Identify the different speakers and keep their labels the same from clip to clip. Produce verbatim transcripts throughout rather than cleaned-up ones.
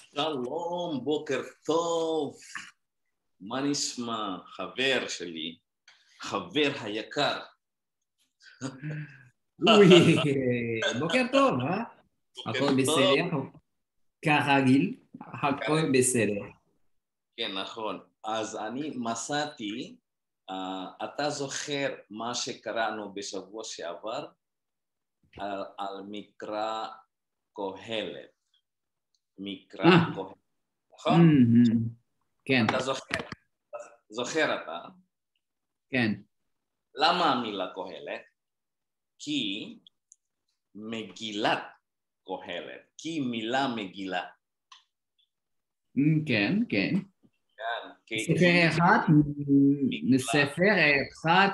Speaker 1: שלום, בוקר טוב. מה נשמע, חבר שלי, חבר היקר?
Speaker 2: Wih, boker tuh, ha?
Speaker 1: בוקר
Speaker 2: Ako
Speaker 1: טוב.
Speaker 2: bisaya, kakagil, ako bisaya.
Speaker 1: כן, נכון. אז אני מסעתי, uh, אתה זוכר מה שקראנו בשבוע שעבר על, על מקרא קהלת. מקרא
Speaker 2: Ah,
Speaker 1: קהלת, נכון?
Speaker 2: hmm, hmm. Ken,
Speaker 1: אתה זוכר, זוכר אתה.
Speaker 2: Ken.
Speaker 1: למה המילה קהלת? כי מגילת קהלת, כי מילה מגילה.
Speaker 2: Hmm, Ken, Ken.
Speaker 1: כן, כי-
Speaker 2: ספר
Speaker 1: כי-
Speaker 2: אחד, מ- ספר אחד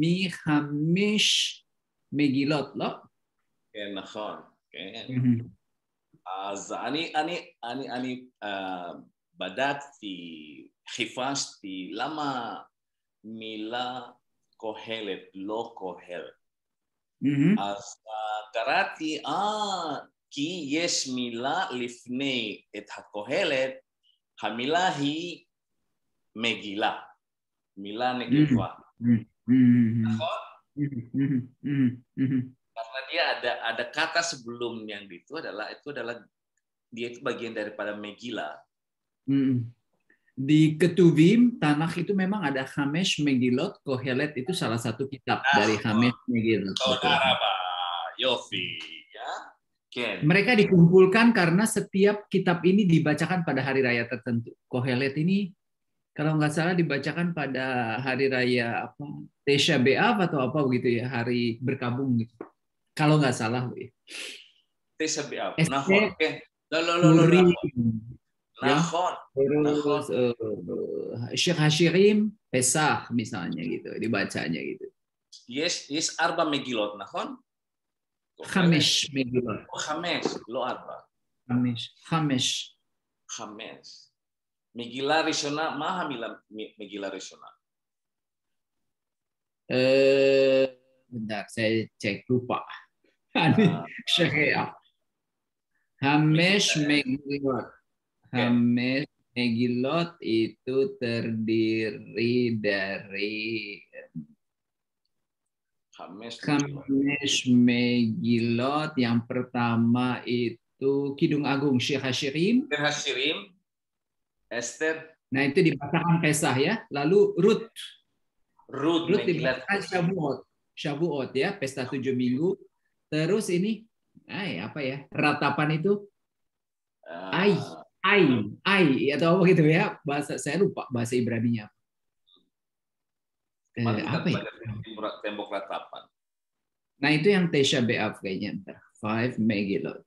Speaker 2: מחמש מגילות, לא?
Speaker 1: כן, נכון, כן.
Speaker 2: Mhm.
Speaker 1: אז אני, אני, אני, אני uh, בדקתי, חיפשתי, למה מילה קהלת לא קהלת.
Speaker 2: Mhm.
Speaker 1: אז uh, קראתי, אה, כי יש מילה לפני את הקהלת, המילה היא מגילה, מילה נקבה.
Speaker 2: Mhm. Mhm.
Speaker 1: נכון?
Speaker 2: Mhm. Mhm. Mhm.
Speaker 1: Karena dia ada ada kata sebelum yang itu adalah itu adalah dia itu bagian daripada Megillah.
Speaker 2: Mhm. Di Ketuvim, Tanakh itu memang ada Hamesh Megilot, Kohelet itu salah satu kitab dari Hamesh Megilot. Betul.
Speaker 1: Saudara Pak Yofi, ya. Ken.
Speaker 2: Mereka dikumpulkan karena setiap kitab ini dibacakan pada hari raya tertentu. Kohelet ini kalau nggak salah dibacakan pada hari raya apa Tesha B'Av atau apa begitu ya, hari berkabung gitu. Kalau nggak salah, Bu.
Speaker 1: Tisha B'Av.
Speaker 2: Esther,
Speaker 1: Nahon, Ken. Lo lo lo lo
Speaker 2: Purim,
Speaker 1: Nahon.
Speaker 2: ya.
Speaker 1: Nahon.
Speaker 2: Terus uh, Syekh Hashirim, Pesach misalnya gitu, dibacanya gitu.
Speaker 1: Yes, yes arba Megilot, nahon?
Speaker 2: Hamesh Megilot.
Speaker 1: Oh, Hamesh, lo arba.
Speaker 2: Hamesh. Hamesh.
Speaker 1: Hamesh. Megillah Rishona, maha milah Megillah Rishona.
Speaker 2: Eh, bentar, saya cek lupa. Ini
Speaker 1: Ah.
Speaker 2: Syekh ya. Hamesh Megilot. Hamesh Megilot itu terdiri dari
Speaker 1: Hamesh Megilot.
Speaker 2: Hamesh Megilot yang pertama itu Kidung Agung Syekh Hashirim.
Speaker 1: Syekh Hashirim, Esther.
Speaker 2: Nah itu dibacakan Pesach ya. Lalu Rut.
Speaker 1: Rut,
Speaker 2: Rut
Speaker 1: Megillah.
Speaker 2: dibacakan Shavuot. Shavuot ya, pesta tujuh minggu. Terus ini, ay, apa ya? Ratapan itu Ai, Ai, Ai atau apa gitu ya? Bahasa saya lupa bahasa Ibraninya. Eh, apa ya?
Speaker 1: Tembok ratapan.
Speaker 2: Nah itu yang Tesha B'Av kayaknya. Five Megilot.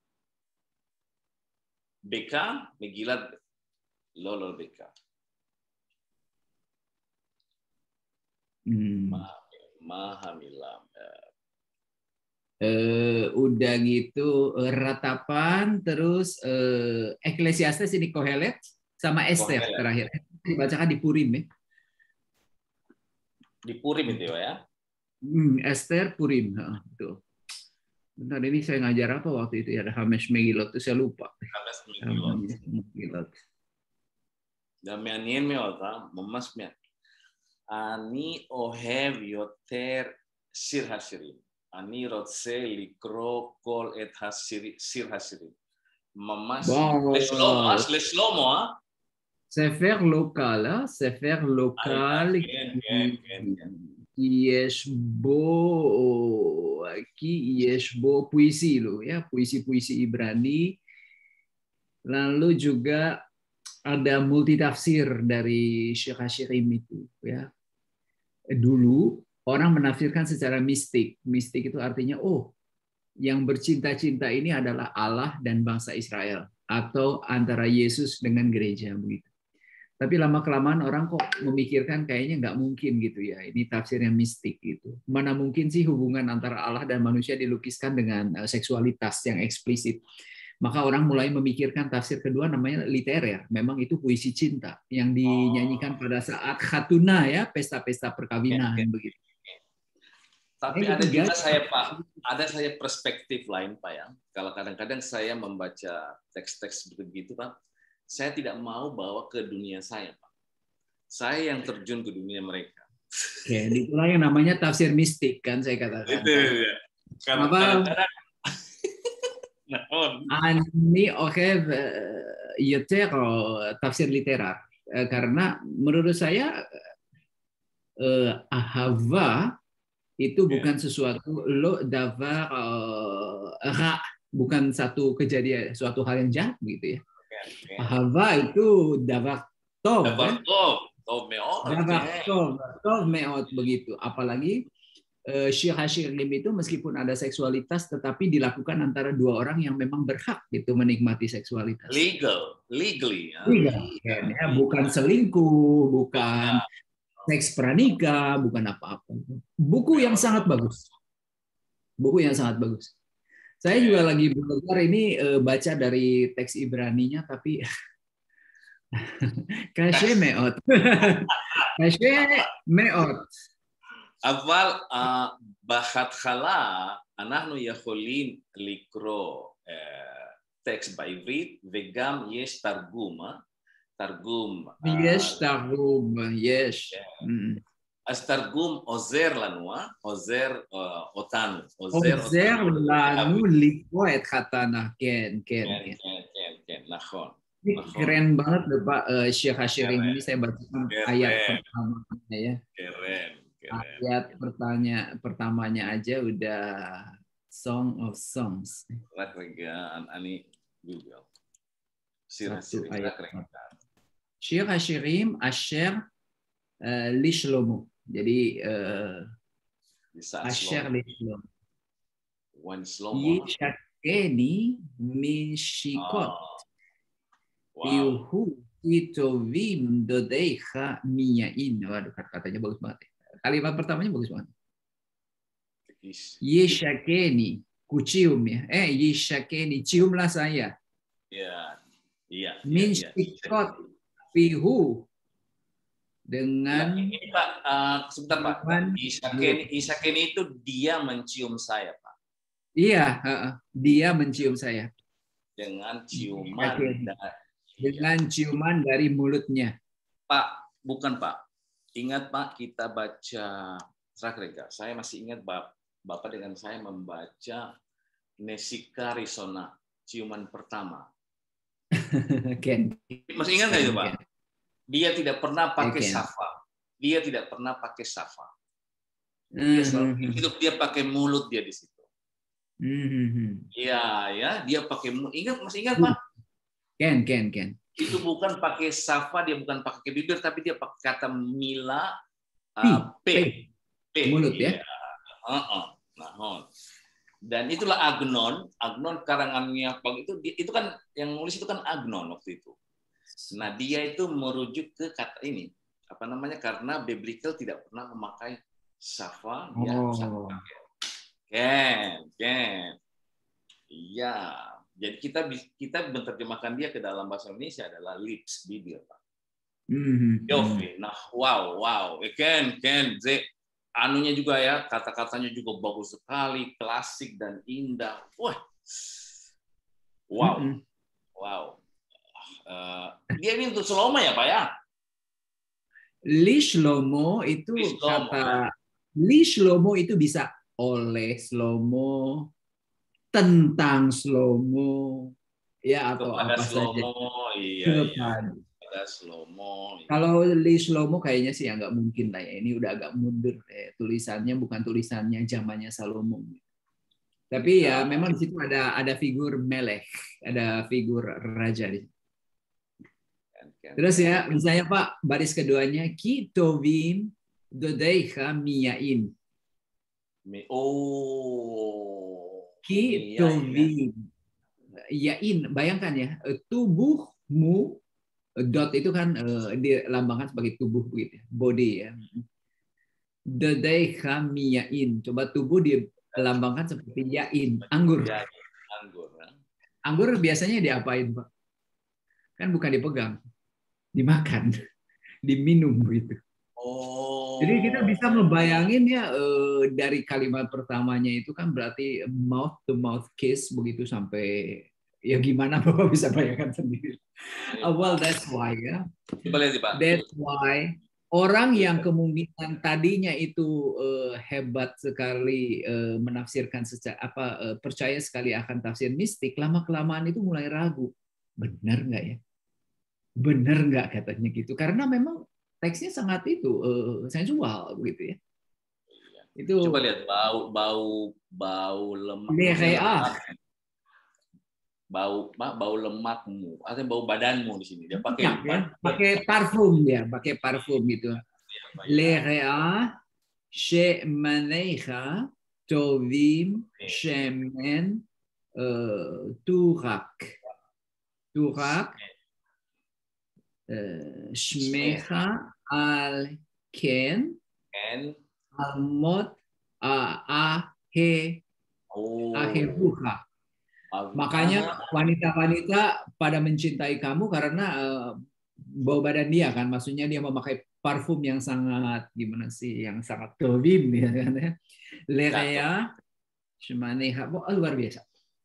Speaker 1: B K, Megillah, Lolo B K.
Speaker 2: Hmm.
Speaker 1: Mahamilam.
Speaker 2: Uh, udah gitu uh, ratapan, terus uh, Eklesiastes ini Kohelet sama Esther
Speaker 1: Kohelet.
Speaker 2: Terakhir dibacakan di Purim ya.
Speaker 1: Di Purim itu ya?
Speaker 2: Hmm, Esther Purim, nah, betul. Bentar ini saya ngajar apa waktu itu ya, ada Hamesh Megilot itu saya lupa.
Speaker 1: Hamesh Megilot.
Speaker 2: Megilot.
Speaker 1: גם מעניין מאוד, ממש מעניין. אני אוהב יותר שיר השירים. אני רוצה לקרוא כל את שיר השירים. ממש לשלמה, לשלמה, אה?
Speaker 2: ספר לוקל, אה? ספר לוקל.
Speaker 1: כן, כן, כן, כן.
Speaker 2: יש בו, כי יש בו puisi loh ya, puisi-puisi Ibrani. Lalu juga ada multitafsir dari Syekh Hashirim itu ya. Dulu orang menafsirkan secara mistik. Mistik itu artinya oh, yang bercinta-cinta ini adalah Allah dan bangsa Israel atau antara Yesus dengan gereja begitu. Tapi lama-kelamaan orang kok memikirkan kayaknya nggak mungkin gitu ya. Ini tafsirnya mistik gitu. Mana mungkin sih hubungan antara Allah dan manusia dilukiskan dengan seksualitas yang eksplisit. Maka orang mulai memikirkan tafsir kedua namanya literer. Memang itu puisi cinta yang dinyanyikan pada saat khatuna ya, pesta-pesta perkawinan begitu.
Speaker 1: Tapi ada juga saya Pak, ada saya perspektif lain Pak ya. Kalau kadang-kadang saya membaca teks-teks begitu Pak, saya tidak mau bawa ke dunia saya Pak. Saya yang terjun ke dunia mereka.
Speaker 2: Oke, itulah yang namanya tafsir mistik kan saya katakan.
Speaker 1: Itu ya. Karena kadang-kadang
Speaker 2: ini oke yeter tafsir literar karena menurut saya ahava itu bukan sesuatu lo davar ra, bukan satu kejadian suatu hal yang jahat gitu ya. Ahava itu davar tov,
Speaker 1: davar tov, tov meot,
Speaker 2: davar tov, tov meot begitu. Apalagi Shir Hashirim itu meskipun ada seksualitas tetapi dilakukan antara dua orang yang memang berhak gitu menikmati seksualitas.
Speaker 1: Legal, legally. Ya.
Speaker 2: Legal, ya, bukan selingkuh, bukan seks pranikah, bukan apa-apa. Buku yang sangat bagus. Buku yang sangat bagus. Saya juga lagi belajar ini baca dari teks Ibraninya tapi kashe meot. Kashe meot.
Speaker 1: אבל בהתחלה אנחנו יכולים לקרוא טקסט בעברית וגם יש תרגום, תרגום.
Speaker 2: יש תרגום, יש.
Speaker 1: אז תרגום עוזר לנו, עוזר אותנו.
Speaker 2: עוזר לנו לקרוא את חתנה, כן, כן.
Speaker 1: כן, כן, כן, נכון.
Speaker 2: Keren banget loh Pak Shir Hashirim ini saya bacakan ayat pertamanya ya.
Speaker 1: Keren.
Speaker 2: Ayat pertanya pertamanya aja udah Song of Songs.
Speaker 1: Rek-regan ani Google. Shir
Speaker 2: Hashirim. Shir Hashirim Asher uh, li Shlomo. Jadi uh, Asher li Shlomo.
Speaker 1: Wan Shlomo.
Speaker 2: Yishakeni min shikot. Yuhu itovim dodeicha miyain. Waduh kata-katanya bagus banget. Kalimat pertamanya bagus banget. Yishakeni, kucium ya. Eh, yishakeni, ciumlah saya.
Speaker 1: Iya. Iya.
Speaker 2: Min shikot pihu dengan
Speaker 1: ya, ini Pak, uh, sebentar Pak. Yishakeni, Yishakeni itu dia mencium saya, Pak.
Speaker 2: Iya, uh, dia mencium saya.
Speaker 1: Dengan ciuman dari,
Speaker 2: dengan ciuman dari mulutnya.
Speaker 1: Pak, bukan Pak. Ingat Pak, kita baca Trakrega. Saya masih ingat Bapak dengan saya membaca Nesika Risona, ciuman pertama.
Speaker 2: Ken.
Speaker 1: Masih ingat nggak itu Pak? Dia tidak pernah pakai Ken. Safa. Dia tidak pernah pakai safa. Dia selalu hidup dia pakai mulut dia di situ. Iya, ya, dia pakai mulut. Ingat, masih ingat Pak?
Speaker 2: Ken, Ken, Ken.
Speaker 1: Itu bukan pakai safa, dia bukan pakai bibir, tapi dia pakai kata mila uh, p.
Speaker 2: p, mulut ya.
Speaker 1: Uh-uh. Nah, dan itulah Agnon, Agnon karangannya itu itu kan yang nulis itu kan Agnon waktu itu. Nah dia itu merujuk ke kata ini apa namanya karena biblical tidak pernah memakai safa, dia
Speaker 2: oh.
Speaker 1: pakai ken, ken, iya. Jadi kita kita menerjemahkan dia ke dalam bahasa Indonesia adalah lips, bibir, Pak.
Speaker 2: Mm-hmm.
Speaker 1: Yofi, nah wow, wow, Ken, Ken, Z, anunya juga ya, kata-katanya juga bagus sekali, klasik dan indah. Wah, wow, mm-hmm. wow. Uh, dia ini untuk Shlomo ya, Pak ya?
Speaker 2: Li Shlomo itu Li Shlomo, kata ya? Li Shlomo itu bisa oleh Shlomo, tentang Shlomo, ya atau
Speaker 1: kepada
Speaker 2: apa
Speaker 1: Shlomo,
Speaker 2: saja.
Speaker 1: Iya, iya. Kepada Shlomo. Iya.
Speaker 2: Kalau Li Shlomo kayaknya sih ya nggak mungkin lah ya. Ini udah agak mundur. Eh, tulisannya bukan tulisannya zamannya Salomo. Tapi ya nah, memang di situ ada ada figur melek, ada figur raja di situ. Terus ya, misalnya Pak, baris keduanya Ki tovim dodeicha miyain.
Speaker 1: Oh.
Speaker 2: Ki tovim. Yain, bayangkan ya, tubuhmu, dot itu kan uh, dilambangkan sebagai tubuh begitu, body ya. Dodeicha miyain. Coba tubuh dilambangkan seperti yain, anggur.
Speaker 1: Anggur.
Speaker 2: Anggur biasanya diapain, Pak? Kan bukan dipegang. Dimakan, diminum gitu.
Speaker 1: Oh,
Speaker 2: Jadi kita bisa ngebayangin ya eh, dari kalimat pertamanya itu kan berarti mouth to mouth kiss begitu sampai ya gimana Bapak bisa bayangkan sendiri. Uh, well that's why ya.
Speaker 1: Coba lihat, Pak.
Speaker 2: That's why orang yang kemungkinan tadinya itu uh, hebat sekali uh, menafsirkan secara apa uh, percaya sekali akan tafsir mistik, lama kelamaan itu mulai ragu. Benar nggak ya? Benar nggak katanya gitu? Karena memang teksnya sangat itu uh, sensual begitu ya. Itu
Speaker 1: coba lihat bau bau bau lemak.
Speaker 2: lemak.
Speaker 1: Bau bau lemakmu atau bau badanmu di sini dia pakai
Speaker 2: ya, ya. pakai parfum ya, pakai parfum gitu. Lerea shemanecha tovim shemen turak turak shmecha al ken almot ahe ahebuha. Makanya wanita-wanita pada mencintai kamu karena uh, bau badan dia kan, maksudnya dia memakai parfum yang sangat gimana sih, yang sangat tovim ya kan ya. Lerea shemanecha, oh, luar biasa.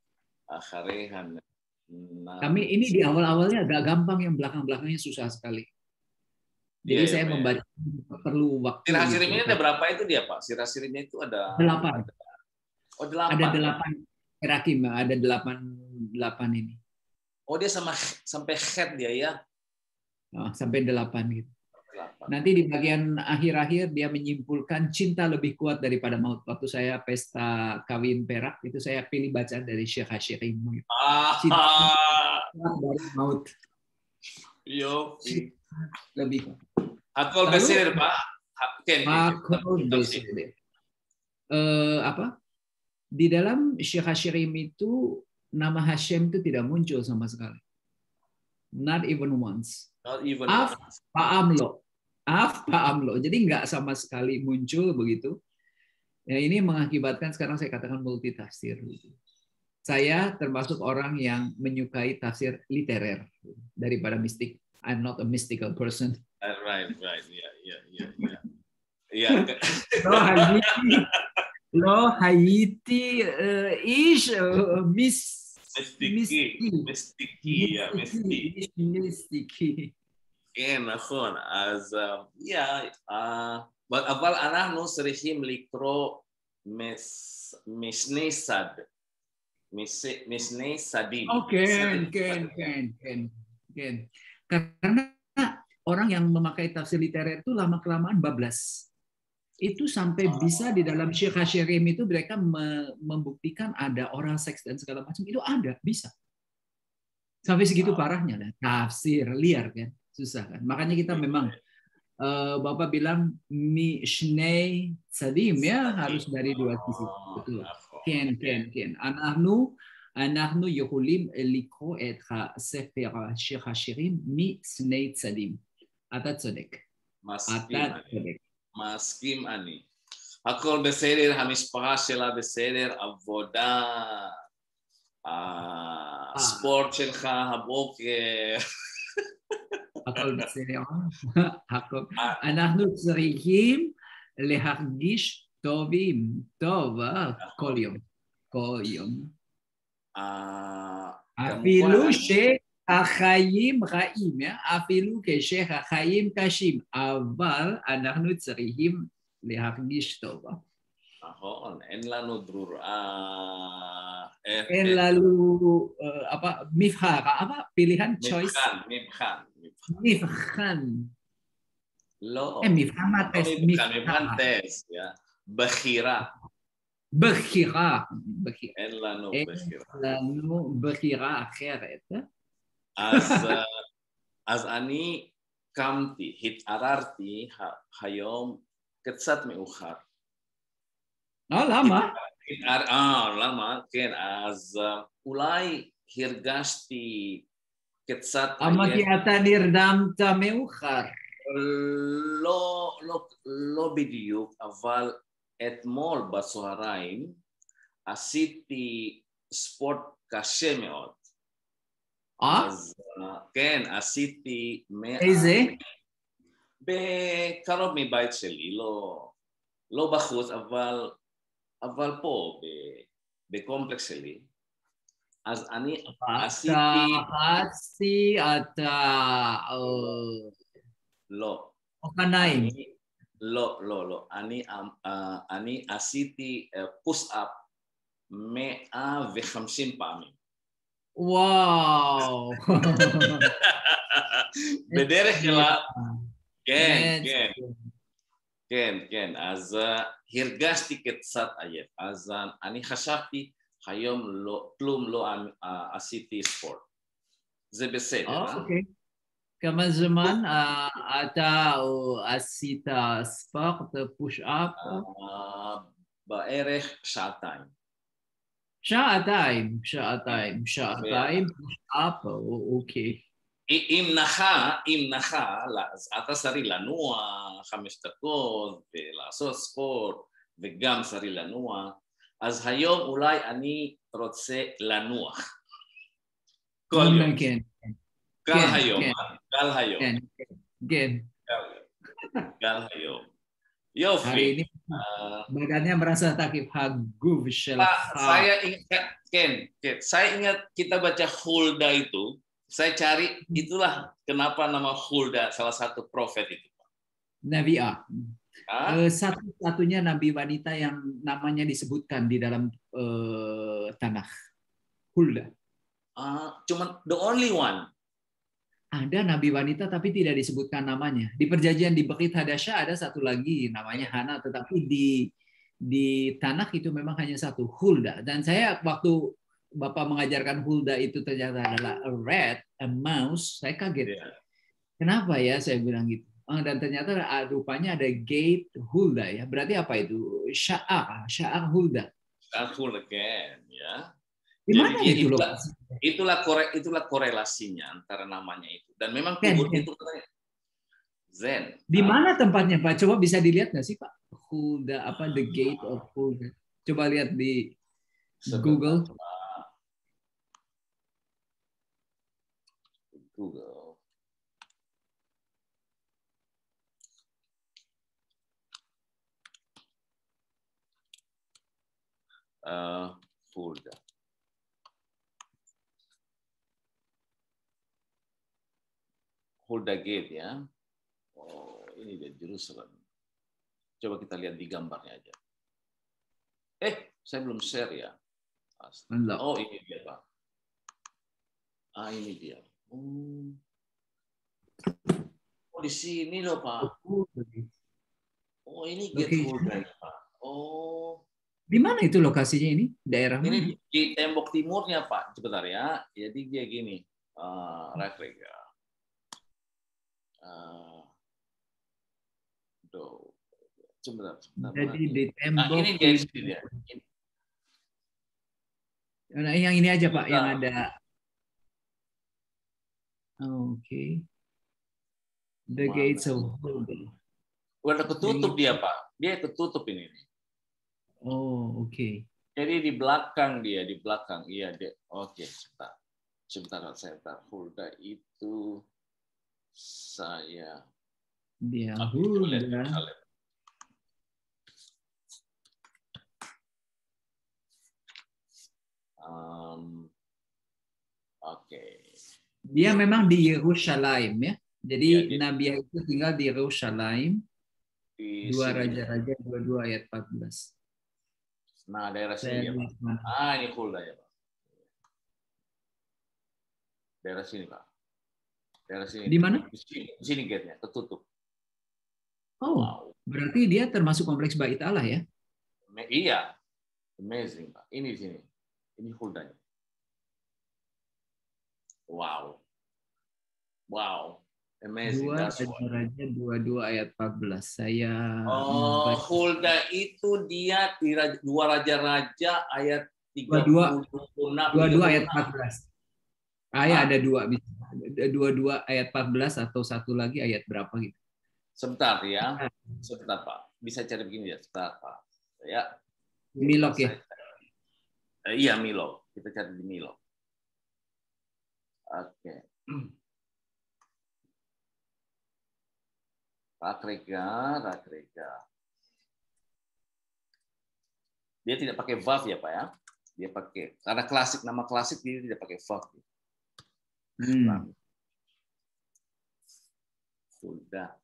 Speaker 2: Kami ini di awal-awalnya agak gampang, yang belakang-belakangnya susah sekali. Jadi yeah, saya yeah, membaca yeah. perlu waktu.
Speaker 1: Sirah sirimnya ada berapa itu dia Pak? Sirah sirimnya itu ada
Speaker 2: delapan.
Speaker 1: Oh delapan.
Speaker 2: Ada delapan. Rakim ada delapan delapan ini.
Speaker 1: Oh dia sama sampai head dia ya?
Speaker 2: Oh, sampai delapan gitu. delapan. Nanti di bagian akhir-akhir dia menyimpulkan cinta lebih kuat daripada maut. Waktu saya pesta kawin perak itu saya pilih bacaan dari Syekh Hashirim. Gitu.
Speaker 1: Ah.
Speaker 2: Cinta dari maut.
Speaker 1: Yo.
Speaker 2: Lebih.
Speaker 1: Hakol besir Pak.
Speaker 2: Hakol besir. Eh apa? Di dalam Syekh Hashirim itu nama Hashem itu tidak muncul sama sekali. Not even once.
Speaker 1: Not even
Speaker 2: Af
Speaker 1: once.
Speaker 2: Pa'amlo. Af Pa'amlo. Jadi nggak sama sekali muncul begitu. Ya, ini mengakibatkan sekarang saya katakan multitafsir. Saya termasuk orang yang menyukai tafsir literer daripada mistik. I'm not a mystical person.
Speaker 1: Right, right. Yeah, yeah, yeah, yeah. Yeah.
Speaker 2: Lo Haiti uh, ish uh, mis
Speaker 1: mistiki mistiki ya mistiki
Speaker 2: mistiki
Speaker 1: כן נכון אז yeah but אבל אנחנו צריכים לקרוא משני צד משני צדים.
Speaker 2: Oke kan kan kan kan karena orang yang memakai tafsir literer itu lama kelamaan bablas. Itu sampai bisa di dalam Syekh Hashirim itu mereka membuktikan ada oral seks dan segala macam, itu ada, bisa. Sampai segitu parahnya. Tafsir liar kan, susah kan. Makanya kita memang uh, Bapak bilang mishnei sadim ya, harus dari dua sisi. Betul. Ken ken ken. Anahnu anahnu yuhulim likro et sefer Syekh Hashirim mishnei sadim. Atat tzedek. Atat tzedek.
Speaker 1: מסכים אני. הכל בסדר, המשפחה שלה בסדר, עבודה, הספורט שלך הבוקר.
Speaker 2: הכל בסדר. אנחנו צריכים להרגיש טובים, טוב, כל יום. כל יום. אפילו החיים רעים, אפילו כשהחיים קשים, אבל אנחנו צריכים להרגיש טוב.
Speaker 1: נכון, אין לנו ברירה.
Speaker 2: אין לנו apa מבחר, apa pilihan choice.
Speaker 1: מבחן, מבחן.
Speaker 2: מבחן.
Speaker 1: לא.
Speaker 2: מבחן מה טסט?
Speaker 1: מבחן טסט, בחירה.
Speaker 2: בחירה.
Speaker 1: אין לנו בחירה.
Speaker 2: אין לנו בחירה אחרת.
Speaker 1: אז, אז אני קמתי, התעררתי היום קצת מאוחר.
Speaker 2: אה, למה?
Speaker 1: אה, למה? כן, אז אולי הרגשתי קצת...
Speaker 2: אמרתי, אתה נרדמת מאוחר.
Speaker 1: לא, לא, לא בדיוק, אבל אתמול בצהריים עשיתי ספורט קשה מאוד.
Speaker 2: אה?
Speaker 1: אז כן, עשיתי...
Speaker 2: איזה?
Speaker 1: בקרוב מבית שלי, לא, לא בחוץ, אבל, אבל פה, בקומפלקס שלי. אז אני עשיתי...
Speaker 2: Pasti ada uh,
Speaker 1: לא.
Speaker 2: Okanaim.
Speaker 1: אני, לא, לא, לא. אני, uh, אני עשיתי פוס-אפ מאה וחמישים פעמים.
Speaker 2: וואו.
Speaker 1: בדרך כלל, כן,
Speaker 2: כן.
Speaker 1: כן. כן, כן. אז uh, הרגשתי קצת עייף. אז uh, אני חשבתי, היום לא, כלום לא uh, עשיתי ספורט. זה בסדר, אה?
Speaker 2: אוקיי. כמה זמן אתה עשית ספורט, פוש-אפ?
Speaker 1: בערך שעתיים.
Speaker 2: שעתיים, שעתיים, שעתיים, פוש-אפ, אוקיי.
Speaker 1: אם נחה, אם נחה, אז אתה צריך לנוע חמש דקות ולעשות ספורט וגם צריך לנוע, אז היום אולי אני רוצה לנוח. כל יום.
Speaker 2: כן.
Speaker 1: גל היום, גל היום.
Speaker 2: כן, כן.
Speaker 1: גל היום. יופי.
Speaker 2: hari ini badannya merasa takif haguf
Speaker 1: Pak, saya ingat, Ken, Ken, saya ingat kita baca Hulda itu, saya cari itulah kenapa nama Hulda salah satu profet itu.
Speaker 2: Nabi A. Uh, satu-satunya nabi wanita yang namanya disebutkan di dalam uh, Tanakh. Hulda.
Speaker 1: Uh, cuman the only one.
Speaker 2: Ada nabi wanita tapi tidak disebutkan namanya. Di perjanjian di Brit Hadasha ada satu lagi namanya Hana, tetapi di di Tanakh itu memang hanya satu, Hulda. Dan saya waktu Bapak mengajarkan Hulda itu ternyata adalah a rat, a mouse, saya kaget. Yeah. Kenapa ya saya bilang gitu. Dan ternyata rupanya ada gate Hulda ya. Berarti apa itu? Sya'ar, Sya'ar Hulda.
Speaker 1: Sya'ar Hulda kan, ya.
Speaker 2: Di mana
Speaker 1: Jadi,
Speaker 2: itu loh?
Speaker 1: Itulah kore, itulah korelasinya antara namanya itu. Dan memang kubur
Speaker 2: Ken,
Speaker 1: itu katanya Zen.
Speaker 2: Di mana tempatnya Pak? Coba bisa dilihat nggak sih Pak? Hulda apa the gate of Hulda? Coba lihat di Sebentar, Google.
Speaker 1: Google. Uh, Hulda. Hulda Gate ya. Oh, ini dia Jerusalem. Coba kita lihat di gambarnya aja. Eh, saya belum share ya. Oh, ini dia Pak. Ah, ini dia. Oh, oh di sini loh Pak. Oh, ini Gate Hulda ya Pak. Oh.
Speaker 2: Di mana itu lokasinya ini? Daerah
Speaker 1: ini
Speaker 2: mana?
Speaker 1: Di, di tembok timurnya Pak. Sebentar ya. Jadi dia gini. Uh, refleks ya. Uh, do, sebentar, sebentar.
Speaker 2: Jadi di tembok.
Speaker 1: Nah, ini dia, ini dia.
Speaker 2: Nah, yang ini aja Pak, yang ada. Oh, oke. Okay. The Mana? Gates of Hulda.
Speaker 1: Udah ketutup dia Pak. Dia ketutup ini.
Speaker 2: Oh, oke. Okay.
Speaker 1: Jadi di belakang dia, di belakang. Iya dia. Oke, okay, sebentar. Sebentar, sebentar. Hulda itu saya
Speaker 2: dia Hulda.
Speaker 1: Um, Oke. Okay.
Speaker 2: Dia memang di Yerusalem ya. Jadi ya, dia, Nabi itu tinggal di Yerusalem. Di dua Raja-Raja dua puluh dua ayat empat belas.
Speaker 1: Nah, daerah sini ya, Pak. Ah, ini Hulda ya, Pak. Daerah sini, Pak. Daerah sini.
Speaker 2: Di mana?
Speaker 1: Di sini, di sini gate-nya, ketutup.
Speaker 2: Oh, wow. Berarti dia termasuk kompleks Bait Allah ya?
Speaker 1: Iya. Amazing, Pak. Ini di sini. Ini Huldanya. Wow. Wow. Amazing.
Speaker 2: Dua Raja dua puluh dua ayat empat belas. Saya
Speaker 1: Oh, Hulda itu dia di dua Raja-Raja ayat tiga puluh enam.
Speaker 2: dua puluh dua ayat empat belas. Ayat ada dua bisa. dua puluh dua ayat empat belas atau satu lagi ayat berapa gitu.
Speaker 1: Sebentar ya. Sebentar, Pak. Bisa cari begini ya, sebentar, Pak. Ya.
Speaker 2: Milok ya.
Speaker 1: Eh, iya, Milok. Kita cari di Milok. Oke. Rakrega, rakrega. Dia tidak pakai vav ya Pak ya. Dia pakai, karena klasik, nama klasik dia tidak pakai vav.
Speaker 2: Hmm.
Speaker 1: Sudah.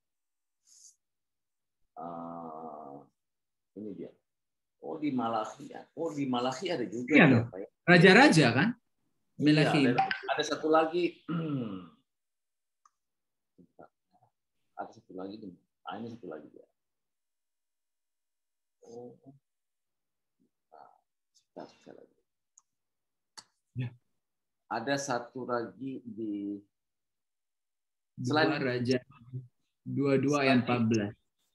Speaker 1: Uh, ini dia. Oh di Malachi. Oh di Malachi ada juga.
Speaker 2: Iya,
Speaker 1: ya, Pak ya.
Speaker 2: Raja-raja kan?
Speaker 1: Iya, ada, ada satu lagi. Ada satu lagi nih. Ah, ini satu lagi ya. Oh. Nah, sebentar, lagi.
Speaker 2: Ya.
Speaker 1: Ada satu lagi di
Speaker 2: Selain dua raja dua puluh dua ayat empat belas.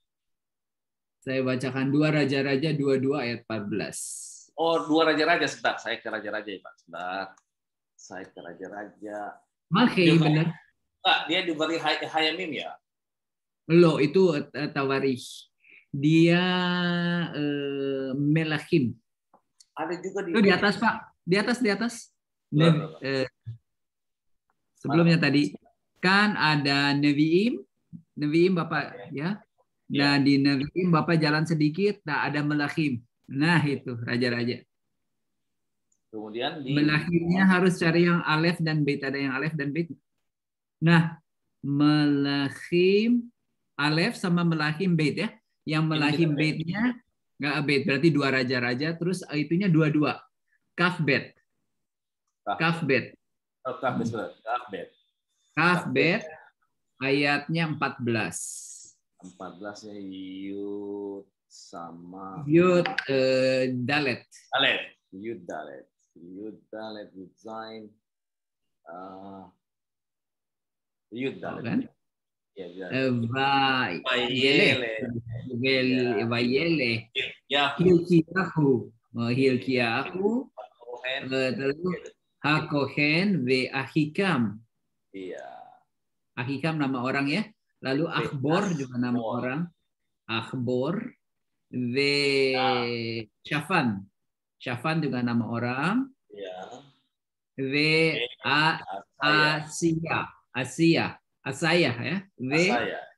Speaker 2: Saya bacakan dua raja-raja dua puluh dua ayat empat belas.
Speaker 1: Oh, dua raja-raja, sebentar. Saya ke raja-raja ya, Pak. Sebentar. Saya ke raja-raja.
Speaker 2: Oke, benar.
Speaker 1: Enggak, dia diberi Hayamim ya?
Speaker 2: Loh, itu uh, Tawarikh. Dia uh, Melachim.
Speaker 1: Ada juga di.
Speaker 2: Itu di atas, Pak. Di atas, di atas. Nevi, uh, sebelumnya Mana? Tadi kan ada Nevi'im, Nevi'im Bapak okay. ya. Nah, yeah. Di Nevi'im Bapak jalan sedikit, nah ada Melachim. Nah, itu raja-raja.
Speaker 1: Kemudian di
Speaker 2: Melachimnya harus cari yang alef dan bait, ada yang alef dan bait. Nah, Melachim alef sama Melachim bait ya. Yang Melachim baitnya nggak bait, berarti dua raja-raja, terus itunya dua-dua. Kaf bet. Kaf bet.
Speaker 1: Oh, kaf bet. Kaf bet.
Speaker 2: Kaf bet ayatnya empat belas.
Speaker 1: empat belasnya Yud sama
Speaker 2: Yud uh, Dalet.
Speaker 1: Dalet. Yud Dalet. Yud Dalet, Yud Zain. Uh, Yud Dalet.
Speaker 2: Kan?
Speaker 1: Ya, ya.
Speaker 2: Vayele. Vayele. Hilkiyahu. Hilkiyahu. Terus Hakohen ve Ahikam.
Speaker 1: Iya.
Speaker 2: Ahikam nama orang ya. Lalu Akhbor juga nama orang. Akhbor. Ve Syafan. Syafan juga nama orang.
Speaker 1: Iya.
Speaker 2: Ve Asia. Asia. Asaya ya. Ve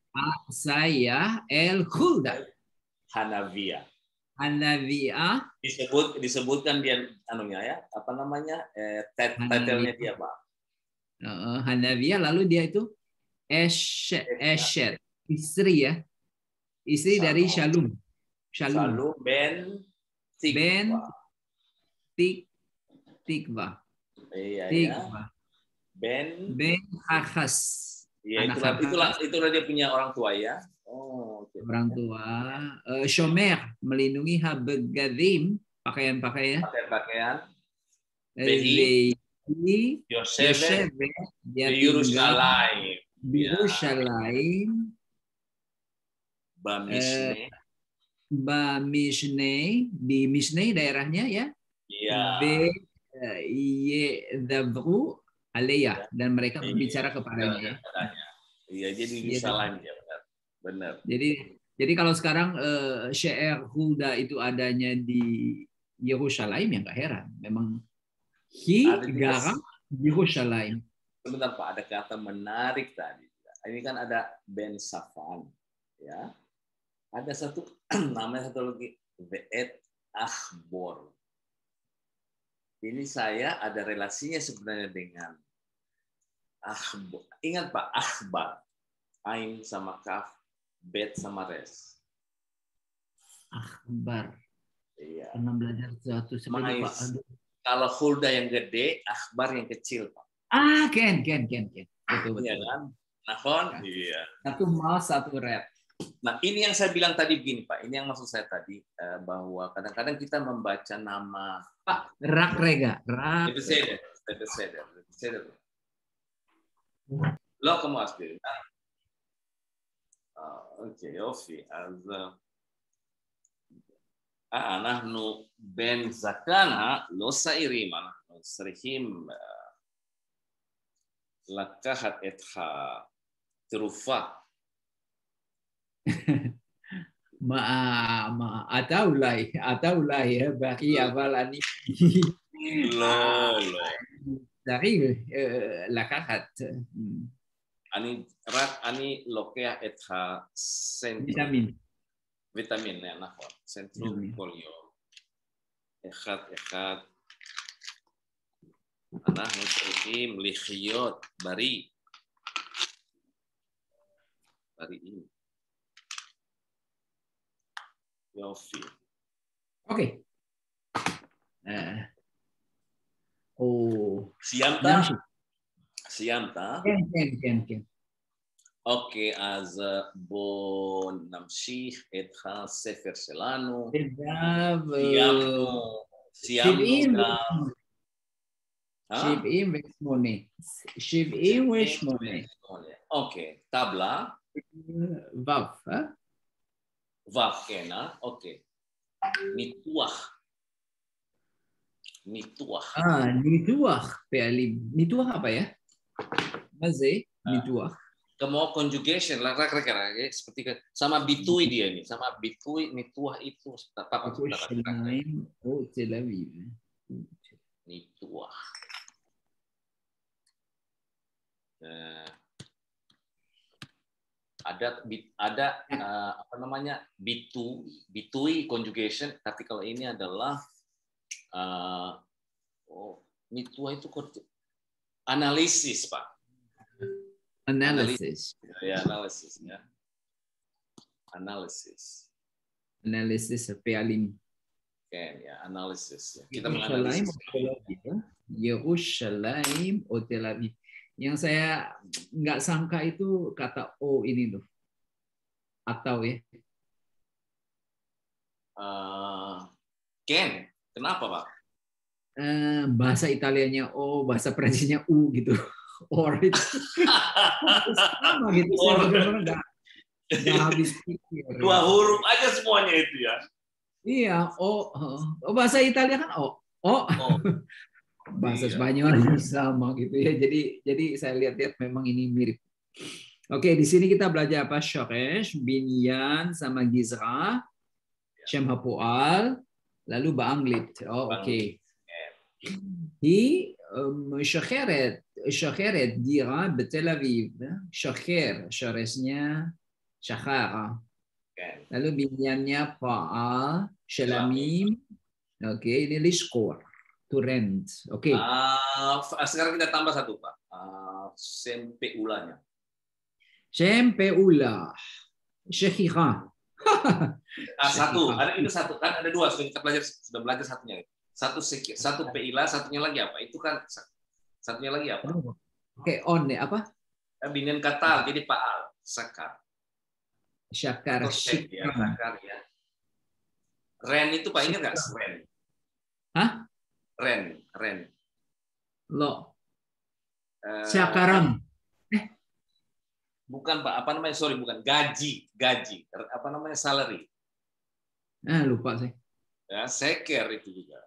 Speaker 2: Asaya El Khulda.
Speaker 1: Hanavia.
Speaker 2: Hanavia.
Speaker 1: Disebut disebutkan dia anunya ya. Apa namanya? Eh, title-nya dia, Pak.
Speaker 2: Uh, Hanavia, lalu dia itu Eshet, Eshet, istri ya, istri Shalom. Dari Shalom, Shalom,
Speaker 1: Shalom ben Tikva,
Speaker 2: ben Tik Tikva,
Speaker 1: iya,
Speaker 2: Tikva.
Speaker 1: Ya. Ben
Speaker 2: Ben Akhas,
Speaker 1: iya, itulah, itulah itulah dia punya orang tua ya. Oh, okay.
Speaker 2: Orang tua, uh, Shomer melindungi Habegadim, pakaian-pakaian,
Speaker 1: pakaian-pakaian,
Speaker 2: Behi.
Speaker 1: Yosef di Yerusalem,
Speaker 2: di Yerusalem,
Speaker 1: Bamisne,
Speaker 2: Bamisne di Misne daerahnya ya,
Speaker 1: iya,
Speaker 2: Yedavru Aliyah dan mereka berbicara kepadanya.
Speaker 1: Iya, jadi di Yerusalem ya benar, benar.
Speaker 2: Jadi, jadi kalau sekarang uh, She'er Hulda itu adanya di Yerusalem ya nggak heran, memang. Hi garam Yerusalem.
Speaker 1: Sebentar Pak, ada kata menarik tadi. Ini kan ada Ben Safan, ya. Ada satu namanya satu lagi Ve'et Akhbor. Ini saya ada relasinya sebenarnya dengan Akhbor. Ingat Pak, Akhbar, Ain sama Kaf, Bet sama Res.
Speaker 2: Akhbar.
Speaker 1: Iya.
Speaker 2: Pernah belajar sesuatu seperti Pak. Aduh.
Speaker 1: Kalau Hulda yang gede, Akhbar yang kecil, Pak.
Speaker 2: Ah, Ken, Ken, Ken, Ken. Betul, betul.
Speaker 1: Iya kan? Nahon? Iya.
Speaker 2: Satu mouse, satu red.
Speaker 1: Nah, ini yang saya bilang tadi begini, Pak. Ini yang maksud saya tadi, bahwa kadang-kadang kita membaca nama...
Speaker 2: Pak, Rakrega. Rak.
Speaker 1: Beseder. Beseder. Beseder. Lo kamu asli. Oke, Yofi. Ah, nahnu ben zakana lo sairima serihim lakahat etha terufa
Speaker 2: ma ma ataulai ataulai ya baki avalani
Speaker 1: lo lo
Speaker 2: dari lakahat
Speaker 1: Ani rat ani lokea et ha centrum.
Speaker 2: Vitamin.
Speaker 1: Vitamin ya נכון. Centrum כל יום. אחד אחד. אנחנו צריכים לחיות בריא. בריאים. יופי.
Speaker 2: Oke. Uh, oh.
Speaker 1: סיימת? סיימת?
Speaker 2: כן, כן, כן, כן.
Speaker 1: אוקיי, אז בואו נמשיך את הספר שלנו. סיימנו, סיימנו גם...
Speaker 2: שבעים ושמונה. שבעים ושמונה.
Speaker 1: אוקיי, טבלה.
Speaker 2: וו, אה?
Speaker 1: וו, כן, אה? אוקיי. ניתוח. ניתוח.
Speaker 2: אה, ניתוח פעלים. ניתוח apa ya? מה זה? ניתוח.
Speaker 1: Mau conjugation, raka-raka, ya, seperti sama bitui dia ini, sama bitui, nituah itu apa?
Speaker 2: Yerushalayim, oh Tel Aviv.
Speaker 1: Nituah. Nah, ada ada uh, apa namanya bitu, bitui conjugation, tapi kalau ini adalah uh, oh, nituah itu analisis, Pak.
Speaker 2: Analysis.
Speaker 1: Ya, analisis ya. Analisis.
Speaker 2: Analisis pealim.
Speaker 1: Kan ya, analisis ya. Kita
Speaker 2: Yerushalayim
Speaker 1: menganalisis.
Speaker 2: Tel Aviv. Yerushalayim atau Tel Aviv. Yang saya nggak sangka itu kata O ini tuh. Atau ya.
Speaker 1: Uh, Ken, kenapa Pak?
Speaker 2: Uh, bahasa Italianya O, bahasa Prancisnya U gitu. Or itu sama gitu, saya benar-benar nggak nggak habis pikir.
Speaker 1: Dua huruf aja semuanya itu ya.
Speaker 2: Iya, O, oh, bahasa Italia kan O, O,
Speaker 1: oh.
Speaker 2: bahasa
Speaker 1: Iya.
Speaker 2: Spanyol sama gitu ya. Jadi jadi saya lihat-lihat memang ini mirip. Oke, di sini kita belajar apa? Shoresh, binyan, sama gizra, shem hapoal, lalu ba'anglit. Oh, oke. Okay. Hi משחררת, שחררת דירה בתל אביב, שחרר, שרשnya שחר, lalu binyannya פעל, שלמים, oke, ini לשכור, to rent, oke.
Speaker 1: Uh, sekarang kita tambah satu Pak, uh, sempe ulanya.
Speaker 2: Sempe ula, syekhira.
Speaker 1: Ah, satu, ada itu satu kan ada dua, sudah kita belajar sudah belajar satunya. Satu satu peila, satunya lagi apa? Itu kan satunya lagi apa?
Speaker 2: Oke, on ya apa?
Speaker 1: Binyan katal, jadi paal, sakar.
Speaker 2: Syakar,
Speaker 1: ya, sakar ya. Ren itu Pak ingat nggak? Ren.
Speaker 2: Hah?
Speaker 1: Ren, ren.
Speaker 2: Lo.
Speaker 1: Uh,
Speaker 2: Syakaran.
Speaker 1: Eh. Bukan Pak, apa namanya? Sorry, bukan gaji, gaji. Apa namanya? Salary.
Speaker 2: Ah, lupa sih.
Speaker 1: Ya, seker itu juga.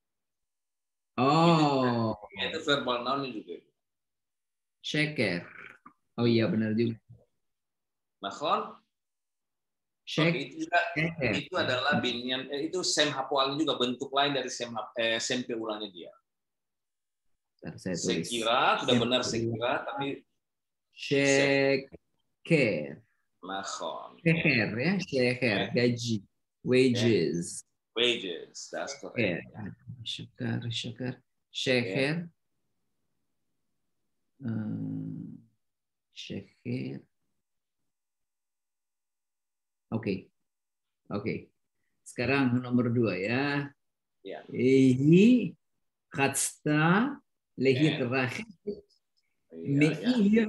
Speaker 2: Oh,
Speaker 1: itu, itu verbal noun juga.
Speaker 2: Sheker. Oh iya benar juga.
Speaker 1: Mahon.
Speaker 2: Shek.
Speaker 1: Itu juga itu adalah binyan eh, itu sem hapoalnya juga bentuk lain dari sem eh, sempe ulangnya dia.
Speaker 2: Saya
Speaker 1: sekira sudah benar sekira tapi
Speaker 2: sheker.
Speaker 1: Mahon.
Speaker 2: Sheker ya, sheker gaji, wages.
Speaker 1: Wages, that's correct.
Speaker 2: Yeah. Syakar, syakar, syakir, um, syakir. Oke, okay. oke. Okay. Sekarang nomor dua ya.
Speaker 1: Ya.
Speaker 2: Ini kasta lehit rahit meir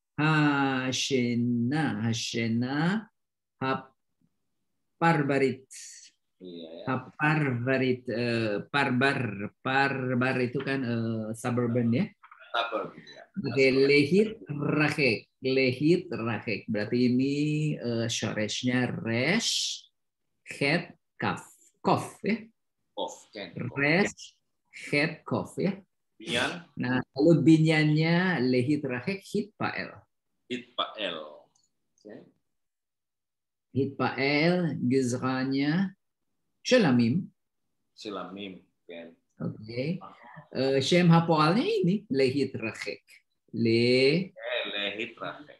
Speaker 2: hashena hashena hap parbarit.
Speaker 1: Iya, ya.
Speaker 2: Parbarit, uh, parbar, parbar itu kan uh, suburban ya.
Speaker 1: Suburban. Ya.
Speaker 2: Oke, lehit rahek, lehit rahek. Berarti ini uh, shoreshnya resh, het, kaf, kof ya.
Speaker 1: Kof, kan.
Speaker 2: Resh, het, kof ya.
Speaker 1: Binyan.
Speaker 2: Nah, kalau binyannya lehit rahek, hit pael.
Speaker 1: Hit pael. Okay.
Speaker 2: Hit pael, gizranya Shelamim.
Speaker 1: Shelamim, kan.
Speaker 2: Oke. Okay. Uh, Shem hapoalnya ini lehit rachek. Le.
Speaker 1: Eh, lehit lehit rahek.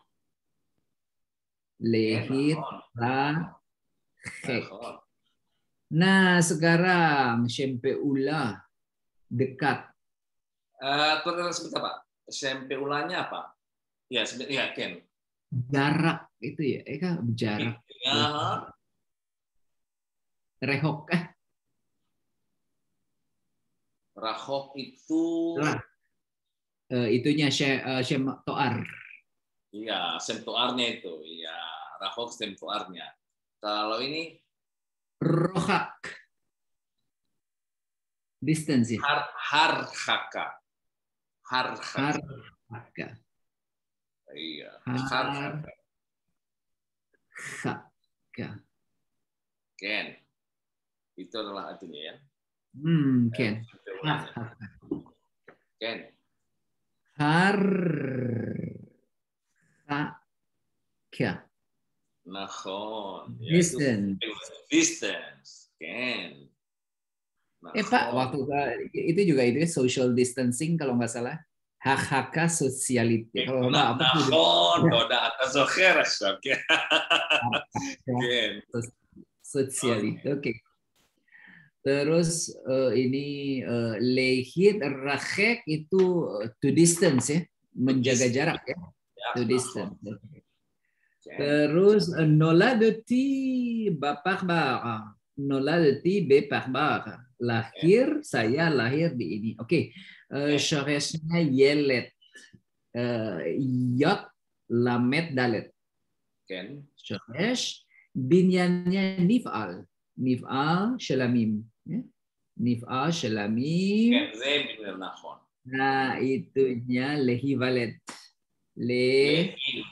Speaker 2: Lehit rahek. Nah, sekarang Shempe Ula dekat.
Speaker 1: Uh, Tunggu sebentar Pak. Shempe Ulanya apa? Ya, sebenarnya Ken.
Speaker 2: Jarak itu ya, eh kan jarak.
Speaker 1: Ya.
Speaker 2: Rehok kah?
Speaker 1: Rahok itu
Speaker 2: Nah, uh, itunya Shem Toar.
Speaker 1: Iya, Shem Toarnya itu. Iya, Rahok Shem Toarnya. Kalau ini
Speaker 2: Rohak. Distance ya.
Speaker 1: Har harhaka. Harhaka.
Speaker 2: Harhaka.
Speaker 1: Iya.
Speaker 2: Harhaka.
Speaker 1: Ken. Itu adalah artinya ya.
Speaker 2: Hmm, Ken.
Speaker 1: Ken.
Speaker 2: Harhaka.
Speaker 1: Nahon.
Speaker 2: Distance.
Speaker 1: Distance. Ken. Nah,
Speaker 2: eh Pak, waktu itu juga itu social distancing kalau nggak salah. Hak-haka sosiality. Kalau nggak apa sih?
Speaker 1: Nahon, udah atas zohir,
Speaker 2: sosiality. Oke. Terus uh, ini uh, lehit rahek itu to distance ya, menjaga jarak ya, to distance. Terus uh, noladeti bapak bar, noladeti bepak bar. Lahir, saya lahir di ini. Oke, okay. uh, syaresnya yelet, uh, yot, lamet, dalet.
Speaker 1: Ken.
Speaker 2: Syares, binyannya nif'al, nif'al, shalamim. Ya? Nif'al, shalamim. Nah, itunya lehi valet. Lehi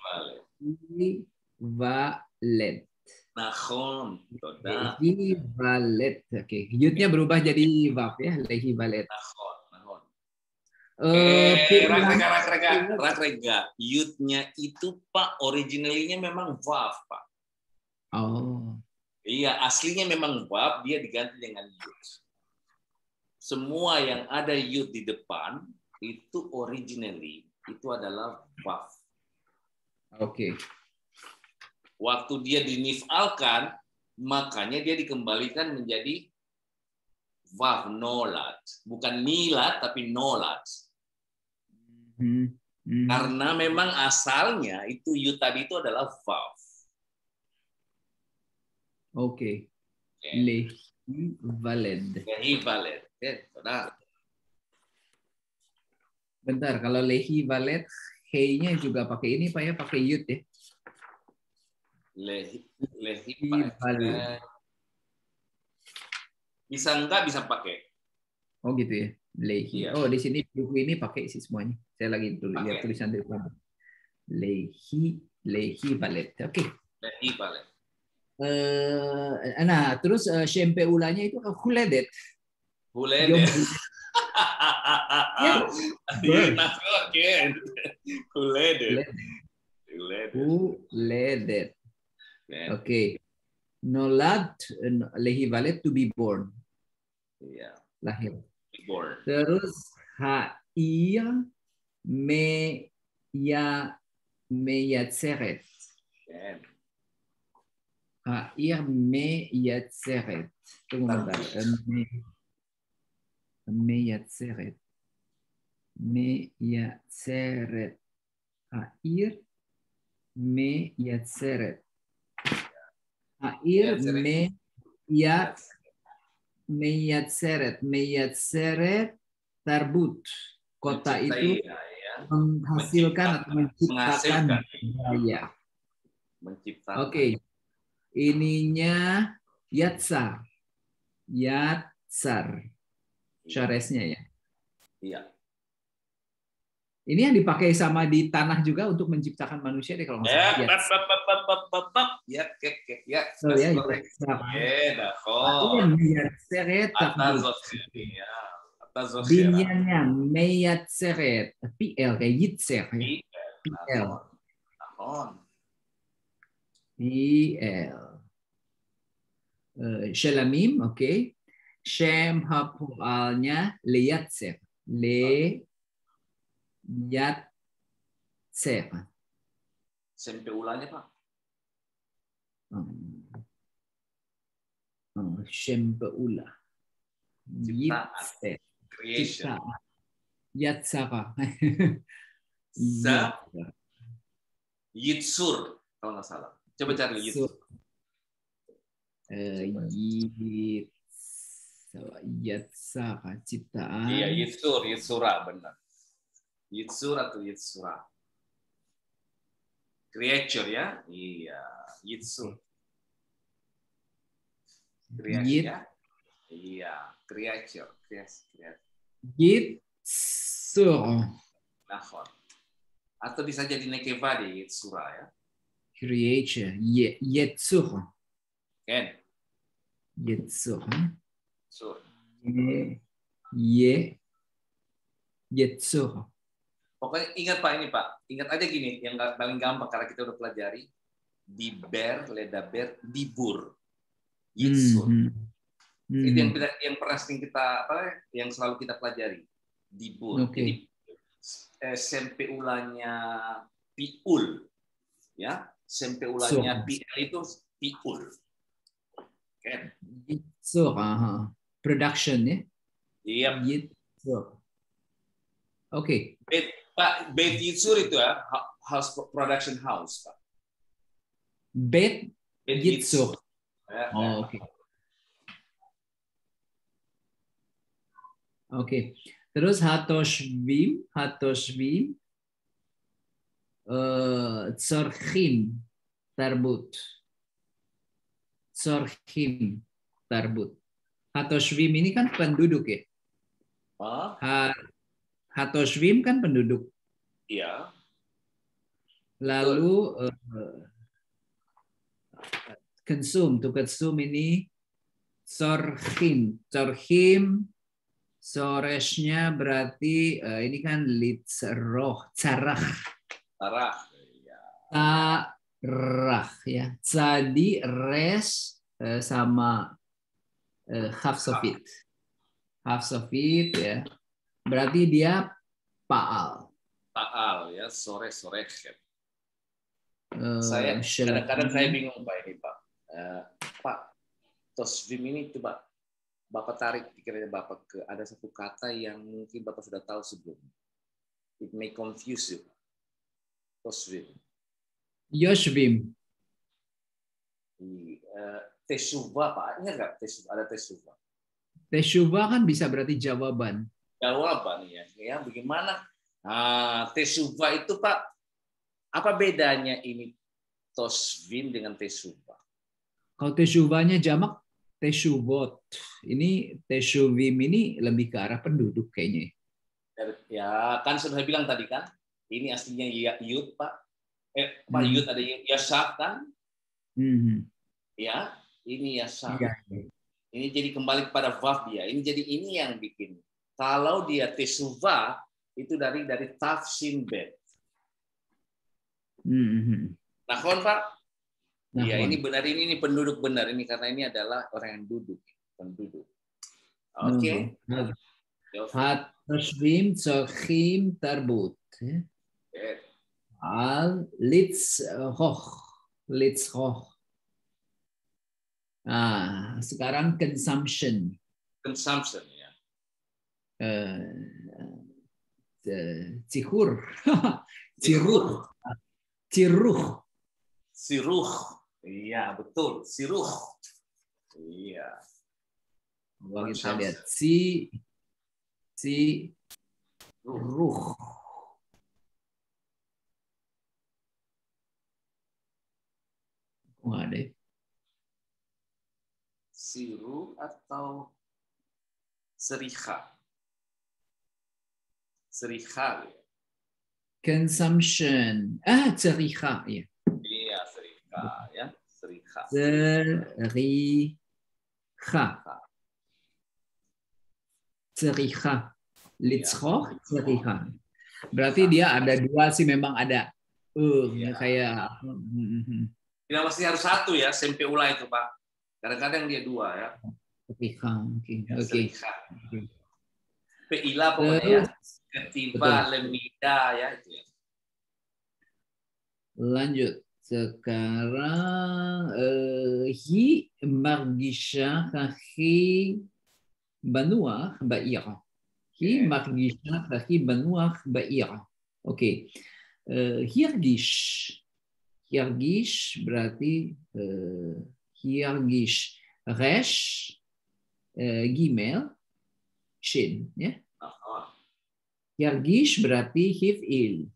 Speaker 2: valet.
Speaker 1: Nahon,
Speaker 2: lehi valet. Oke, yutnya berubah jadi vav ya, lehi valet.
Speaker 1: Nahon, nahon.
Speaker 2: Eh,
Speaker 1: rakrega, rakrega, rakrega. Yutnya itu Pak, originalnya memang vav Pak.
Speaker 2: Oh.
Speaker 1: Iya, aslinya memang vav, dia diganti dengan yut. Semua yang ada yut di depan itu originally itu adalah vav.
Speaker 2: Oke. Okay.
Speaker 1: Waktu dia dinifalkan, makanya dia dikembalikan menjadi vav nolat, bukan milat tapi nolat.
Speaker 2: Hmm. Hmm.
Speaker 1: Karena memang asalnya itu yut tadi itu adalah vav.
Speaker 2: Oke. Okay. Lehi valed.
Speaker 1: Lehi valed. Okay.
Speaker 2: Bentar, kalau lehi valed, he-nya juga pakai ini Pak ya, pakai yut ya.
Speaker 1: Lehi, lehi valed. Bisa enggak bisa pakai.
Speaker 2: Oh gitu ya. Lehi. Iya. Oh di sini buku ini pakai sih semuanya. Saya lagi tulis lihat tulisan di depan. Lehi, lehi valed. Oke. Okay.
Speaker 1: Lehi valed.
Speaker 2: Uh, nah, terus uh, Shempe Ulanya itu huledet.
Speaker 1: Huledet.
Speaker 2: Ya.
Speaker 1: Huledet.
Speaker 2: Huledet. Oke. Okay. Nolad, lehi valed, to be born.
Speaker 1: Iya.
Speaker 2: Lahir.
Speaker 1: Born.
Speaker 2: Terus ha'ir me ya meyatseret.
Speaker 1: Okay.
Speaker 2: Ha'ir me yatseret. Tunggu bentar. Me, me yatseret. Me yatseret. Ha'ir me yatseret. Ha'ir me yat meyatseret. Meyatseret tarbut. Kota itu ya, ya. Menghasilkan atau menciptakan budaya.
Speaker 1: Menciptakan.
Speaker 2: Oke. Okay. Ininya yatsar. Yatsar. Syaresnya ya.
Speaker 1: Iya.
Speaker 2: Ini yang dipakai sama di tanah juga untuk menciptakan manusia deh kalau nggak salah.
Speaker 1: Ya, ya, ya.
Speaker 2: Oh ya, ya. Binyannya meyat seret, P L kayak yitser ya. P L. P L. Shalamim, oke. Okay. Shem hapualnya leyatser. Le Yat ser.
Speaker 1: Sempeulanya Pak.
Speaker 2: Hmm. Hmm. Sempeula.
Speaker 1: Ciptaan. Creation.
Speaker 2: Ciptaan. Yatsara.
Speaker 1: Sa Yitsur kalau nggak salah. Coba cari Yitsur.
Speaker 2: Uh, Yatsara ciptaan.
Speaker 1: Iya, Yitsur, Yitsura benar. Yitsur atau Yitsura. Creature ya. Iya, Yitsur. Creation ya. Iya, creature, creature.
Speaker 2: Yitsur.
Speaker 1: Nah, atau bisa jadi nekeva di Yitsura ya.
Speaker 2: Creature, Yetsur.
Speaker 1: Kan?
Speaker 2: Yetsur.
Speaker 1: Sur.
Speaker 2: Ye, Yetsur.
Speaker 1: Pokoknya ingat Pak ini Pak, ingat aja gini, yang paling gampang karena kita udah pelajari. Diber, ledaber, dibur. Yitsur. Mm -hmm. Itu yang yang pernah sering kita apa? Yang selalu kita pelajari. Dibur. Okay. Jadi eh, sempeulanya piul, ya. Sempeulanya so. Piul itu piul. Kan?
Speaker 2: So, uh, production ya.
Speaker 1: Iya.
Speaker 2: Yep. So. Oke. Okay.
Speaker 1: Pak, Beit Yitsur itu ya, house production house, Pak.
Speaker 2: Beit Yitsur.
Speaker 1: Ya,
Speaker 2: oh, oke. Okay. Oke. Okay. Terus hatoshvim, hatoshvim, uh, tzorchim, tarbut. Tzorchim, tarbut. Hatoshvim ini kan penduduk ya?
Speaker 1: Huh?
Speaker 2: Hatoshvim kan penduduk.
Speaker 1: Iya.
Speaker 2: Lalu uh, consume, to consume ini tzorchim. Tzorchim, soresnya berarti uh, ini kan litzroh, carah.
Speaker 1: Carah.
Speaker 2: Carah ya. Jadi res uh, sama uh, half of it. Half of it ya. Berarti dia paal.
Speaker 1: Paal ya, sore-sore.
Speaker 2: Uh,
Speaker 1: saya kadang-kadang saya bingung Pak ini Pak. Uh, Pak, Tosvim ini coba Bapak tarik pikirannya Bapak ke ada satu kata yang mungkin Bapak sudah tahu sebelumnya. It may confuse you. Tosvim.
Speaker 2: Yoshvim.
Speaker 1: Uh, Teshuva Pak, ingat nggak Teshuva? Ada Teshuva.
Speaker 2: Teshuva kan bisa berarti jawaban.
Speaker 1: Jawaban ya, ya bagaimana? Nah, Teshuva itu Pak, apa bedanya ini Tosvim dengan Teshuva?
Speaker 2: Kalau Teshuvanya jamak Teshuvot. Ini Teshuvim ini lebih ke arah penduduk kayaknya.
Speaker 1: Ya, kan sudah bilang tadi kan, ini aslinya Yud Pak. Eh, Pak hmm. Yud ada Yasab kan?
Speaker 2: Hmm.
Speaker 1: Ya, ini Yasab.
Speaker 2: Ya.
Speaker 1: Ini jadi kembali kepada Vav dia. Ini jadi ini yang bikin. Kalau dia Teshuva itu dari dari Tafshin Bet.
Speaker 2: Hmm.
Speaker 1: Nah, kon Pak.
Speaker 2: Nah,
Speaker 1: ya, ini benar ini ini penduduk benar ini karena ini adalah orang yang duduk, penduduk. Oke. Okay.
Speaker 2: Hatoshvim tzorchim tarbut. Al litzroch, litzroch. Ah, sekarang consumption.
Speaker 1: Consumption ya.
Speaker 2: Uh, Cihur, ciruh, ciruh,
Speaker 1: siruh, iya betul, siruh, iya.
Speaker 2: Kalau kita lihat si, si, ruh. Nggak ada.
Speaker 1: Siruh atau seriha. Seriha.
Speaker 2: Consumption. Ah, seriha. Ya.
Speaker 1: Iya, seriha. Ya. Seriha.
Speaker 2: Seriha. Seriha. Litzroh, seriha. Berarti dia ada dua sih, memang ada. Uh, ya. Kayak.
Speaker 1: Tidak mesti harus satu ya, sempeula itu Pak. Kadang-kadang dia dua ya.
Speaker 2: Seriha. Oke.
Speaker 1: Ya,
Speaker 2: Oke.
Speaker 1: Peila pokoknya ya. Ketiba, lemida ya itu ya.
Speaker 2: Lanjut. Sekarang uh, hi margisha kahi banuah ba'ira. Hi
Speaker 1: Okay.
Speaker 2: margisha kahi banuah ba'ira. Oke. Okay. Uh, hirgish. Hirgish berarti uh, hirgish. Resh uh, gimel shin ya.
Speaker 1: Nahon.
Speaker 2: Hirgish berarti hif'il.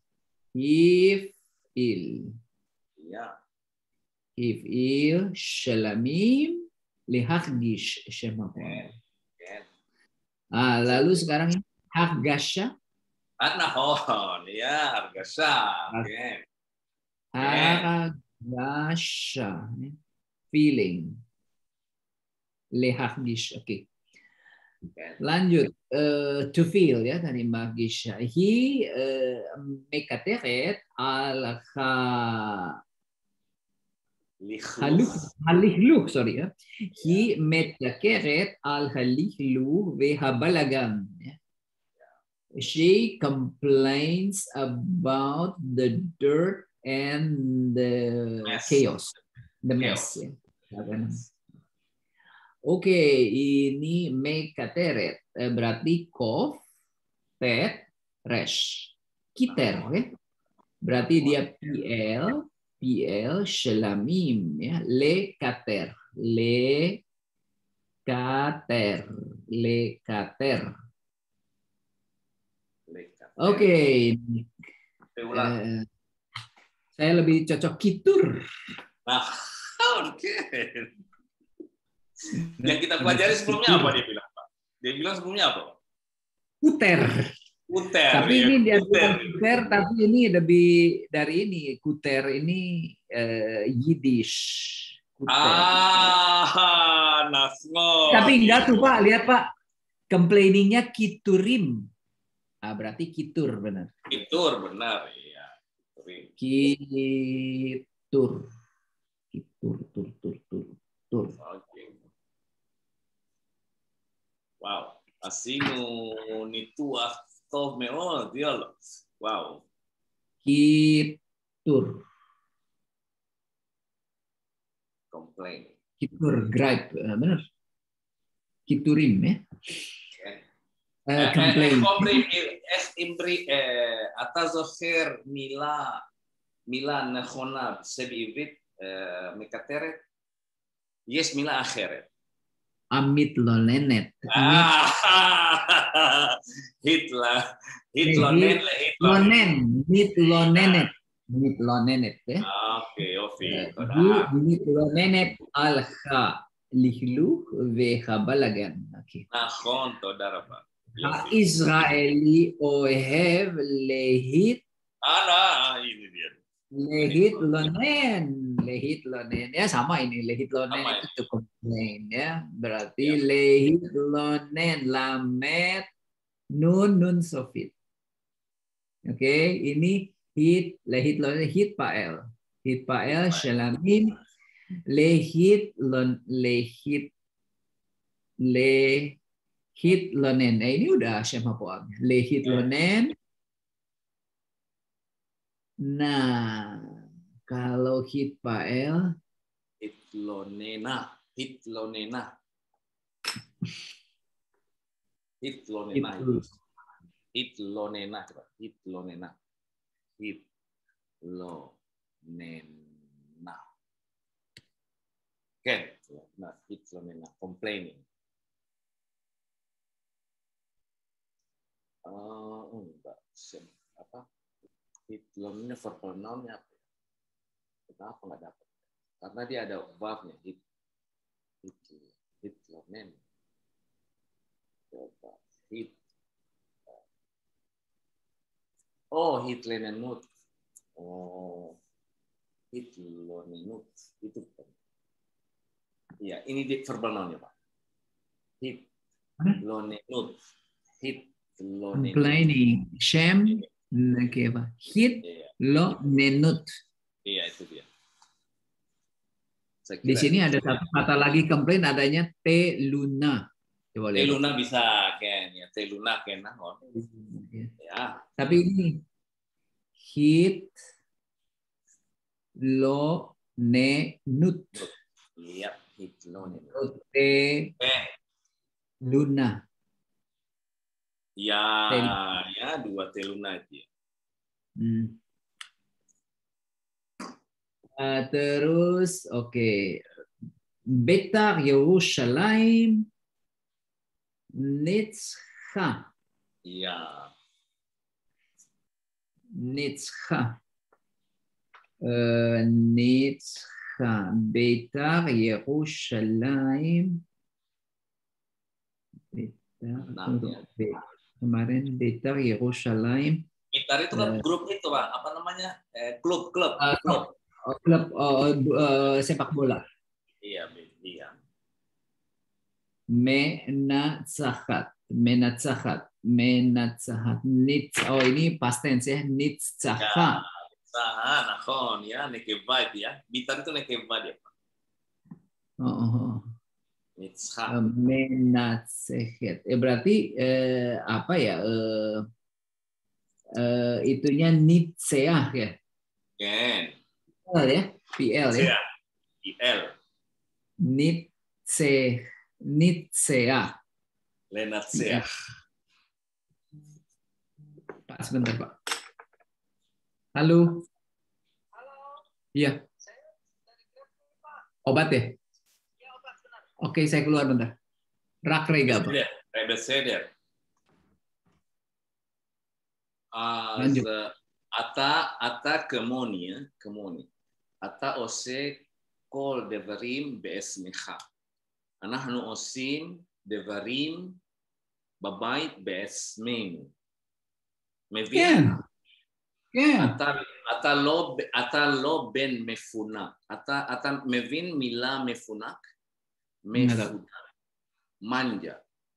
Speaker 2: Hif'il.
Speaker 1: Ya.
Speaker 2: Hif'il shalamim lihakdish syamapon.
Speaker 1: Okay.
Speaker 2: Ah, lalu sekarang ini hargasha.
Speaker 1: Ah, nahon. Ya, hargasha. Okay.
Speaker 2: Hargasha. Feeling. Lihakdish. Oke. Okay.
Speaker 1: Okay.
Speaker 2: Lanjut. Uh, to feel ya tadi magisha. Hi uh, mekateret al-kha Haluk, halihluh, sorry ya. Hi metakeret al halihluh vehabalagan. She complains about the dirt and the
Speaker 1: Mess.
Speaker 2: chaos, the mess. Ya. Oke, okay, ini mekateret berarti kof, tet, resh, kiter, ya. Berarti dia pl. P L shalamim ya le kater le kater le kater. Oke, okay. uh, saya lebih cocok kitur.
Speaker 1: Nah, oke. Okay. Yang kita pelajari sebelumnya apa dia bilang, Pak? Dia bilang sebelumnya apa?
Speaker 2: Kuter.
Speaker 1: Kuter.
Speaker 2: Tapi
Speaker 1: ya,
Speaker 2: ini dia
Speaker 1: kuter.
Speaker 2: kuter, tapi ini lebih dari ini. Kuter ini uh, Yiddish. Kuter.
Speaker 1: Ah, nasmo.
Speaker 2: Tapi enggak tuh Pak, lihat Pak. Complainingnya kiturim. Ah, berarti kitur benar.
Speaker 1: Kitur benar, iya.
Speaker 2: Kitur. Kitur, tur, tur, tur, tur.
Speaker 1: Okay. Wow. Asino nitua toh meo dialog. Wow.
Speaker 2: Kitur.
Speaker 1: Complain.
Speaker 2: Kitur, gripe, benar. Kiturim ya. Uh, complain.
Speaker 1: Complain. Es imbri atazoher mila mila nechona sebivrit mekateret. Yes mila acheret.
Speaker 2: Amit lonenet.
Speaker 1: Ah, Hitler, Hitlonen,
Speaker 2: Hitlonen, Hitlonenet, Hitlonenet ya.
Speaker 1: Oke, oke.
Speaker 2: Hitlonenet alha lihlu vehabalagan. Oke.
Speaker 1: Nahon, todara Pak.
Speaker 2: Israeli ohev lehit.
Speaker 1: Ada, ini dia.
Speaker 2: Lehit lonen, lehit lonen ya sama ini lehit lonen sama itu cukup plain ya berarti ya. Lehit lonen lamet nun nun sofit. Oke okay, ini hit lehit lonen hit pael hit pael shalamin lehit lon lehit lehit lonen. Nah, ini udah syama poang lehit lonen. Nah, kalau hit pael
Speaker 1: hitlonena, hitlonena. Hitlonena. Hitlonena, hitlonena. Hitlonena. Oke, nah, hitlonena, complaining. Oh, enggak. Apa? Hitlonnya verbal noun-nya apa? Kenapa nggak dapat? Karena dia ada verb-nya. Hit, hit, hitlonen. Coba. Hit. Oh, hitlenenut. Oh, hitlonenut. Itu. Iya, ini verbal noun-nya, Pak. Hitlonenut. Hitlonenut.
Speaker 2: Complaining. Shame. Oke, apa? Hit iya. Lo nenut.
Speaker 1: Iya, itu dia.
Speaker 2: Di sini ada satu kata lagi komplain adanya te luna.
Speaker 1: Coba te luna bisa Ken ya, te luna Ken nahon.
Speaker 2: Ya. Tapi ini hit lo, ne, nut.
Speaker 1: Iya, hitlo.
Speaker 2: Te,
Speaker 1: Eh,
Speaker 2: luna.
Speaker 1: ya,
Speaker 2: Te.
Speaker 1: ya dua teluna itu.
Speaker 2: Hmm. Uh, terus, oke. Okay. Betar Yerushalayim Nitzcha.
Speaker 1: Iya.
Speaker 2: Nitzcha. Uh, Nitzcha. Betar Yerushalayim. Betar.
Speaker 1: Nah, ya.
Speaker 2: Kemarin Betar Yerushalayim.
Speaker 1: Gitar itu kan
Speaker 2: uh,
Speaker 1: grup itu, Pak. Apa namanya? Eh, klub, klub,
Speaker 2: uh,
Speaker 1: klub.
Speaker 2: Klub uh, uh, sepak bola.
Speaker 1: Iya, iya.
Speaker 2: Menatzachat, menatzachat, menatzachat. Nitz, oh ini past tense ya, nitzchacha.
Speaker 1: Nah, nah, ya, nekeva itu ya. Gitar itu nekeva dia, Pak.
Speaker 2: Oh, oh.
Speaker 1: Nitzcha.
Speaker 2: Menatzachet. Eh, berarti eh, apa ya? Eh, eh, itunya nitseah ya.
Speaker 1: Ken.
Speaker 2: P L ya, P L ya.
Speaker 1: I L.
Speaker 2: Nitse, nitseah.
Speaker 1: Lenatseah.
Speaker 2: Pak, sebentar Pak. Halo.
Speaker 3: Halo.
Speaker 2: Iya.
Speaker 3: Saya dari Grab, Pak.
Speaker 2: Obat ya?
Speaker 3: Ya, obat benar.
Speaker 2: Oke, saya keluar bentar. Rakrega, Pak.
Speaker 1: Rebeseder.
Speaker 2: Lanjut.
Speaker 1: Ata ata kemoni ya, kemoni. Ata ose kol devarim beesmicha. Anahnu osim devarim babait beesmenu. Mevin?
Speaker 2: Yeah. Yeah.
Speaker 1: Ata ata lo ata lo ben mefunak. Ata ata mevin mila mefunak. Mefunak. Manja.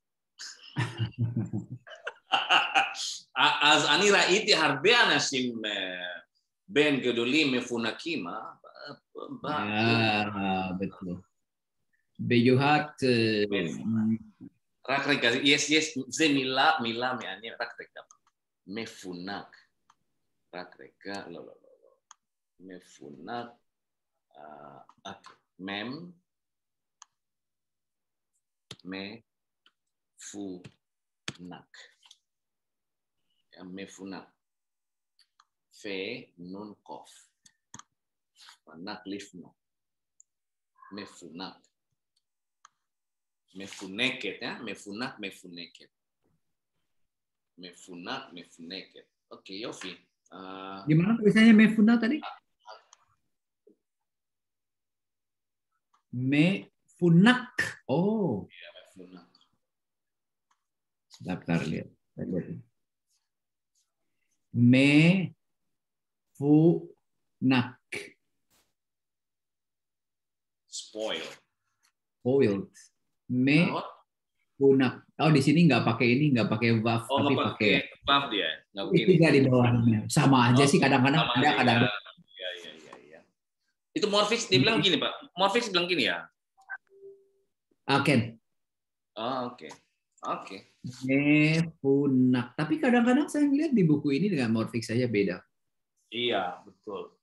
Speaker 1: אז אני ראיתי הרבה אנשים בין גדולים מפונקים.
Speaker 2: Ya, betul. Beyuhat.
Speaker 1: רק רגע, יש, יש, זה מילה, מילה מעניין, רק רגע. מפונק. רק רגע, לא, לא, לא, לא. מפונק. מם. מפונק. מפונק. fe nun kof. Panak lifno. Mefunak. Mefuneket ya, mefunak, mefuneket. Mefunak, mefuneket. Oke, Yofi. Uh,
Speaker 2: Gimana tulisannya mefuna tadi? Mefunak. Oh.
Speaker 1: Ya, mefunak.
Speaker 2: Daftar lihat. lihat. Mefunak.
Speaker 1: Spoil.
Speaker 2: Spoiled. Mefunak. Oh, di sini nggak pakai ini, nggak pakai vav,
Speaker 1: oh,
Speaker 2: tapi
Speaker 1: pakai vav dia. Nggak begini.
Speaker 2: Tiga di bawahnya. Sama aja
Speaker 1: oh,
Speaker 2: sih kadang-kadang ada, kadang-kadang.
Speaker 1: Ya, ya, ya, ya. Itu morfix dia bilang gini, Pak. Morfix bilang gini ya.
Speaker 2: Aken.
Speaker 1: Oh, oke. Okay. Oke. Okay.
Speaker 2: Mefunak. Tapi kadang-kadang saya lihat di buku ini dengan morfix saja beda.
Speaker 1: Iya, betul.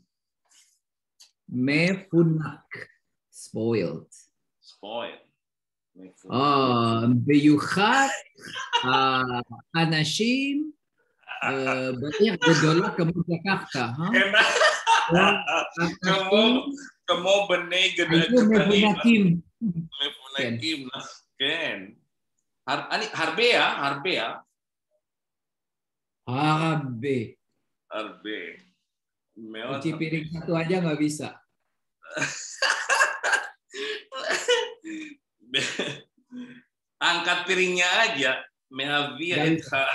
Speaker 2: Mefunak. Spoiled.
Speaker 1: Spoiled.
Speaker 2: Oh, beyuchat uh, anashim uh, banyak gejolak ke Jakarta. Huh?
Speaker 1: Kamu kamu benih gede
Speaker 2: mefunakim.
Speaker 1: Mefunakim, Ken. Har, ani Harbea, Harbea.
Speaker 2: Harbe.
Speaker 1: Harbe.
Speaker 2: Cuci piring satu aja nggak bisa.
Speaker 1: Angkat piringnya aja. Mehavia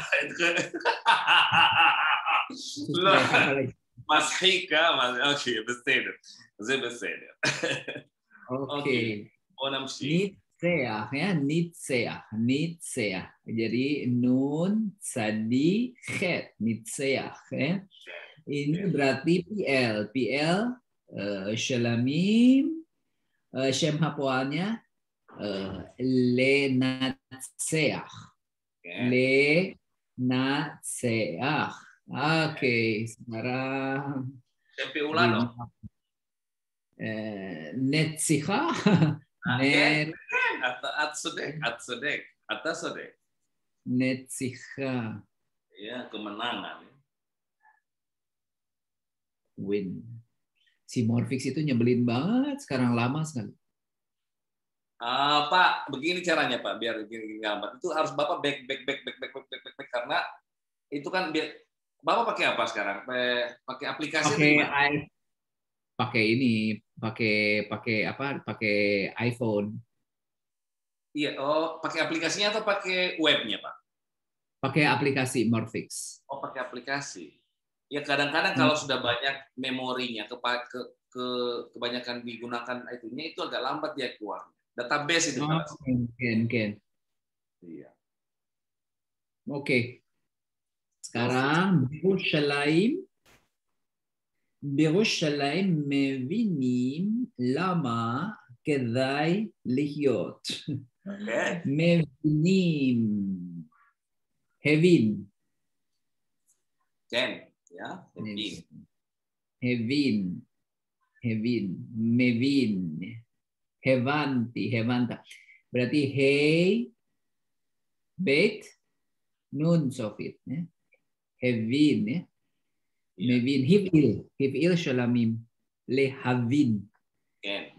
Speaker 1: Mas Hika, Mas. Oke, beseder. Saya beseder.
Speaker 2: Oke. Nitseah ya, nitseah, nitseah. Jadi nun, sadi, khet, nitseah. Ya. Ini berarti P L, P L, uh, shalamim, uh, shem hapoalnya. Uh, Lenatseah. Okay. Lenatseah. Oke, okay. Sekarang
Speaker 1: Tempe ulado.
Speaker 2: Eh, Netsiha.
Speaker 1: Net.
Speaker 2: Net.
Speaker 1: Atsodek, atsodek, atasodek.
Speaker 2: Netsiha.
Speaker 1: Ya, kemenangan.
Speaker 2: Win. Si Morfix itu nyebelin banget. Sekarang lama sekali.
Speaker 1: Ah, Pak, begini caranya Pak, biar gini gambar. Itu harus Bapak back back back back back back back, back, back karena itu kan biar Bapak pakai apa sekarang? Pakai, pakai aplikasi atau
Speaker 2: Pakai
Speaker 1: gimana?
Speaker 2: i- pakai ini, pakai pakai apa? Pakai iPhone.
Speaker 1: Iya, oh, pakai aplikasinya atau pakai webnya, Pak?
Speaker 2: Pakai aplikasi Morfix.
Speaker 1: Oh, pakai aplikasi. Ya kadang-kadang
Speaker 2: Hmm.
Speaker 1: kalau sudah banyak memorinya ke, ke, ke kebanyakan digunakan itunya itu agak lambat dia keluar. Database itu
Speaker 2: Oh,
Speaker 1: Pak.
Speaker 2: Ken, Ken.
Speaker 1: Iya.
Speaker 2: Oke. Sekarang Yerushalayim. Yerushalayim mevinim lama kedai lihyot.
Speaker 1: Oke.
Speaker 2: Mevinim. Hevin.
Speaker 1: Ken, ya. Hevin.
Speaker 2: Hevin. Hevin. Mevin. Hevanti. Hevanta. Berarti hey, bet, nun sofit. Ya. Hevin. Ya.
Speaker 1: Iya.
Speaker 2: Mevin. Hivil. Hivil shalamim. Lehavin.
Speaker 1: Ken.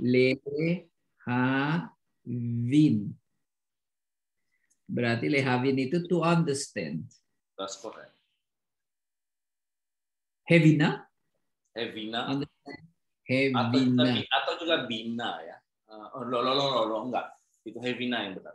Speaker 2: Lehavin. Berarti lehavin itu to understand.
Speaker 1: That's correct.
Speaker 2: Hevina.
Speaker 1: Hevina.
Speaker 2: Understand.
Speaker 1: Atau juga,
Speaker 2: Hevina.
Speaker 1: atau juga Bina ya. Uh, lo, lo, lo, lo, lo, enggak. Itu Hevina yang benar.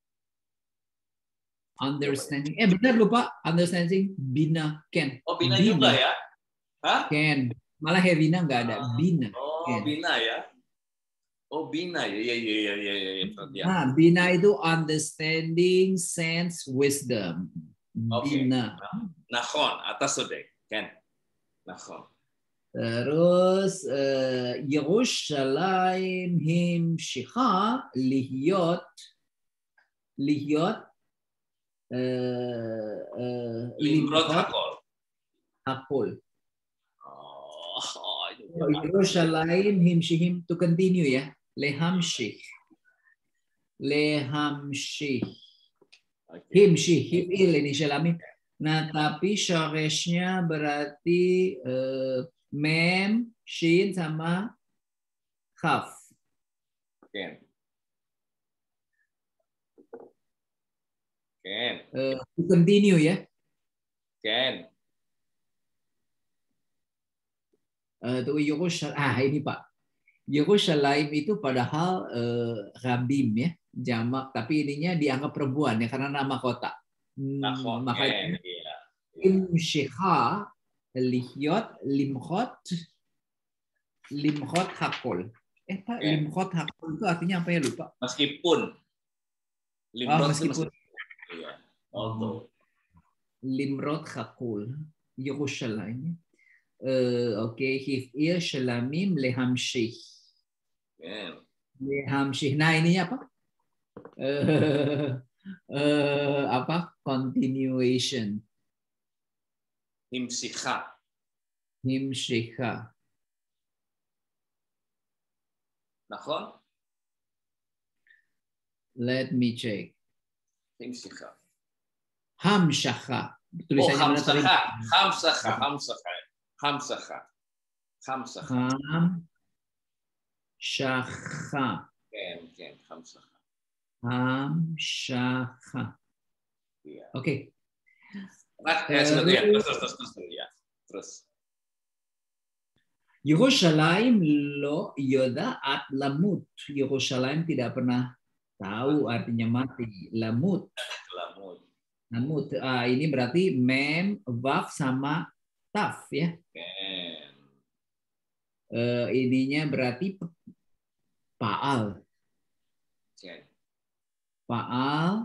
Speaker 2: Understanding. Eh benar lupa. Understanding. Bina. Ken.
Speaker 1: Oh, Bina, juga ya? Hah?
Speaker 2: Ken. Malah Hevina nggak ada. Bina.
Speaker 1: Oh,
Speaker 2: Ken.
Speaker 1: Bina ya. Oh, Bina ya. Iya, iya, iya, iya, iya. Ya.
Speaker 2: Nah, Bina itu understanding, sense, wisdom.
Speaker 1: Oke.
Speaker 2: Bina.
Speaker 1: Nahon, atas sodek. Ken. Nahon.
Speaker 2: Terus uh, Yerushalayim himshicha lihyot lihyot uh, uh,
Speaker 1: Limrod
Speaker 2: limchot
Speaker 1: hakol.
Speaker 2: hakol.
Speaker 1: Oh, oh, itu
Speaker 2: So, Yerushalayim himshihim to continue ya. Lehamshich. Lehamshich.
Speaker 1: Okay.
Speaker 2: Himshih, himil ini shalamim. Nah, tapi shareshnya berarti uh, mem, shin sama kaf.
Speaker 1: Ken. Ken.
Speaker 2: Uh, to continue ya.
Speaker 1: Ken.
Speaker 2: Uh, tuh Yerushalayim. Ah ini Pak. Yerushalayim itu padahal uh, rabim ya, jamak, tapi ininya dianggap perempuan ya karena nama kota. Hmm, makanya
Speaker 1: iya.
Speaker 2: imshicha lihyot limchot limchot hakol. Eh Pak,
Speaker 1: Okay.
Speaker 2: limchot hakol itu artinya apa ya lupa?
Speaker 1: Meskipun.
Speaker 2: Oh, meskipun.
Speaker 1: Iya. Although.
Speaker 2: Limrod hakol. Yerushalayim. Uh, Oke, okay. Hif'ir shalamim lehamshich.
Speaker 1: Yeah.
Speaker 2: Lehamshich. Nah ininya apa? Uh, uh, apa? Continuation.
Speaker 1: Himsicha.
Speaker 2: Himshicha.
Speaker 1: Nahon?
Speaker 2: Let me check.
Speaker 1: Himsicha.
Speaker 2: Hamshacha.
Speaker 1: Oh, hamsacha. Hamsacha. Hamsacha. Hamsacha. Hamsacha.
Speaker 2: Hamshacha.
Speaker 1: Ken, ken, hamsacha.
Speaker 2: Hamshacha.
Speaker 1: Iya.
Speaker 2: Oke.
Speaker 1: Nah, eh, terus, ya. terus, terus, terus, terus, ya. Terus.
Speaker 2: Yerushalayim lo yoda'at lamut. Yerushalayim tidak pernah tahu artinya mati. Lamut.
Speaker 1: Lamut.
Speaker 2: Lamut. Ah, ini berarti mem, waf sama taf ya.
Speaker 1: Ken.
Speaker 2: Uh, ininya berarti Paal.
Speaker 1: Ken.
Speaker 2: Paal.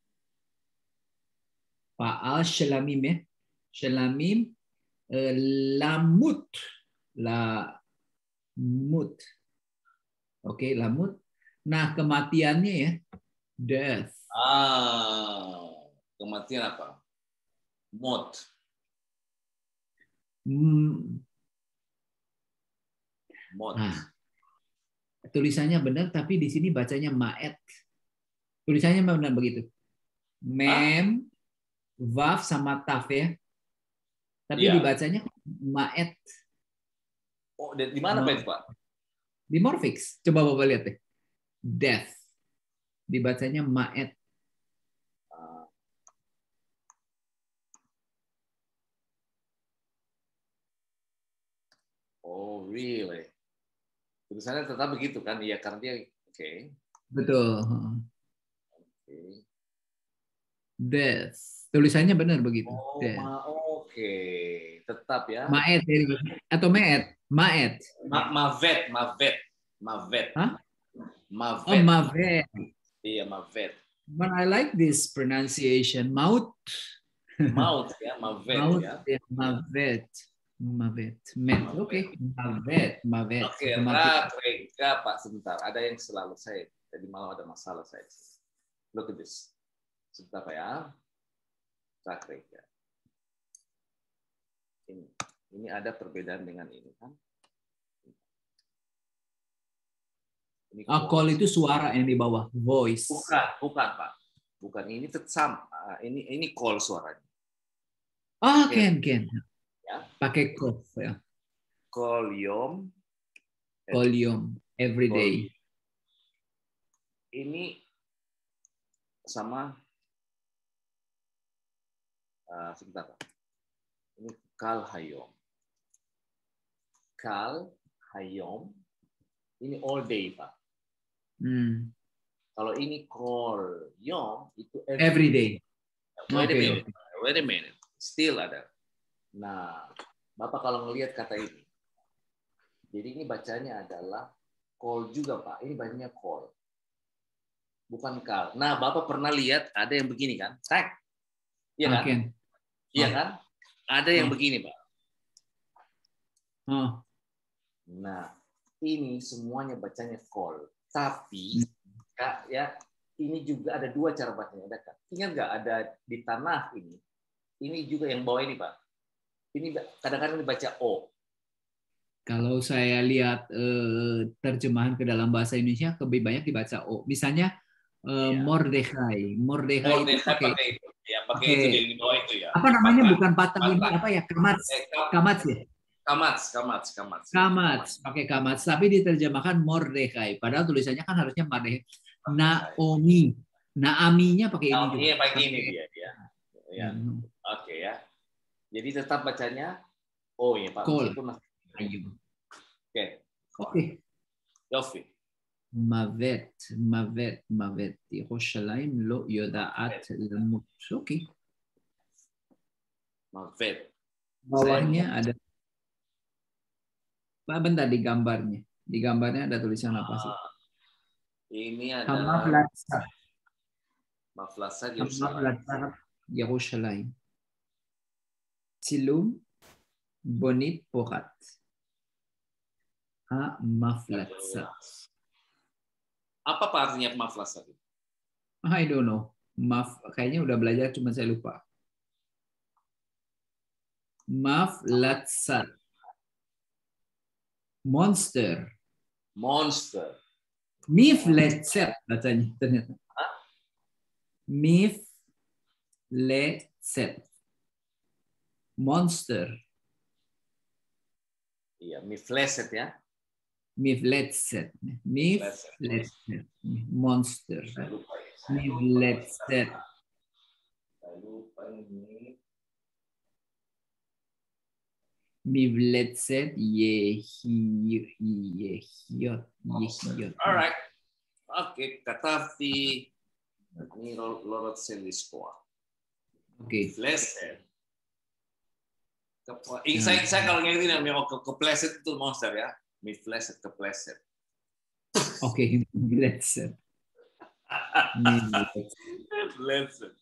Speaker 2: Paal shalamim ya. Shalamim uh, lamut. Lamut. Oke, okay, lamut. Nah, kematiannya ya. Death.
Speaker 1: Ah, kematian apa? Mot.
Speaker 2: Hmm.
Speaker 1: Mot.
Speaker 2: Nah, tulisannya benar, tapi di sini bacanya maet. Tulisannya benar begitu. Mem, Vav sama Taf ya. Tapi
Speaker 1: Iya.
Speaker 2: dibacanya maet.
Speaker 1: Oh, di di mana
Speaker 2: Ma-
Speaker 1: Pak itu, Pak?
Speaker 2: Di Morfix. Coba Bapak lihat deh. Death. Dibacanya maet.
Speaker 1: Ah, Oh, really? Tulisannya tetap begitu kan? Iya, karena dia oke.
Speaker 2: Betul.
Speaker 1: Oke.
Speaker 2: Death. Tulisannya benar begitu.
Speaker 1: Oh,
Speaker 2: Death.
Speaker 1: ma oke. Tetap ya.
Speaker 2: Maet ya, atau meet? Maet.
Speaker 1: Ma mavet, mavet, mavet.
Speaker 2: Hah?
Speaker 1: Mavet.
Speaker 2: Oh, mavet.
Speaker 1: Iya, mavet.
Speaker 2: But I like this pronunciation. Maut.
Speaker 1: Maut ya, mavet
Speaker 2: Maut
Speaker 1: ya.
Speaker 2: ya. Mavet. Mavet. Met.
Speaker 1: Mavet.
Speaker 2: Oke. Mavet. Mavet.
Speaker 1: Oke,
Speaker 2: Mavet.
Speaker 1: rak, reka, Pak, sebentar. Ada yang selalu saya, tadi malam ada masalah saya. Look at this. Sebentar, Pak ya. Rak, reka. Ini, ini ada perbedaan dengan ini kan. Ini
Speaker 2: Ah, call itu suara yang di bawah. Voice.
Speaker 1: Bukan, bukan, Pak. Bukan, ini tetap. Ini ini call suaranya.
Speaker 2: Ah,
Speaker 1: Oke.
Speaker 2: Ken, Ken.
Speaker 1: Ya.
Speaker 2: Pakai cough ya.
Speaker 1: Call yom.
Speaker 2: Volume. Every day.
Speaker 1: Ini sama uh, sebentar, Pak. Ini kal hayom. Kal hayom. Ini all day, Pak.
Speaker 2: Hmm.
Speaker 1: Kalau ini call yom itu
Speaker 2: Every day.
Speaker 1: Wait a
Speaker 2: Oke,
Speaker 1: minute. Wait a minute. Still ada. Nah, Bapak kalau ngelihat kata ini. Jadi ini bacanya adalah call juga, Pak. Ini bacanya call. Bukan call. Nah, Bapak pernah lihat ada yang begini kan? Tag. Iya kan?
Speaker 2: Oke.
Speaker 1: Iya
Speaker 2: Oh.
Speaker 1: kan? Ada yang
Speaker 2: Oh.
Speaker 1: begini, Pak.
Speaker 2: Oh.
Speaker 1: Nah, ini semuanya bacanya call. Tapi Kak, ya, ini juga ada dua cara bacanya. Ada kan? Ingat nggak ada di tanah ini? Ini juga yang bawah ini, Pak. Ini kadang-kadang dibaca O.
Speaker 2: Kalau saya lihat eh, terjemahan ke dalam bahasa Indonesia lebih banyak dibaca O. Misalnya eh,
Speaker 1: Iya.
Speaker 2: Mordechai. Mordechai
Speaker 1: Oh,
Speaker 2: itu
Speaker 1: saya
Speaker 2: pakai
Speaker 1: pakai itu. Ya, pakai
Speaker 2: pakai-
Speaker 1: itu di bawah itu ya.
Speaker 2: apa namanya?
Speaker 1: Patah.
Speaker 2: Bukan patah ini
Speaker 1: Patah.
Speaker 2: apa ya? Kamats.
Speaker 1: Eh, kam-
Speaker 2: Kamats ya?
Speaker 1: Kamats, kamats, kamats.
Speaker 2: Kamats, pakai kamats, tapi diterjemahkan Mordechai. Padahal tulisannya kan harusnya Mordechai. Naomi. Naaminya pakai ini
Speaker 1: Nah,
Speaker 2: juga.
Speaker 1: iya pakai ini dia, dia. Ya.
Speaker 2: Hmm.
Speaker 1: Oke ya. Jadi tetap bacanya oh ya Pak.
Speaker 2: Call.
Speaker 1: Meskipun masih-
Speaker 2: Ayo.
Speaker 1: Oke.
Speaker 2: Oke.
Speaker 1: Yofi.
Speaker 2: Mavet, mavet, mavet. ירושלים לא יודעת למות. אוקיי.
Speaker 1: Mavet.
Speaker 2: Bawahnya ada. Pak, bentar di gambarnya. Di gambarnya ada tulisan apa sih?
Speaker 1: Ah, ini
Speaker 2: Hamav
Speaker 1: adalah
Speaker 2: Latsar.
Speaker 1: Maflasa
Speaker 2: Hamav
Speaker 1: Yerusalem.
Speaker 2: Latsar ירושלים. צילום בונית פוחת. המפלצה.
Speaker 1: Apa Pak artinya maflasa?
Speaker 2: I don't know. Maaf, kayaknya udah belajar cuma saya lupa. Maflatsa. Monster.
Speaker 1: Monster.
Speaker 2: Mifletset bacanya ternyata. Mifletset. Monster.
Speaker 1: Iya, mifleset ya.
Speaker 2: Mifletset. Mifletset. Monster.
Speaker 1: Saya lupa ya. Saya lupa.
Speaker 2: Mifletset.
Speaker 1: Saya lupa ini.
Speaker 2: Mifletset. Yehiot. Yehiot. Yehiot.
Speaker 1: Alright. Oke, Katafti. Ini Lorot Seliskoa.
Speaker 2: Oke.
Speaker 1: Mifleset. Ke- Saya, saya kalau ngerti namanya ke kepleset itu monster ya. Mifleset, kepleset.
Speaker 2: Oke. Mifletset.
Speaker 1: Mifleset.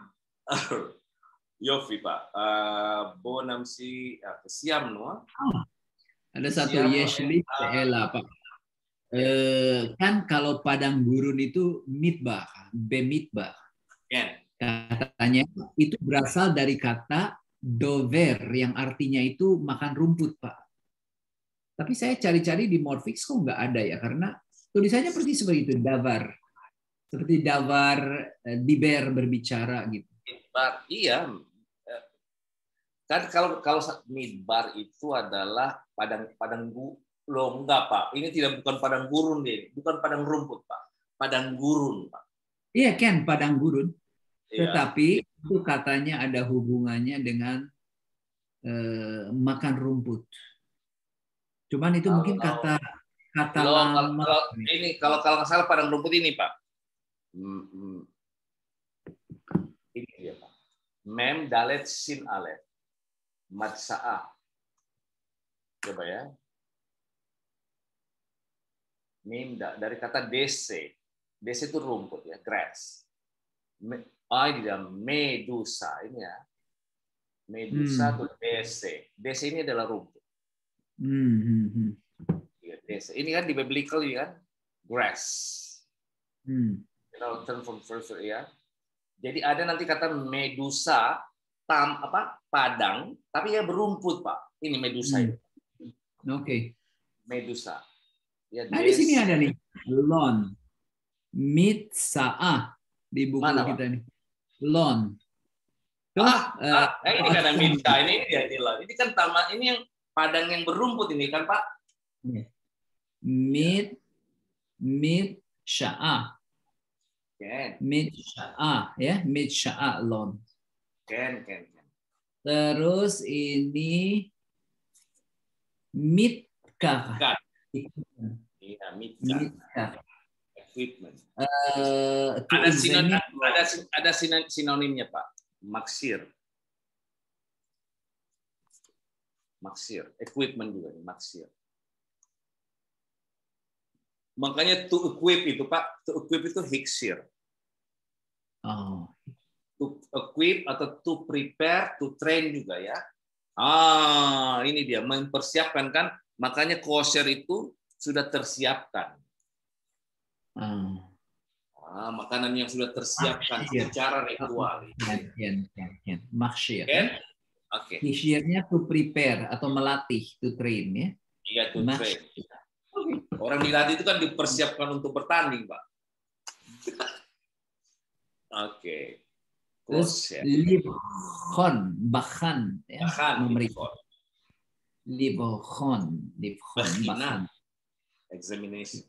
Speaker 1: Yofi Pak. Uh, Bonam si apa? Siam no?
Speaker 2: Ada satu
Speaker 1: Siapa?
Speaker 2: Yeshli Ela Pak. Eh, kan kalau padang gurun itu mitbah, bemitbah.
Speaker 1: Ken.
Speaker 2: Katanya itu berasal dari kata dover yang artinya itu makan rumput, Pak. Tapi saya cari-cari di Morfix kok nggak ada ya, karena tulisannya persis seperti itu, davar. Seperti davar, eh, diber, berbicara gitu.
Speaker 1: Midbar, iya. Eh, Kan kalau kalau sa- midbar itu adalah padang padang gu, loh enggak Pak. Ini tidak bukan padang gurun deh, bukan padang rumput Pak. Padang gurun Pak.
Speaker 2: Iya kan, padang gurun.
Speaker 1: Iya.
Speaker 2: Tetapi itu katanya ada hubungannya dengan eh, makan rumput. Cuman itu mungkin
Speaker 1: Kalau
Speaker 2: kata kata
Speaker 1: Loh, kalau,
Speaker 2: lama.
Speaker 1: kalau ini kalau kalau nggak salah padang rumput ini Pak. Hmm, hmm. Ini dia Pak. Mem dalet sin alef. Matsa'a. Coba ya. Mim da- dari kata dese. Dese itu rumput ya, grass. Me, ah, di dalam medusa ini ya. Medusa
Speaker 2: Hmm.
Speaker 1: itu dese. Dese ini adalah rumput.
Speaker 2: Hmm, hmm, hmm.
Speaker 1: Ya, dese. Ini kan di biblical ya kan, grass.
Speaker 2: Hmm.
Speaker 1: You know, turn from first ya. Jadi ada nanti kata medusa tam apa padang, tapi ya berumput Pak. Ini medusa
Speaker 2: Hmm.
Speaker 1: itu.
Speaker 2: Oke.
Speaker 1: Medusa. Ya,
Speaker 2: Nah di sini
Speaker 1: des-
Speaker 2: ada nih lon, mitsaah di buku
Speaker 1: Mana, Pak?
Speaker 2: kita nih. Lon. Tuh,
Speaker 1: Ah,
Speaker 2: eh,
Speaker 1: ah, eh, ini kan ada minta ini ini dia nilai. Ini kan taman ini yang padang yang berumput ini kan Pak.
Speaker 2: mit mit sya'ah,
Speaker 1: Ken,
Speaker 2: mit sya'ah ya, mit sya'ah lon.
Speaker 1: ken, ken, ken.
Speaker 2: Terus ini mitkah.
Speaker 1: Kan. Iya, mitka.
Speaker 2: Mitkah.
Speaker 1: Equipment.
Speaker 2: Eh, to
Speaker 1: Ada sinonim,
Speaker 2: examine-
Speaker 1: ada ada sino- sinonimnya Pak. Maksir. Maksir. Equipment juga nih, maksir. Makanya to equip itu Pak, to equip itu hiksir.
Speaker 2: Oh,
Speaker 1: To equip atau to prepare, to train juga ya. Ah, ini dia mempersiapkan kan. Makanya kosher itu sudah tersiapkan.
Speaker 2: ah.
Speaker 1: Ah, makanan yang sudah tersiapkan
Speaker 2: Maksir.
Speaker 1: secara ritual.
Speaker 2: Ken, ken, ken, ken. Maksir.
Speaker 1: Kan? Oke.
Speaker 2: Maksirnya to prepare atau melatih, to train ya.
Speaker 1: Iya, to
Speaker 2: Mas-
Speaker 1: train. Orang dilatih itu kan dipersiapkan untuk bertanding, Pak. Oke.
Speaker 2: Terus
Speaker 1: Kosher.
Speaker 2: libkhon, bahkan ya,
Speaker 1: Bahkan
Speaker 2: memeriksa. Libkhon, libkhon,
Speaker 1: Bakhina.
Speaker 2: bahkan.
Speaker 1: Examination.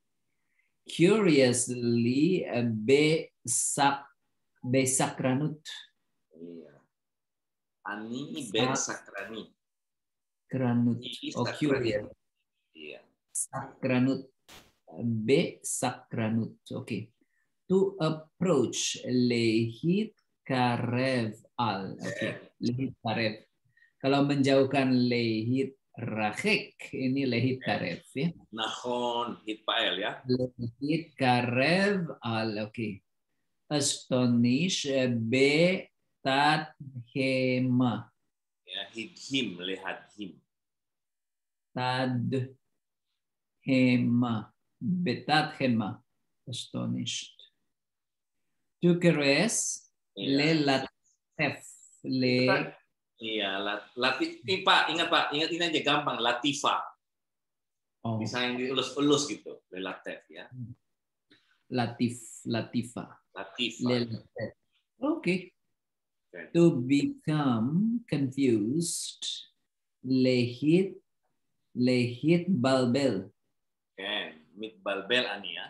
Speaker 2: Curiously, eh, besak besakranut,
Speaker 1: Iya. Ani ben sakrani.
Speaker 2: kranut.
Speaker 1: Ini
Speaker 2: Oh,
Speaker 1: sakrani.
Speaker 2: curious.
Speaker 1: Iya.
Speaker 2: Sakranut, besakranut. Oke. To approach, lehit karev al. Oke. Lehit karev. Kalau menjauhkan lehit rahek, ini lehit karev ya.
Speaker 1: Nahon hitpael ya.
Speaker 2: Lehit karev al. Oke. Astonish, eh, betat hema.
Speaker 1: Ya, hidhim lehadhim.
Speaker 2: Tad hema. Betat hema. Astonished. To caress, le
Speaker 1: Iya.
Speaker 2: latef. Le
Speaker 1: Itu kan- Iya, lat- latif, ini, Pak, ingat Pak, ingat ini aja gampang, latifa.
Speaker 2: oh,
Speaker 1: Bisa yang dielus-elus gitu, lelatef ya.
Speaker 2: latif, latifa.
Speaker 1: Latifa.
Speaker 2: Le latef. Okay.
Speaker 1: Oke.
Speaker 2: To become confused, lehit, lehit balbel.
Speaker 1: Oke, mit balbel ani ya.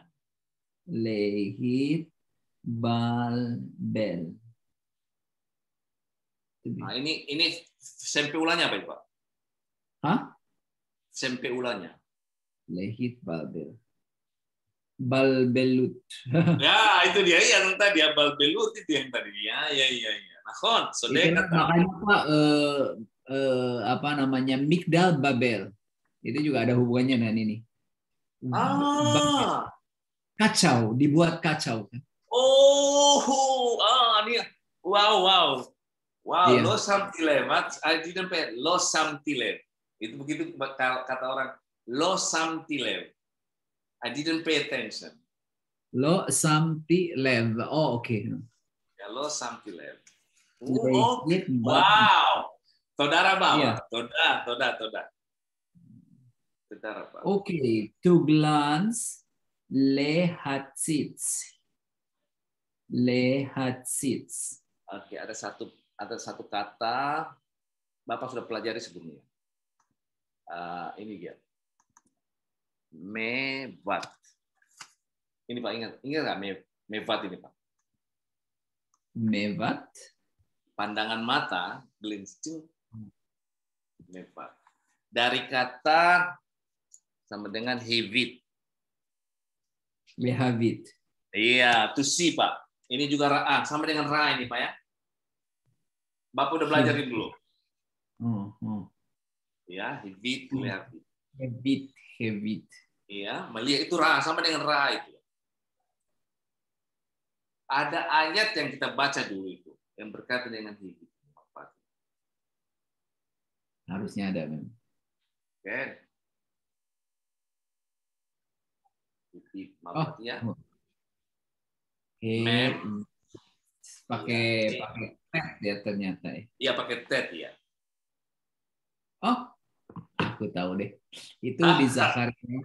Speaker 2: Lehit balbel.
Speaker 1: Nah, ini ini sempe ulanya apa itu, Pak?
Speaker 2: Hah?
Speaker 1: Sempe ulanya.
Speaker 2: Lehit balbel. Balbelut.
Speaker 1: Ya, itu dia yang tadi ya, balbelut itu yang tadi. Ya, ya, ya, ya. Nah,
Speaker 2: Itu
Speaker 1: sodeka.
Speaker 2: makanya Pak, eh, eh, apa namanya, Migdal Babel. Itu juga ada hubungannya dengan ini. Babel.
Speaker 1: Ah,
Speaker 2: Kacau, dibuat kacau.
Speaker 1: oh, ah, ini, wow, wow, wow,
Speaker 2: Iya.
Speaker 1: lo samtile, Mat, I didn't pay, lo samtile. Itu begitu kata orang, lo samtile. I didn't pay attention.
Speaker 2: Lo samti lev. Oh, oke.
Speaker 1: Ya, lo samtile.
Speaker 2: Lehit
Speaker 1: Oh,
Speaker 2: balbel.
Speaker 1: wow. Saudara bawa,
Speaker 2: Iya.
Speaker 1: toda, toda, toda. Sebentar, Pak.
Speaker 2: Oke, okay. To glance, lehatsits. Lehatsits.
Speaker 1: Oke, ada satu ada satu kata Bapak sudah pelajari sebelumnya. Uh, ini dia. Mevat. Ini Pak, ingat ingat nggak me, mevat ini Pak?
Speaker 2: Mevat.
Speaker 1: Pandangan mata, glinsting. Mevat. Dari kata sama dengan hevit.
Speaker 2: Lehavit.
Speaker 1: Iya, to see Pak. Ini juga ra, sama dengan ra ini Pak ya. Bapak udah belajar ini dulu.
Speaker 2: Oh, oh.
Speaker 1: Ya, hevit, lehavit.
Speaker 2: Hevit, hevit.
Speaker 1: Iya, melihat itu ra, sama dengan ra itu. Ada ayat yang kita baca dulu itu yang berkaitan dengan hevit.
Speaker 2: Harusnya ada memang.
Speaker 1: Oke. Hevit,
Speaker 2: Oh,
Speaker 1: ya.
Speaker 2: oh. He, pakai ya. pakai tet ya ternyata ya.
Speaker 1: Iya pakai tet ya.
Speaker 2: Oh, aku tahu deh. Itu di Zakaria.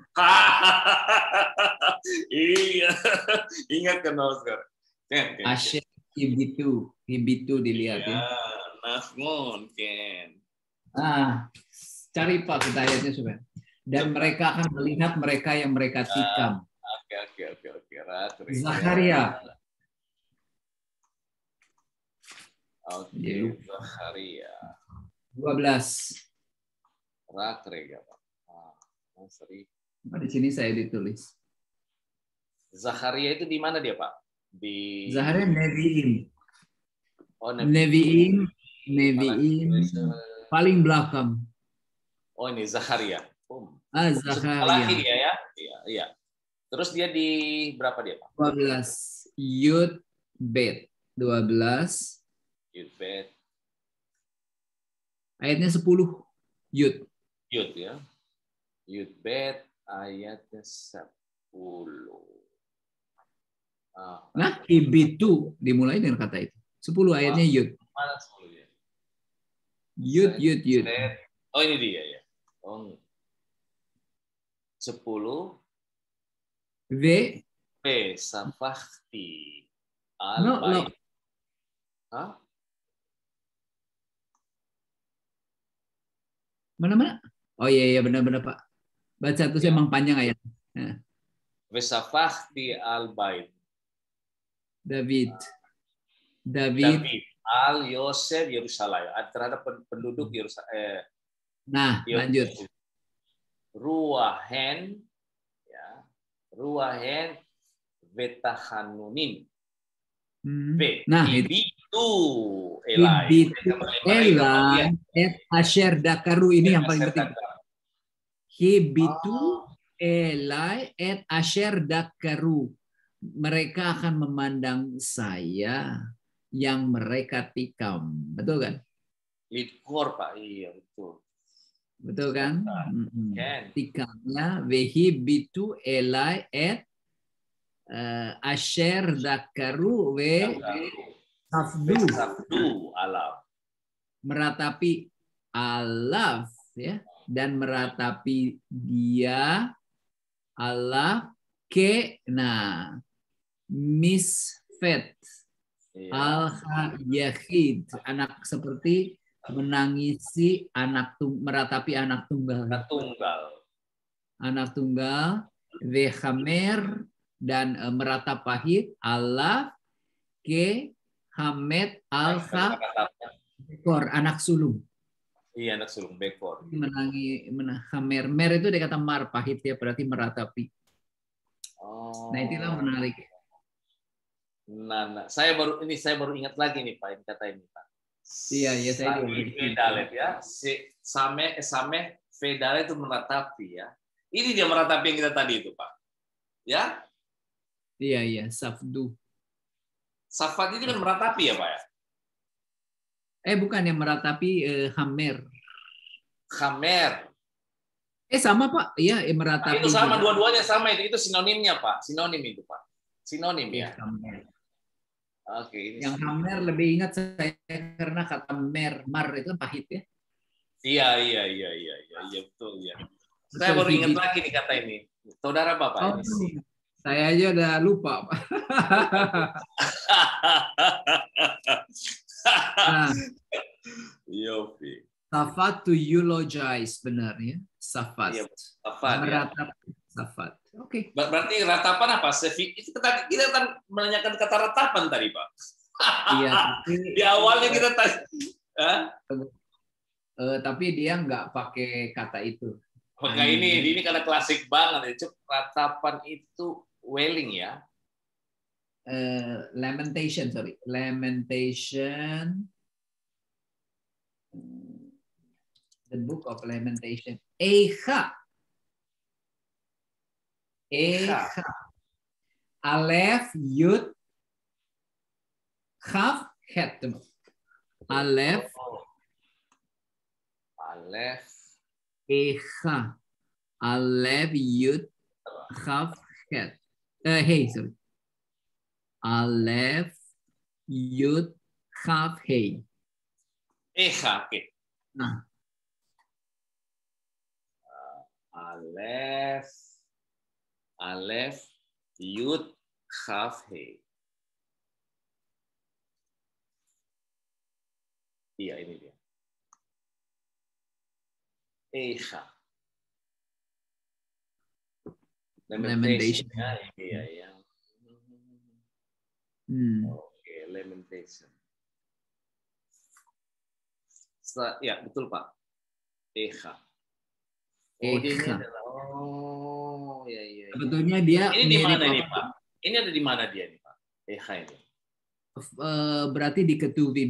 Speaker 1: Iya, ingat kan Oscar. Ken, Ken,
Speaker 2: Asher hibitu, hibitu dilihat ya.
Speaker 1: Ya, nafmun Ken.
Speaker 2: Ah, cari Pak kita ayatnya supaya. Dan Coba. Mereka akan melihat mereka yang mereka tikam.
Speaker 1: Oke oke oke oke.
Speaker 2: Zakaria.
Speaker 1: Oke, Zakaria.
Speaker 2: dua belas.
Speaker 1: Rakrega, Pak. Ah, sorry.
Speaker 2: Di sini saya ditulis.
Speaker 1: Zakaria itu di mana dia, Pak? Di
Speaker 2: Zakaria Nevi'im.
Speaker 1: Oh,
Speaker 2: Nevi'im, Nevi'im paling belakang.
Speaker 1: Oh, ini Zakaria. Oh.
Speaker 2: Ah, Zakaria.
Speaker 1: Lagi dia ya? Iya, iya. Terus dia di berapa dia, Pak?
Speaker 2: dua belas. Yud Bet. dua belas.
Speaker 1: Yud Bet.
Speaker 2: Ayatnya sepuluh. Yud.
Speaker 1: Yud ya. Yud Bet ayatnya sepuluh. Ah,
Speaker 2: nah, ibitu dimulai dengan kata itu. sepuluh ayatnya Yud.
Speaker 1: Mana sepuluh ya?
Speaker 2: Yud, Yud, Yud.
Speaker 1: Oh, ini dia ya. Oh. sepuluh.
Speaker 2: V.
Speaker 1: V. Safahti.
Speaker 2: No, no.
Speaker 1: Hah?
Speaker 2: Mana-mana? Oh iya, iya benar-benar Pak. Baca terus ya. Emang panjang ayat. Nah.
Speaker 1: Vesafahti al-bait.
Speaker 2: David.
Speaker 1: David.
Speaker 2: David.
Speaker 1: Al Yosef Yerusalem. Terhadap penduduk Yerusalem. Eh,
Speaker 2: nah, Yosef. Lanjut.
Speaker 1: Ruahen. Ya. Ruahen Vetahanunin.
Speaker 2: Hmm.
Speaker 1: V.
Speaker 2: Nah,
Speaker 1: itu Elai.
Speaker 2: Ibitu Elai et Asher Dakaru ini yang paling penting. Hibitu Elai et Asher Dakaru. Mereka akan memandang saya yang mereka tikam. Betul kan?
Speaker 1: Lidkor Pak, iya betul.
Speaker 2: Betul kan?
Speaker 1: Kan.
Speaker 2: Tikamnya vehibitu Elai et uh, Asher Dakaru ve Safdu.
Speaker 1: Safdu alaf.
Speaker 2: Meratapi alaf ya, dan meratapi dia alaf ke nah misfet iya. Al-Yahid anak seperti menangisi anak tung, meratapi anak tunggal.
Speaker 1: Anak tunggal.
Speaker 2: Anak tunggal vehamer dan e, meratap pahit Allah ke Hamed Alha Bekor anak sulung.
Speaker 1: Iya anak sulung Bekor.
Speaker 2: Menangi menang Hamer mer itu dia kata mar pahit ya berarti meratapi. Oh. Nah itulah menarik.
Speaker 1: Nah, nah, saya baru ini saya baru ingat lagi nih Pak ini kata ini Pak.
Speaker 2: Iya iya saya juga.
Speaker 1: Fedalet ya. Si same same fedalet itu meratapi ya. Ini dia meratapi yang kita tadi itu Pak. Ya?
Speaker 2: Iya iya safdu.
Speaker 1: Safat itu kan meratapi ya Pak ya?
Speaker 2: Eh bukan yang meratapi eh, hamer.
Speaker 1: Hamer.
Speaker 2: Eh sama Pak, iya eh, meratapi.
Speaker 1: Itu sama dua-duanya sama itu itu sinonimnya Pak, sinonim itu Pak, sinonim ya.
Speaker 2: Hamer.
Speaker 1: Oke. Ini
Speaker 2: yang hamer lebih ingat saya karena kata mer mar itu pahit ya.
Speaker 1: Iya iya iya iya iya iya betul ya. Saya baru ingat
Speaker 2: Video.
Speaker 1: lagi nih kata ini. Saudara Bapak
Speaker 2: Oh,
Speaker 1: ini sih.
Speaker 2: saya aja udah lupa, Pak. Nah,
Speaker 1: Yofi.
Speaker 2: safat to eulogize, benar ya? Safat.
Speaker 1: Iya, safat, ya.
Speaker 2: Meratap safat. Oke.
Speaker 1: Ber- Berarti ratapan apa? Sevi- Itu kita, kita kan menanyakan kata ratapan tadi, Pak.
Speaker 2: Iya, tapi
Speaker 1: Di awalnya kita tanya. Hah?
Speaker 2: eh, tapi dia nggak pakai kata itu.
Speaker 1: Maka ini, ini karena klasik banget. Ya. Cuk, ratapan itu wailing ya.
Speaker 2: Eh, lamentation, sorry. Lamentation. The Book of Lamentation. Echa. Echa. Aleph, Yud, Chaf, Het. Aleph,
Speaker 1: Oh. Aleph.
Speaker 2: Echa. Aleph, Yud, Chaf, Het. Eh, hey, sorry. Aleph, Yud, Chaf, Hey.
Speaker 1: Echa, oke.
Speaker 2: Nah,
Speaker 1: Aleph. Aleph. Yud. Chaf, He. Iya, ini dia. Echa.
Speaker 2: Lamentation.
Speaker 1: Ya, iya, iya.
Speaker 2: hmm.
Speaker 1: Oke, lamentation. Setelah, ya, betul, Pak. Echa. Oh, dia ini
Speaker 2: Echa.
Speaker 1: adalah, oh, ya, ya, ya.
Speaker 2: Sebetulnya dia
Speaker 1: Ini di
Speaker 2: mirip
Speaker 1: mana ini,
Speaker 2: apa?
Speaker 1: Pak? Ini ada di mana dia nih, Pak? Echa ini.
Speaker 2: Eh, berarti di Ketuvim.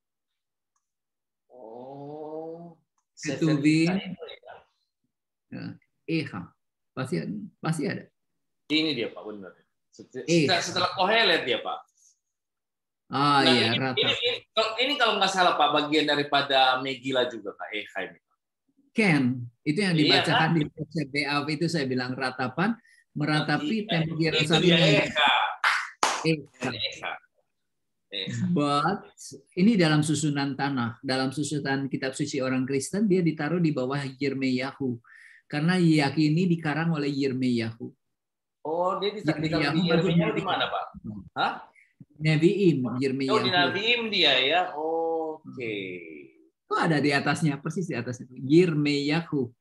Speaker 1: Oh,
Speaker 2: Ketuvim.
Speaker 1: Sefer itu ya.
Speaker 2: Ya, Echa. Pasti pasti ada.
Speaker 1: Ini dia, Pak, benar. Setelah,
Speaker 2: Echa.
Speaker 1: setelah Kohelet dia, Pak.
Speaker 2: Ah
Speaker 1: Nah,
Speaker 2: iya,
Speaker 1: ini,
Speaker 2: rata.
Speaker 1: ini, ini, kalau, ini kalau nggak salah, Pak, bagian daripada Megillah juga, Pak. Echa ini.
Speaker 2: Ken, itu yang
Speaker 1: Iya,
Speaker 2: dibacakan
Speaker 1: kan?
Speaker 2: di C B A itu saya bilang ratapan, meratapi
Speaker 1: Iya,
Speaker 2: tembok
Speaker 1: itu
Speaker 2: Yerusalem
Speaker 1: dia,
Speaker 2: yang
Speaker 1: Echa.
Speaker 2: Echa.
Speaker 1: Echa. Echa.
Speaker 2: But ini dalam susunan tanah, dalam susunan kitab suci orang Kristen dia ditaruh di bawah Yirmeyahu. Karena yakini dikarang oleh Yirmeyahu.
Speaker 1: Oh, dia ditaruh di
Speaker 2: Yirmeyahu
Speaker 1: Yeremia di mana, Pak? Hah?
Speaker 2: Nevi'im,
Speaker 1: Oh, di
Speaker 2: Yirmeyahu.
Speaker 1: Nabiim dia ya. Oke.
Speaker 2: Itu ada di atasnya, persis di atasnya. Yirmeyahu.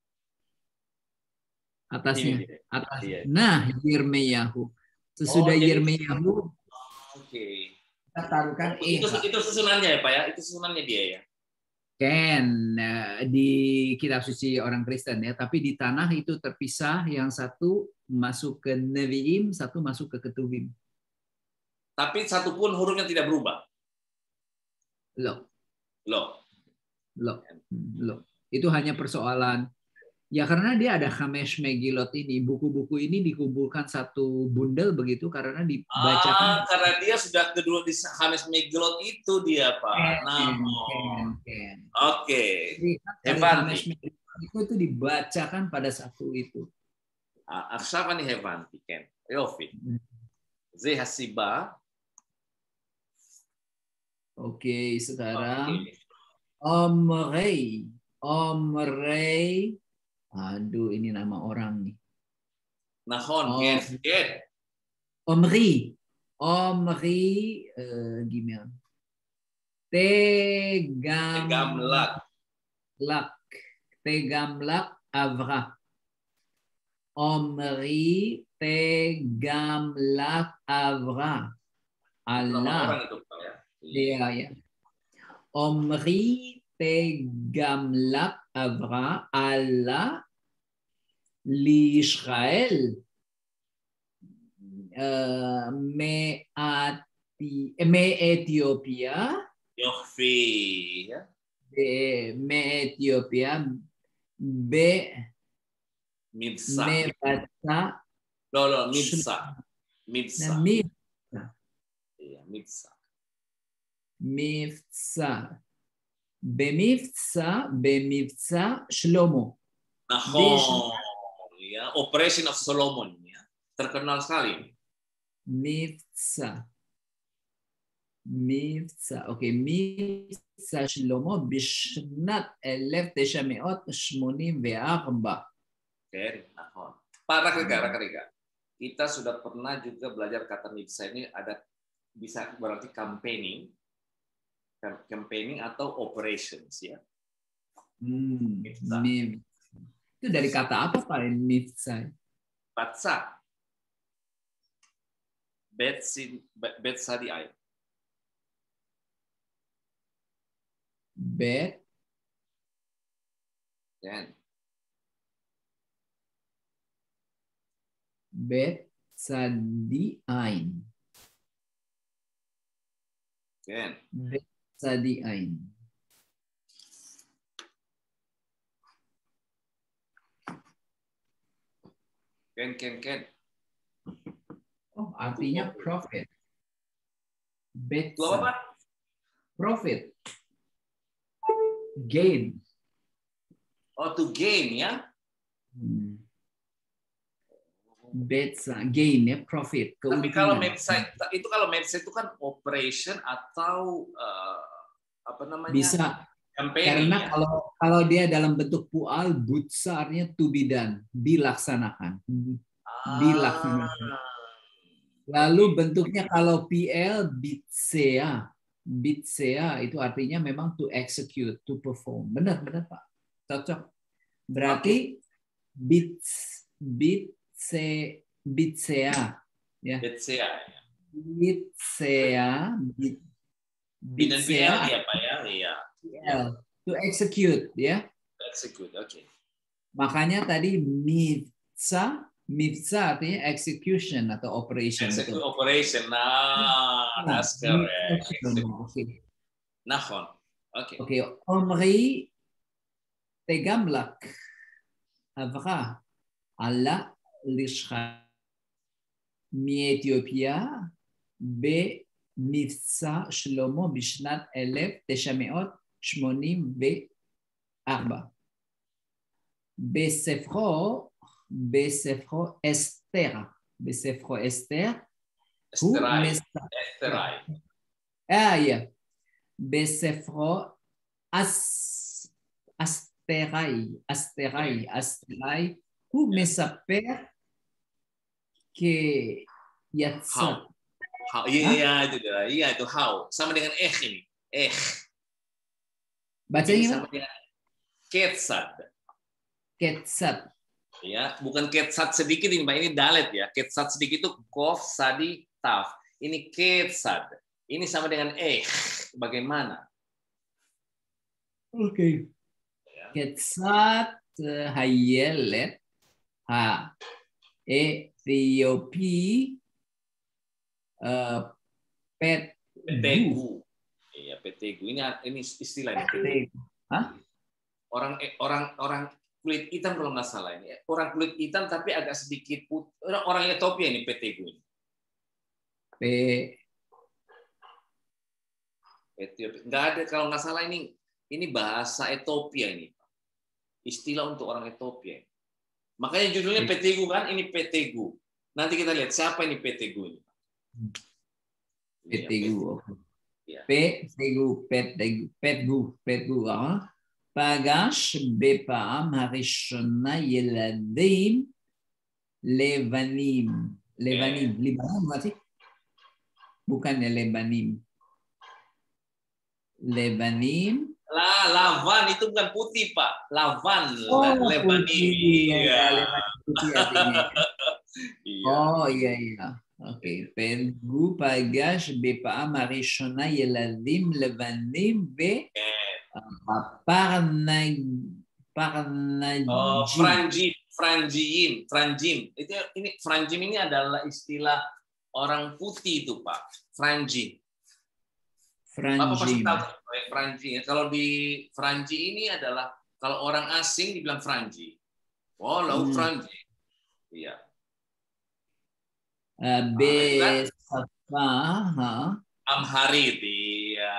Speaker 2: Atasnya.
Speaker 1: Ini dia.
Speaker 2: Atasnya.
Speaker 1: Iya.
Speaker 2: Nah, Yirmeyahu. Sesudah
Speaker 1: Oh, jadi-
Speaker 2: Yirmeyahu,
Speaker 1: Oke.
Speaker 2: kita taruhkan
Speaker 1: Oh, itu,
Speaker 2: Echa.
Speaker 1: itu susunannya ya, Pak ya? Itu susunannya dia ya?
Speaker 2: Ken eh, di kitab suci orang Kristen ya, tapi di tanah itu terpisah, yang satu masuk ke Nevi'im, satu masuk ke Ketuvim.
Speaker 1: Tapi satu pun hurufnya tidak berubah.
Speaker 2: Loh,
Speaker 1: Loh.
Speaker 2: loh, loh. Itu hanya persoalan. Ya karena dia ada Hamesh Megilot ini, buku-buku ini dikumpulkan satu bundel begitu karena dibacakan.
Speaker 1: Ah, karena dia sudah kedua di Hames Megilot itu dia, Pak.
Speaker 2: Ken,
Speaker 1: Nah,
Speaker 2: Ken, Ken.
Speaker 1: oke.
Speaker 2: Jadi, dari
Speaker 1: Hebat
Speaker 2: Hamesh Megilot itu, itu dibacakan pada satu itu.
Speaker 1: עכשיו אני הבנתי, כן. יופי. זה הסיבה.
Speaker 2: Oke, sekarang
Speaker 1: אוקיי.
Speaker 2: Omrei, Omrei. Aduh, ini nama orang nih.
Speaker 1: נכון,
Speaker 2: Oh.
Speaker 1: כן, כן.
Speaker 2: Omri, Omri, eh, gimana? Tegam,
Speaker 1: Gamlat.
Speaker 2: lak, Tegamlak Avra. Omri Tegamlak Avra.
Speaker 1: Nama
Speaker 2: Allah.
Speaker 1: orang itu, Pak ya.
Speaker 2: Iya, ya. Omri Tegamlak Avra Allah li Israel eh, meati me Ethiopia
Speaker 1: יופי. ya.
Speaker 2: de me Ethiopia be
Speaker 1: מבצע.
Speaker 2: me bata
Speaker 1: לא, לא, מבצע. מבצע.
Speaker 2: mi
Speaker 1: Iya, מבצע.
Speaker 2: מבצע במבצע במבצע שלמה.
Speaker 1: נכון. Ya, Operation of Solomon ya. Terkenal sekali.
Speaker 2: מבצע מבצע, אוקיי, מבצע שלמה בשנת אלף תשע מאות שמונים וארבע.
Speaker 1: Oke, nah, Pak Rakrika, Rakrika. Kita sudah pernah juga belajar kata mifsa ini ada bisa berarti campaigning, campaigning atau operations ya.
Speaker 2: Hmm.
Speaker 1: Mifsa.
Speaker 2: Mif. Itu dari kata apa Pak? Mifsa.
Speaker 1: Batsa. Betsin, betsa di air.
Speaker 2: Bet.
Speaker 1: Kan?
Speaker 2: Bet sadi ain.
Speaker 1: Kan?
Speaker 2: Bet sadi ain.
Speaker 1: Ken, ken, ken.
Speaker 2: Oh, artinya profit. Bet.
Speaker 1: Itu apa, Pak?
Speaker 2: Profit. Gain.
Speaker 1: Oh, to gain ya.
Speaker 2: Hmm. Betsa, gain ya, profit.
Speaker 1: Tapi
Speaker 2: Keuntungan.
Speaker 1: kalau website itu kalau website itu kan operation atau uh, apa namanya?
Speaker 2: Bisa.
Speaker 1: Campaigning,
Speaker 2: Karena
Speaker 1: ya?
Speaker 2: kalau kalau dia dalam bentuk pual, butsa artinya to be done, dilaksanakan. Dilaksanakan.
Speaker 1: Ah.
Speaker 2: Lalu bentuknya kalau P L, bitsea. Bitsea itu artinya memang to execute, to perform. Benar, benar Pak. Cocok. Berarti bits, bitse, bitsea. Ya.
Speaker 1: Bitsea.
Speaker 2: Bitsea. Bit,
Speaker 1: Dan P L
Speaker 2: bitsea.
Speaker 1: ya Pak ya? Iya.
Speaker 2: P L, to execute. Ya.
Speaker 1: Execute, oke. Okay.
Speaker 2: Makanya tadi mitsa, mitsa artinya execution atau operation.
Speaker 1: Execute
Speaker 2: betul.
Speaker 1: operation, nah,
Speaker 2: Nah,
Speaker 1: that's correct.
Speaker 2: Oke.
Speaker 1: Nah, oke.
Speaker 2: Oke, Omri tegamlak avra ala lishcha מאתיופיה במבצע שלמה בשנת אלף תשע מאות שמונים וארבע. בספרו, בספרו אסתר, בספרו אסתר, הוא מספר...
Speaker 1: אסתראי.
Speaker 2: אה, יא. בספרו אס... אסתראי, אסתראי, אסתראי, הוא מספר כיצא.
Speaker 1: How, iya itu dia, iya itu how, sama dengan eh ini, eh.
Speaker 2: Bacanya
Speaker 1: sama dengan ketsad.
Speaker 2: Ketsad.
Speaker 1: Ya, bukan ketsad sedikit ini, Pak. Ini dalet ya. Ketsad sedikit itu kof, sadi, taf. Ini ketsad. Ini sama dengan eh. Bagaimana?
Speaker 2: Oke. Okay. Ya. Ketsad hayelet ha Ethiopia uh,
Speaker 1: petegu. Iya, petegu. Ini ini istilah ini.
Speaker 2: Hah?
Speaker 1: Orang orang orang kulit hitam kalau nggak salah ini. Orang kulit hitam tapi agak sedikit putih. Orang, orang Ethiopia ini petegu ini.
Speaker 2: P
Speaker 1: Ethiopia. Nggak ada kalau nggak salah ini ini bahasa Ethiopia ini. Istilah untuk orang Ethiopia. Makanya judulnya petegu kan, ini petegu. Nanti kita lihat siapa ini petegu ini.
Speaker 2: Petegu. petegu, petegu, petegu, petegu. פגש בפעם הראשונה ילדים לבנים. לבנים. לבנים, מה זה? bukan לבנים. לבנים.
Speaker 1: Lah, lavan itu bukan putih, Pak. Lavan,
Speaker 2: oh,
Speaker 1: lebanim.
Speaker 2: Iya, putih artinya.
Speaker 1: Iya.
Speaker 2: Oh, iya, iya. אוקיי. פלגו פגש בפעם הראשונה ילדים לבנים בפרנג'ים.
Speaker 1: Oh, franjim, franjim, franjim. Itu ini franjim ini adalah istilah orang putih itu, Pak. Franjim. Bapak pasti tahu Franji. Kalau di Franji ini adalah kalau orang asing dibilang Franji. Oh, laut hmm. Franji. Iya.
Speaker 2: Besafa,
Speaker 1: Amharit, iya.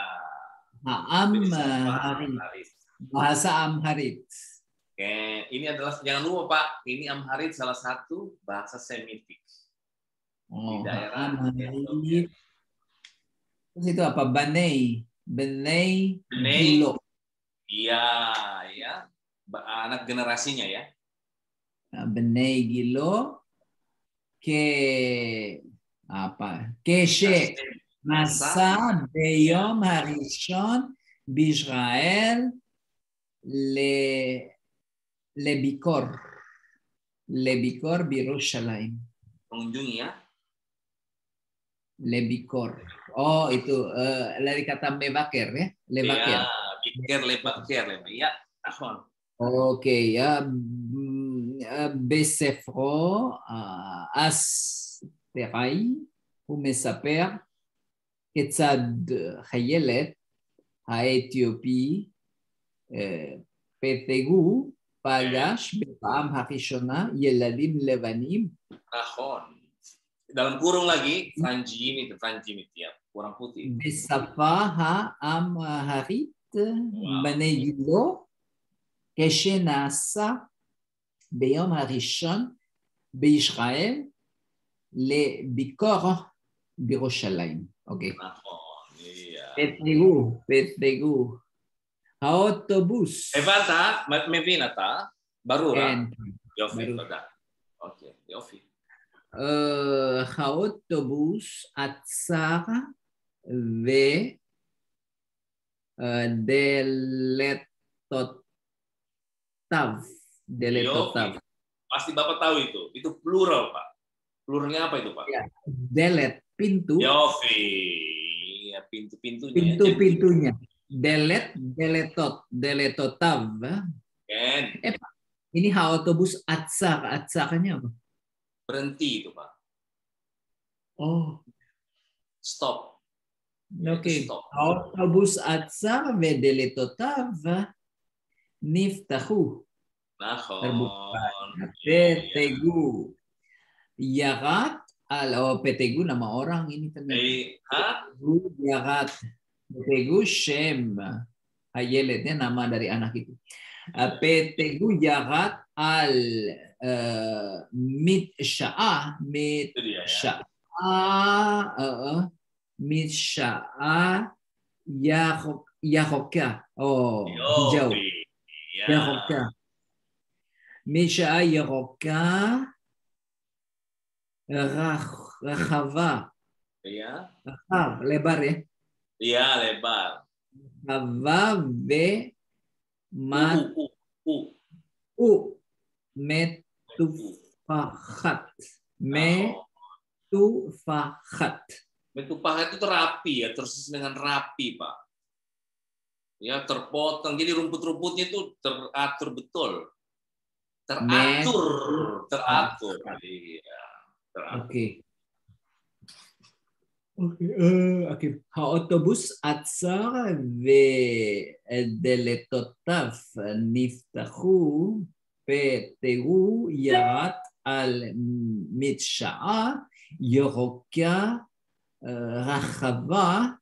Speaker 2: Amharit. Bahasa Amharit.
Speaker 1: Oke, ini adalah jangan lupa Pak, ini Amharit salah satu bahasa Semitik.
Speaker 2: Oh,
Speaker 1: di daerah
Speaker 2: Amharit. Terus itu apa? Banei, Banei,
Speaker 1: Bulok. Iya, ya. Anak generasinya ya.
Speaker 2: Bnei Gilo ke apa? Keshe Masa Beyom Harishon B'Israel le lebikor lebikor Birushalayim.
Speaker 1: Mengunjungi ya.
Speaker 2: Lebikor. Oh, itu uh, dari kata mevaker ya, levaker.
Speaker 1: Ya, biker lebaker ya. Tahun.
Speaker 2: Oke ya, בספרו אסתראי הוא מספר כיצד חיילת האתיופי פתגו פגש בפעם הראשונה ילדים לבנים.
Speaker 1: נכון. Dalam kurung lagi, Franjim itu, Franjim itu ya, orang putih.
Speaker 2: בשפה האמהרית, בני גילו, כשנעשה ביום הראשון בישראל לביקור בירושלים. אוקיי.
Speaker 1: נכון, iya.
Speaker 2: פתגו, פתגו. האוטובוס.
Speaker 1: הבנת? מבין אתה? ברור.
Speaker 2: כן.
Speaker 1: יופי, תודה. אוקיי, יופי.
Speaker 2: האוטובוס עצר ודלתותיו. דלתותיו.
Speaker 1: Pasti Bapak tahu itu. Itu plural, Pak. Pluralnya apa itu, Pak?
Speaker 2: Ya, delet, pintu.
Speaker 1: Yofi. Ya, pintu-pintunya.
Speaker 2: Pintu-pintunya. Delet, deletot, deletotav.
Speaker 1: Ken.
Speaker 2: Eh, Pak, ini autobus atsar. Atsarnya apa?
Speaker 1: Berhenti itu, Pak.
Speaker 2: Oh.
Speaker 1: Stop.
Speaker 2: Oke. Okay.
Speaker 1: Stop.
Speaker 2: Autobus atsar vedeletotav niftahu.
Speaker 1: Terbuka.
Speaker 2: Petegu. Yarat al oh Petegu nama orang ini ternyata. Petegu Yarat. Petegu Shem. Hayeletnya nama dari anak itu. Petegu Yarat al uh, mit Sha'ah mit Sha'ah uh, mit Sha'ah Yahoka. Oh, hijau. Yahoka. משעה ירוקה רחבה.
Speaker 1: Iya.
Speaker 2: רחב, lebar ya?
Speaker 1: Iya, lebar.
Speaker 2: רחבה ומת... ומטופחת. מטופחת.
Speaker 1: Metupah itu rapi ya, terus dengan rapi, Pak. Ya, terpotong. Jadi rumput-rumputnya itu teratur betul. Teratur, teratur. Iya, teratur.
Speaker 2: Oke. Oke, oke. האוטובוס עצר ודלתותיו נפתחו, ותראו ירד על מדשאה ירוקה רחבה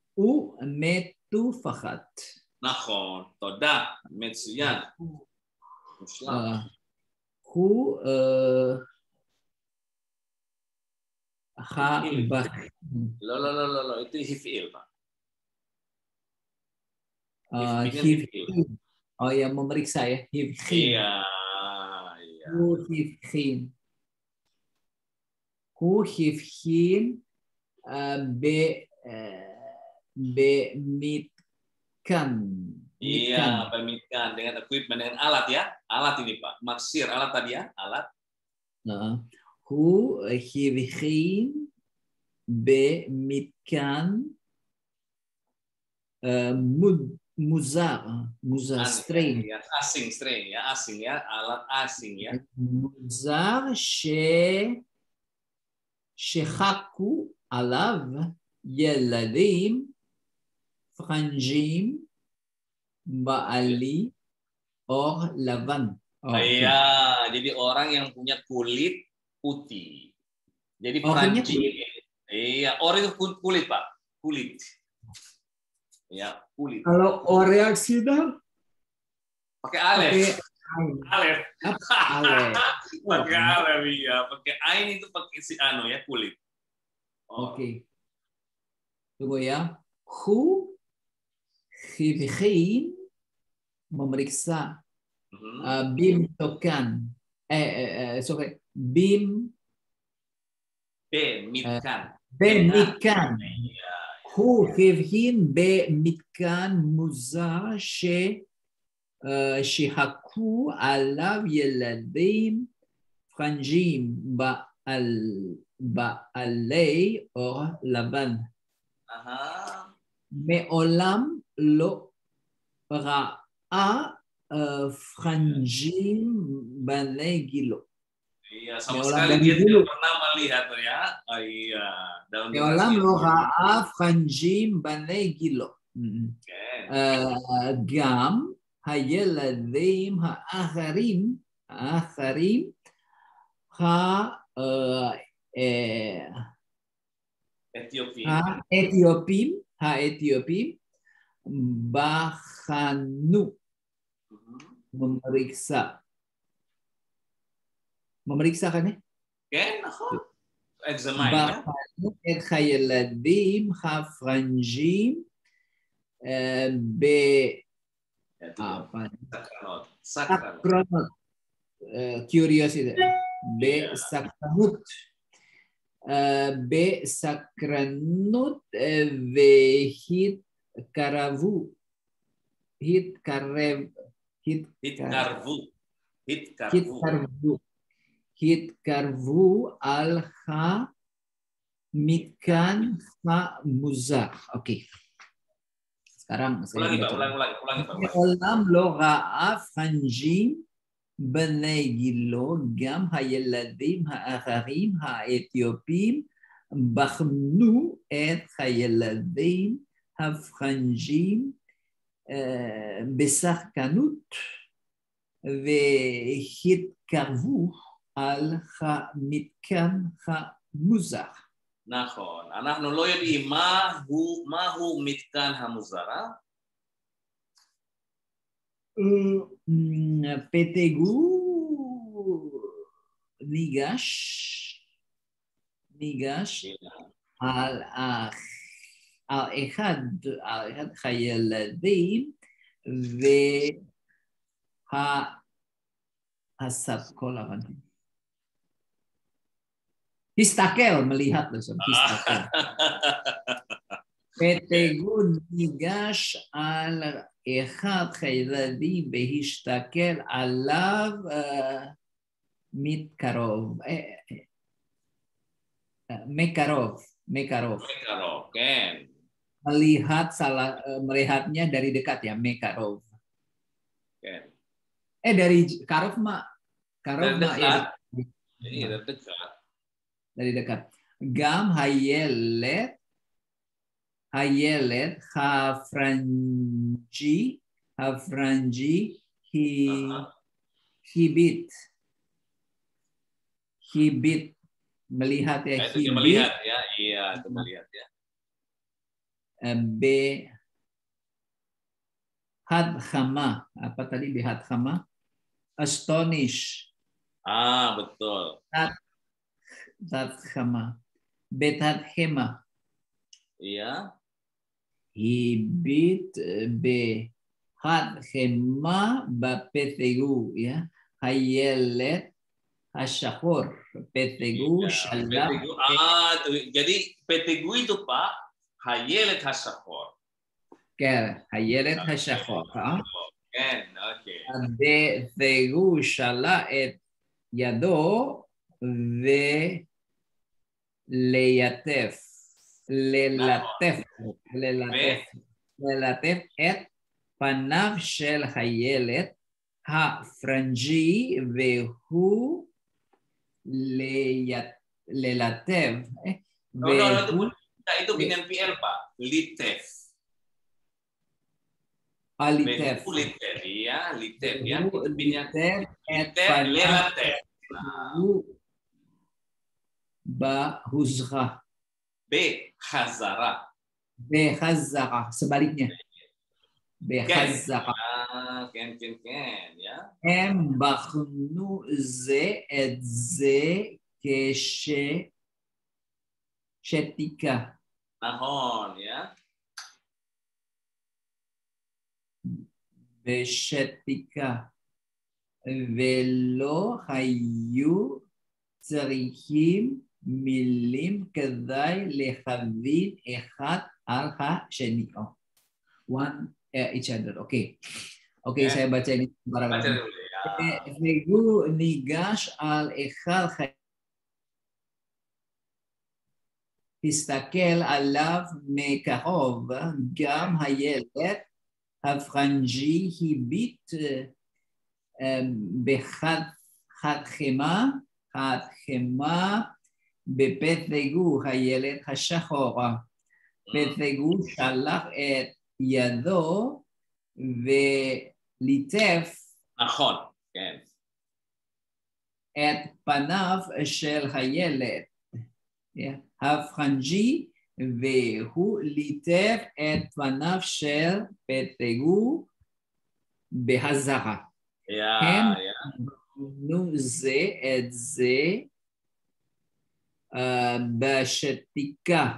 Speaker 2: ומטופחת.
Speaker 1: נכון, תודה, מצוין.
Speaker 2: הוא
Speaker 1: לא, לא, לא, לא, itu hifil, Pak.
Speaker 2: Hifil. Oh ya, memeriksa ya. Hifil.
Speaker 1: Iya, iya.
Speaker 2: Hu hifil. Hu hifil be be mitkan.
Speaker 1: Iya, pemitkan dengan equipment, dengan alat ya. Alat ini, Pak. Maksir, alat tadi ya, alat.
Speaker 2: Nah. הוא הבחין במתקן מוזר, מוזר, סטריין.
Speaker 1: Asing, strain ya, asing ya, alat asing ya.
Speaker 2: מוזר ש... שחקו עליו ילדים פרנג'ים בעלי אור לבן.
Speaker 1: Iya, jadi orang yang punya kulit putih. Jadi Prancis. Iya, orang itu kulit, Pak. Kulit. Ya, kulit.
Speaker 2: Kalau Oreo sida
Speaker 1: pakai alef. Alef.
Speaker 2: Alef.
Speaker 1: Pakai alef ya, pakai ain itu pakai si anu ya, kulit.
Speaker 2: Oh. Oke. Tunggu ya. Hu hibhin memeriksa uh, bim tokan. eh, eh, eh sorry, bim
Speaker 1: B, mitkan.
Speaker 2: במתקן.
Speaker 1: Iya.
Speaker 2: הוא הבחין במתקן מוזר ש, אה, שהכו עליו ילדים פרנג'ים בעל, בעלי אור לבן.
Speaker 1: Aha.
Speaker 2: מעולם לא ראה אה, פרנג'ים בני גילו.
Speaker 1: Iya, sama
Speaker 2: מעולם
Speaker 1: sekali
Speaker 2: dari
Speaker 1: dia
Speaker 2: dulu.
Speaker 1: tidak pernah melihat ya. Oh iya, dalam
Speaker 2: מעולם
Speaker 1: durasi
Speaker 2: לא
Speaker 1: itu.
Speaker 2: ראה פרנג'ים בני גילו.
Speaker 1: Oke.
Speaker 2: אה, גם הילדים האחרים, האחרים, ה- אה, אה,
Speaker 1: Ethiopia.
Speaker 2: האתיופים, האתיופים, בחנו,
Speaker 1: Mhm.
Speaker 2: memeriksa. Memeriksa kan ya?
Speaker 1: כן, נכון. Examine ya.
Speaker 2: בחנו את הילדים הפרנג'ים אה, ב...
Speaker 1: Ya, itu dia.
Speaker 2: apa?
Speaker 1: Sakranot. Sakranot.
Speaker 2: Sakranot. Eh, curiosity. B.
Speaker 1: Iya.
Speaker 2: Sakranut. Eh, B. Sakranut eh, והית קרבו. הית קרב. הית
Speaker 1: Hitkarvu. Hitkarvu.
Speaker 2: התקרבו. התקרבו על המתקן המוזר. אוקיי. sekarang saya
Speaker 1: Ulangi, Pak.
Speaker 2: baca.
Speaker 1: Ulangi, ulangi, ulangi, Pak. ulangi.
Speaker 2: מעולם לא ראה פרנג'ים בני גילו, גם הילדים האחרים האתיופים בחנו את הילדים הפרנג'ים אה, בסחקנות והתקרבו על המתקן המוזר.
Speaker 1: נכון. אנחנו לא יודעים מהו, מהו מתקן המוזרה.
Speaker 2: פתגו ניגש, ניגש על, על אחד, על אחד הילדים והסתכל, הסתכל, melihat loh, הסתכל. פתגו ניגש על אחד הילדים והסתכל עליו uh, מתקרוב, uh, uh, מקרוב, מקרוב.
Speaker 1: Mekarov, kan.
Speaker 2: Melihat salah, uh, melihatnya dari dekat ya, mekarov.
Speaker 1: Kan.
Speaker 2: Eh dari karov mak, karov
Speaker 1: Dari
Speaker 2: mak ya.
Speaker 1: dekat. Iya, dari dekat.
Speaker 2: Dari dekat. Gam hayelet הילד הפרנג'י, הפרנג'י, הביט, הביט, melihat ya,
Speaker 1: Nah, itu dia melihat ya, iya, itu melihat ya.
Speaker 2: B, hadhama, apa tadi hadhama? Astonish.
Speaker 1: Ah, betul.
Speaker 2: Hadhama. Bethadhema.
Speaker 1: Iya.
Speaker 2: Hibit be had hema bapetegu ya hayelet hasyahur petegu
Speaker 1: Iya,
Speaker 2: shalab.
Speaker 1: Petegu. Ah, tuh. Jadi petegu itu Pak hayelet hasyahur.
Speaker 2: Oke, hayelet hasyahur.
Speaker 1: Kan, oke.
Speaker 2: Petegu shala et yado ve leyatef. ללטף, ללטף, ללטף את פניו של הילד הפרנג'י והוא ללטף.
Speaker 1: No, no, no, itu dengan P L Pak, litef.
Speaker 2: Ah, litef.
Speaker 1: Litef, iya, litef ya.
Speaker 2: Litef et
Speaker 1: lelatef.
Speaker 2: Bahuzra.
Speaker 1: B. Hazara.
Speaker 2: B. Hazara. Sebaliknya. B. Hazara.
Speaker 1: Ah, ken, ken, ken, ya.
Speaker 2: M. Bakhnu ze et ze keshe shetika.
Speaker 1: Nahon, ya.
Speaker 2: Beshetika. ולא היו צריכים מילים כדי להבין אחד על השני. Oh, one uh, each other. Oke. Okay. Oke, okay,
Speaker 1: Eh.
Speaker 2: saya baca ini
Speaker 1: Baca
Speaker 2: bareng-bareng.
Speaker 1: dulu ya.
Speaker 2: והוא ניגש על אחד הסתכל עליו מקרוב, גם הילד הפרנג'י הביט בחדכמה, חדכמה בפתגו הילד השחור. פתגו שלח את ידו וליטף
Speaker 1: נכון, כן.
Speaker 2: את פניו של הילד. הפרנג'י, והוא ליטף את פניו של פתגו בהזרה.
Speaker 1: Ya,
Speaker 2: הם
Speaker 1: ya.
Speaker 2: נו זה את זה uh, בשתיקה.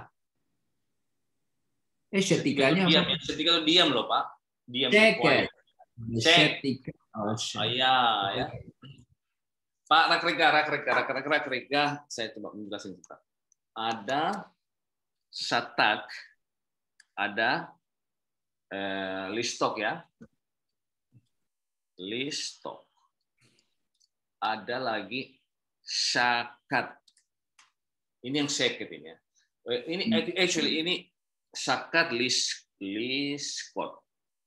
Speaker 2: Eh, setikanya
Speaker 1: Diam,
Speaker 2: apa?
Speaker 1: ya. Setika itu diam loh, Pak. Diam.
Speaker 2: Cek.
Speaker 1: quiet.
Speaker 2: Setika. Oh,
Speaker 1: Oh, ya, ya. Pak Rakrega, Rakrega, Rakrega, Rakrega, saya coba menjelaskan kita. Ada satak, ada eh, listok ya, listok. Ada lagi syakat. Ini yang syakat ini ya. Ini actually ini syakat lis liskot.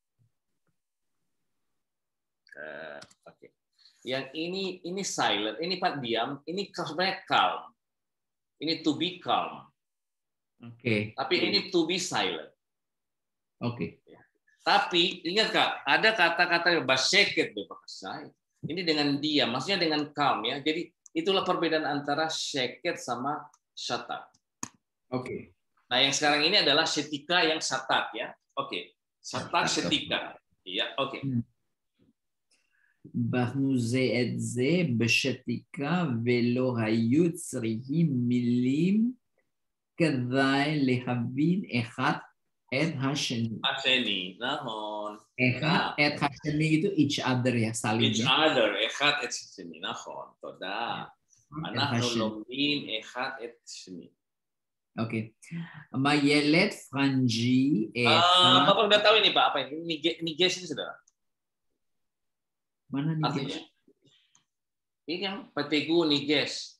Speaker 1: Uh, Oke. Okay. Yang ini ini silent, ini Pak diam, ini sebenarnya calm. Ini to be calm.
Speaker 2: Oke. Okay.
Speaker 1: Tapi ini to be silent.
Speaker 2: Oke.
Speaker 1: Okay. Tapi ingat Kak, ada kata-kata basyeket saya. Ini dengan diam, maksudnya dengan calm ya. Jadi itulah perbedaan antara syeket sama syatat.
Speaker 2: Oke. Okay.
Speaker 1: Nah, yang sekarang ini adalah setika yang syatat ya. Oke. Okay. Syatat setika. Iya, oke. Okay.
Speaker 2: בחנו זה את זה בשתיקה ולא היו צריכים מילים כדי להבין אחד את השני.
Speaker 1: השני, נכון.
Speaker 2: אחד את השני itu each other ya, saling.
Speaker 1: Each other, אחד את השני, נכון. תודה. אנחנו לומדים אחד את השני.
Speaker 2: Oke. הילד פרנג'י
Speaker 1: אחד. Bapak udah tahu ini Pak, apa ini? Niges ini saudara.
Speaker 2: Mana nih?
Speaker 1: Artinya, ini yang petegu niges.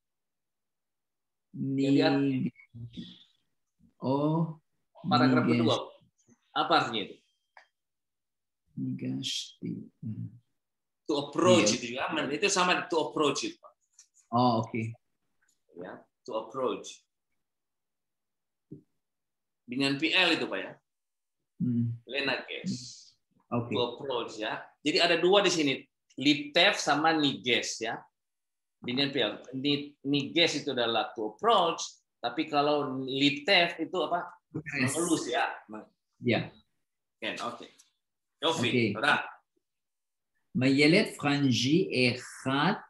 Speaker 2: Nih. Oh.
Speaker 1: Paragraf kedua. Apa artinya itu?
Speaker 2: Nigasti.
Speaker 1: To approach itu ya. Itu sama to approach itu Pak.
Speaker 2: Oh oke. Okay.
Speaker 1: Ya, to approach. Dengan P L itu Pak ya. Hmm. Lenages.
Speaker 2: Oke. Okay.
Speaker 1: To approach ya. Jadi ada dua di sini, litef sama niges ya. Dengan P L. Niges itu adalah to approach, tapi kalau litef itu apa? Mengelus ya.
Speaker 2: Ya.
Speaker 1: Kan, oke. Yofi, udah.
Speaker 2: Mayelet franji אחד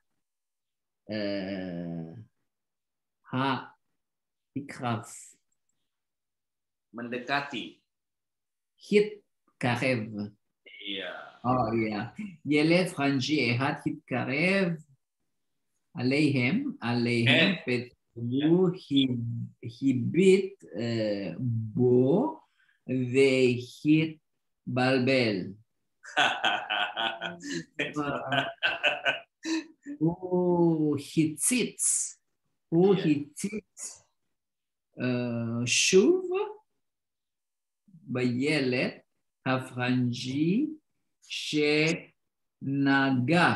Speaker 2: הקרב.
Speaker 1: Mendekati.
Speaker 2: hit karev.
Speaker 1: Iya.
Speaker 2: Oh iya. ילד פרנג'י אחד התקרב עליהם, עליהם, והוא הביט בו והתבלבל. הוא הציץ, הוא הציץ שוב בילד הפרנג'י שנגע,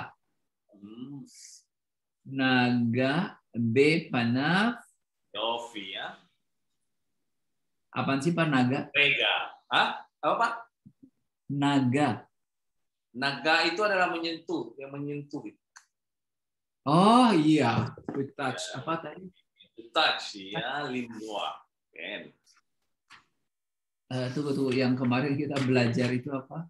Speaker 2: נגע בפניו.
Speaker 1: Yofi ya.
Speaker 2: Apaan sih Pak naga?
Speaker 1: Rega. Hah? Apa Pak?
Speaker 2: Naga.
Speaker 1: Naga itu adalah menyentuh, yang menyentuh.
Speaker 2: Oh iya, to touch. Apa tadi?
Speaker 1: To touch ya, lingua. Kan.
Speaker 2: Uh, tunggu tunggu, yang kemarin kita belajar itu apa?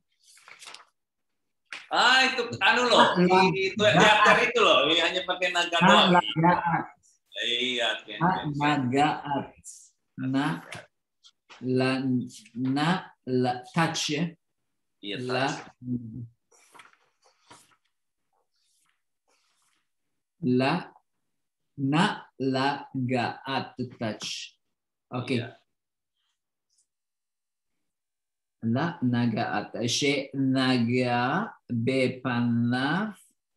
Speaker 1: Ah itu anu loh,
Speaker 2: ah,
Speaker 1: itu daftar itu loh, ini hanya pakai naga doang.
Speaker 2: Nagaat.
Speaker 1: Iya, kan.
Speaker 2: Nagaat. Na, la, na, la, touch ya.
Speaker 1: Iya,
Speaker 2: La, La, na, la, gaat, to touch. Oke. Okay.
Speaker 1: Iya.
Speaker 2: La, nagaat. She, naga, bepanaf,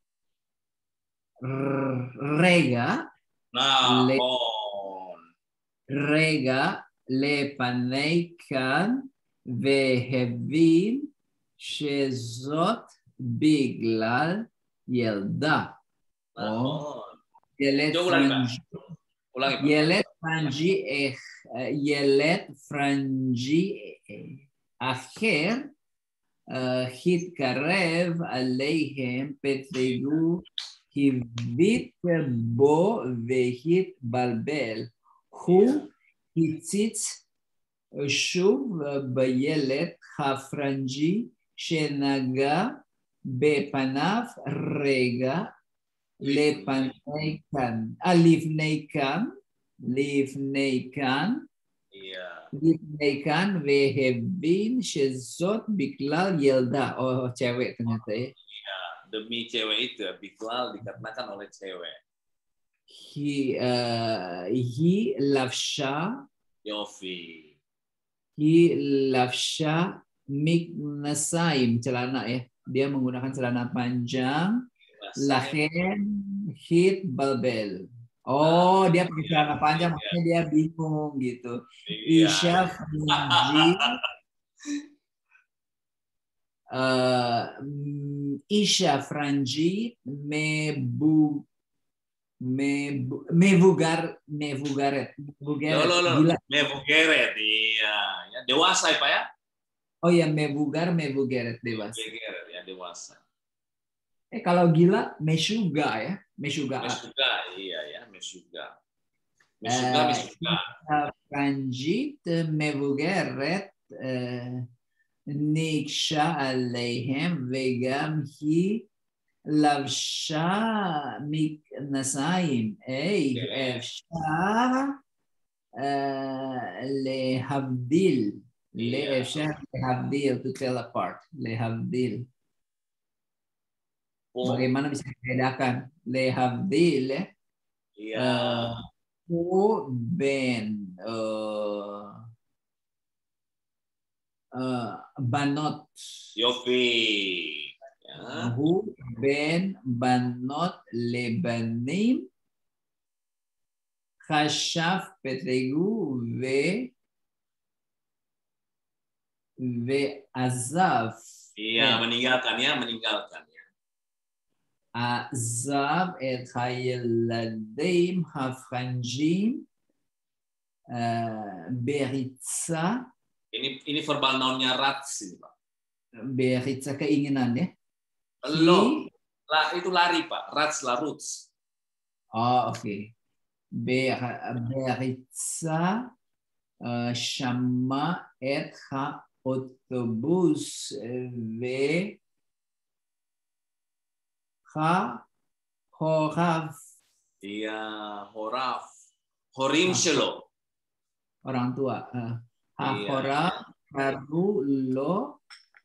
Speaker 2: rega, le,
Speaker 1: Nahon.
Speaker 2: rega, lepaneikan, vehevin, shezot, biglal, yelda. Oh,
Speaker 1: Nahon.
Speaker 2: yelet
Speaker 1: Coba ulangi, Pak.
Speaker 2: franji,
Speaker 1: Ulangi, Pak.
Speaker 2: yelet franji, eh, yelet franji, eh, akhir, uh, hit karev aleihem petregu hivit bo vehit balbel hu hitzitz shuv bayelet hafranji shenaga bepanaf rega lepaneikan alifneikan livneikan
Speaker 1: Iya.
Speaker 2: Livneikan vehevin shezot biklal yelda. Oh, cewek ternyata ya.
Speaker 1: Iya. Demi cewek itu, biklal dikarenakan oleh cewek.
Speaker 2: Hi, uh, hi lafsha,
Speaker 1: Yofi.
Speaker 2: hi lafsha miknasaim, celana ya. Dia menggunakan celana panjang. Lahen hit balbel. Oh, dia pakai celana panjang, makanya dia bingung gitu.
Speaker 1: Iya.
Speaker 2: Isya Franji, uh, Isya Franji mebu mebu mevugar mevugaret
Speaker 1: Lo, lo, lo.
Speaker 2: gila.
Speaker 1: Mevugeret, iya. Ya, dewasa ya Pak ya?
Speaker 2: Oh ya, mevugar mevugaret dewasa.
Speaker 1: Mevugeret ya, dewasa.
Speaker 2: Eh kalau gila meshuga ya, meshuga.
Speaker 1: Mesuga, iya ya, mesuga. Mesuga,
Speaker 2: Uh,
Speaker 1: mesuga.
Speaker 2: Franjit mevugaret uh, niksha aleihem vegam hi lavsha miknasaim. Eh, efshar lehavdil. Le efshar lehavdil, to tell apart. Lehavdil.
Speaker 1: Oh.
Speaker 2: Bagaimana bisa dibedakan? Lehavdil ya.
Speaker 1: Iya.
Speaker 2: Hu ben uh, uh, banot.
Speaker 1: Yofi. Ya.
Speaker 2: Hu ben banot lebanim khashaf petregu ve ve azaf.
Speaker 1: Iya, meninggalkan ya, meninggalkan ya.
Speaker 2: Azab et hayeladim hafranjim beritza.
Speaker 1: Ini ini verbal nounnya rats ini Pak.
Speaker 2: Beritza keinginan ya.
Speaker 1: Lo, lah itu lari Pak. Rats lah roots.
Speaker 2: Oh oke. Okay. Beritza uh, shama et ha otobus ve ha horaf.
Speaker 1: Iya, horaf. Horim shelo.
Speaker 2: Orang tua. Uh, ha
Speaker 1: Iya.
Speaker 2: horaf haru lo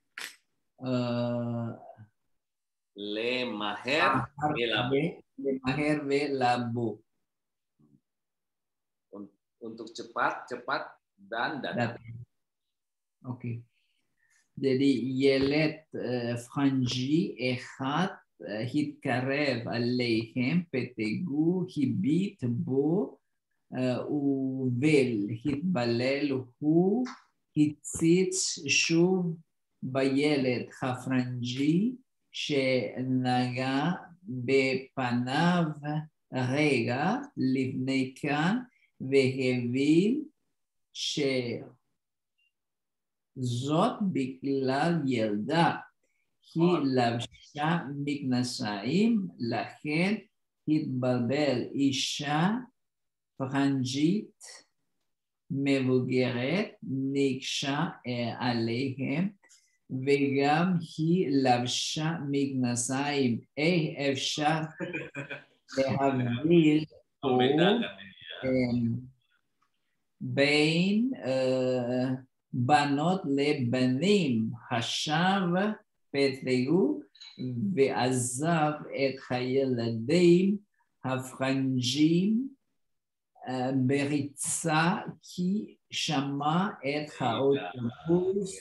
Speaker 2: uh,
Speaker 1: le maher ve labu.
Speaker 2: Le maher ve labu.
Speaker 1: Untuk cepat, cepat dan datang.
Speaker 2: Oke. Okay. Jadi yelet uh, franji echat uh, hitkarev aleihem petegu hibit bo uh, uvel hitbalel hu hitzitz shuv bayelet hafranji shenaga bepanav rega livneikan והבין שזאת בגלל ילדה. היא לבשה מכנסיים, לכן התבלבל. אישה פרנג'ית מבוגרת ניגשה עליהם, וגם היא לבשה מכנסיים. איך אפשר להבדיל בין בנות לבנים? חשב פטרהו ועזב את הילדים הפרנג'ים בריצה כי שמע את האוטובוס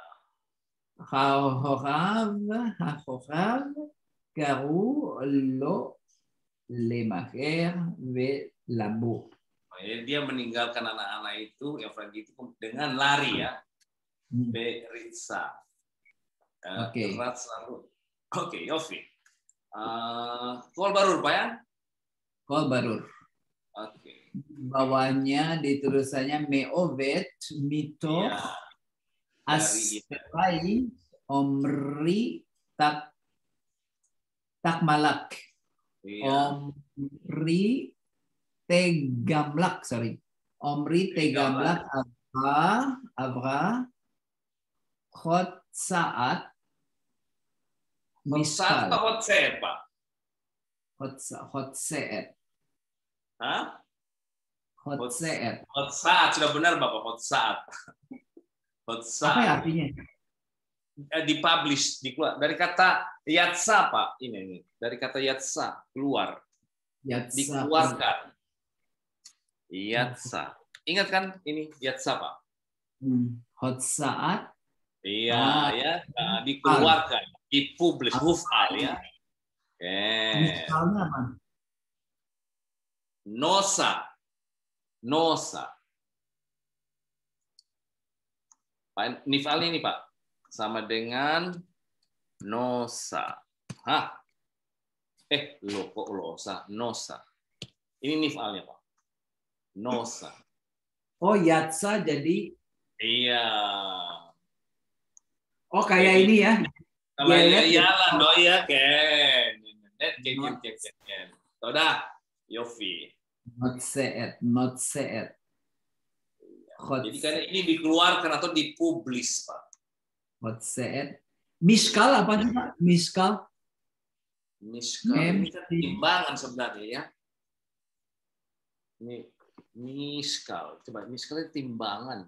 Speaker 2: ההוריו ההוריו קראו לו למהר ולבוא.
Speaker 1: Dia meninggalkan anak-anak itu, yang Franky itu dengan lari ya,
Speaker 2: Hmm.
Speaker 1: beritsa.
Speaker 2: Oke.
Speaker 1: Oke, Yofi. Uh, Kol barur, Pak ya?
Speaker 2: Kol barur.
Speaker 1: Oke.
Speaker 2: Bawahnya ditulisannya meovet mito
Speaker 1: Ya.
Speaker 2: asrai omri tak tak malak.
Speaker 1: Iya.
Speaker 2: Omri tegamlak, sorry. Omri tegamlak avra avra khot saat
Speaker 1: Misal
Speaker 2: miskal
Speaker 1: hot set, Pak.
Speaker 2: hot hot saat
Speaker 1: Hah?
Speaker 2: hot saat
Speaker 1: Hot saat sudah benar, Bapak. Hot saat. Hot saat.
Speaker 2: apa ya artinya?
Speaker 1: Eh, dipublish, dikeluar dari kata yatsa, Pak. Ini ini dari kata yatsa, keluar,
Speaker 2: Yatsa.
Speaker 1: dikeluarkan. Yatsa. Ingat kan ini yatsa, Pak?
Speaker 2: Hmm. Hot saat.
Speaker 1: Iya,
Speaker 2: Ah.
Speaker 1: ya, nah, dikeluarkan, dipublish, hufal ya. Oke.
Speaker 2: Miskalnya apa?
Speaker 1: Nosa. Nosa. Pak, nifalnya ini, Pak. Sama dengan nosa. Hah? Eh, lo kok losa? Nosa. Ini nifalnya, Pak. Nosa.
Speaker 2: Oh, yatsa jadi
Speaker 1: Iya.
Speaker 2: oh kayak
Speaker 1: Jadi-
Speaker 2: ini ya.
Speaker 1: Kalau
Speaker 2: Iya,
Speaker 1: ya,
Speaker 2: iya.
Speaker 1: iyalah, doi ya, Ken. Ken, Ken, Ken, Ken, Ken, Ken. Toda, Yofi.
Speaker 2: Not saat, not saat. Hot,
Speaker 1: Jadi kan ini dikeluarkan atau dipublish, Pak.
Speaker 2: hot saat. Miskal apa sih, Pak? Miskal.
Speaker 1: Miskal
Speaker 2: M-
Speaker 1: ini kan timbangan sebenarnya ya. Ini miskal. Coba miskal itu timbangan.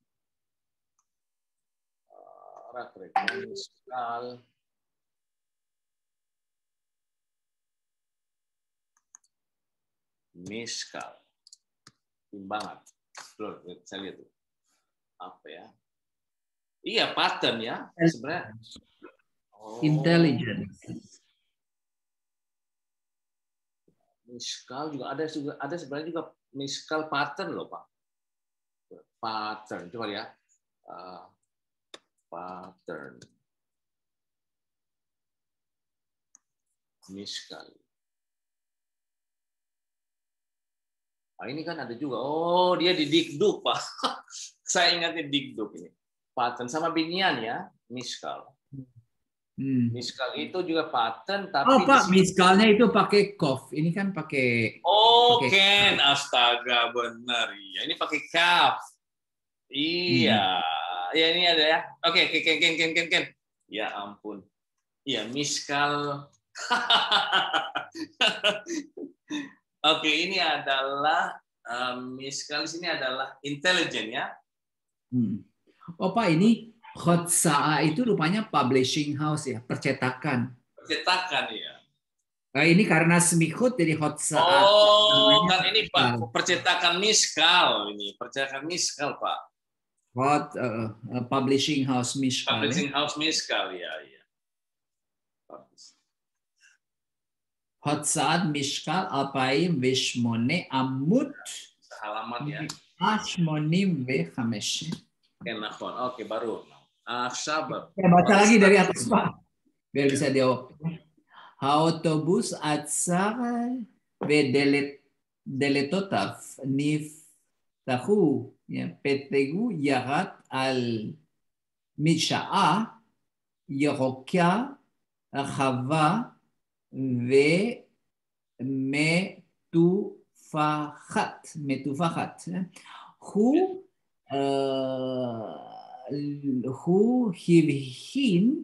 Speaker 1: Uh, Rakrek, miskal. Miskal. Timbangan. Loh, saya lihat tuh. Apa ya? Iya, pattern ya. Sebenarnya. Oh.
Speaker 2: Intelligence.
Speaker 1: Miskal juga ada juga ada sebenarnya juga miskal pattern loh, Pak. Pattern coba ya. Uh, pattern. Miskal. Ah, ini kan ada juga. Oh, dia di Dikduk, Pak. Saya ingatnya Dikduk ini. Pattern sama binian ya, miskal.
Speaker 2: Hmm.
Speaker 1: Miskal itu juga pattern tapi
Speaker 2: Oh, Pak,
Speaker 1: di sini-
Speaker 2: miskalnya itu pakai kof. Ini kan pakai
Speaker 1: Oh,
Speaker 2: pakai-
Speaker 1: Ken, astaga, benar. Iya, ini pakai kaf. Iya. Ya, ini ada ya. Oke, Ken, Ken, Ken, Ken, Ken. Ya ampun. Iya, miskal. Oke, ini adalah um, miskal di sini adalah intelijen ya.
Speaker 2: Hmm. Oh, Pak, ini Khotsa'a itu rupanya publishing house ya, percetakan.
Speaker 1: Percetakan ya.
Speaker 2: Nah, ini karena semikhut jadi Khotsa'a.
Speaker 1: Oh,
Speaker 2: Namanya
Speaker 1: kan ini Pak,
Speaker 2: miskal.
Speaker 1: percetakan miskal ini, percetakan miskal Pak.
Speaker 2: Khot, uh, uh, publishing house miskal. Ya.
Speaker 1: Publishing house miskal ya, ya.
Speaker 2: Khotsaat miskal alpaim vishmone amut
Speaker 1: Halaman ya.
Speaker 2: ashmonim ve khamesh.
Speaker 1: Oke, nafon. Oke, baru. Ah, sabar.
Speaker 2: Ya, baca lagi dari atas, Pak. Biar bisa jawab. Haotobus atsar vedelet deletotav nif tahu ya petegu yarat al misha'a yerokya khava ve metufachat metufachat hu hu hivhin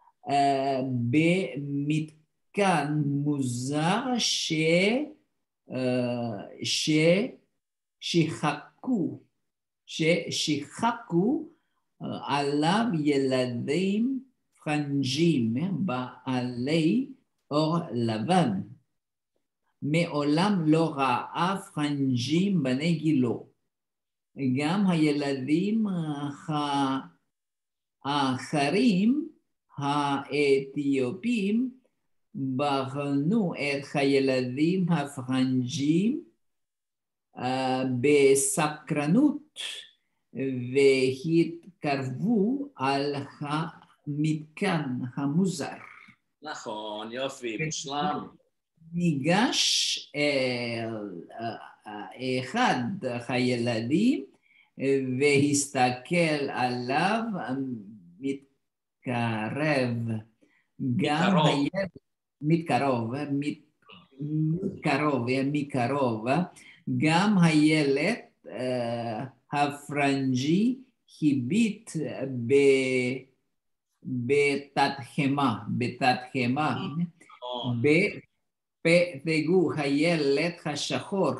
Speaker 2: במתקן מוזר ש... ששיחקו, ששיחקו עליו ילדים פרנג'ים בעלי אור לבן. מעולם לא ראה פרנג'ים בני גילו. גם הילדים האחרים האתיופים בחנו את הילדים הפרנג'ים בסקרנות והתקרבו על המתקן המוזר.
Speaker 1: נכון, יופי, מושלם.
Speaker 2: ניגש אחד הילדים והסתכל עליו מתקרב. גם הילד מתקרוב, מתקרוב, מקרוב. גם הילד הפרנג'י הביט בתדהמה, בתדהמה. פתגו הילד השחור,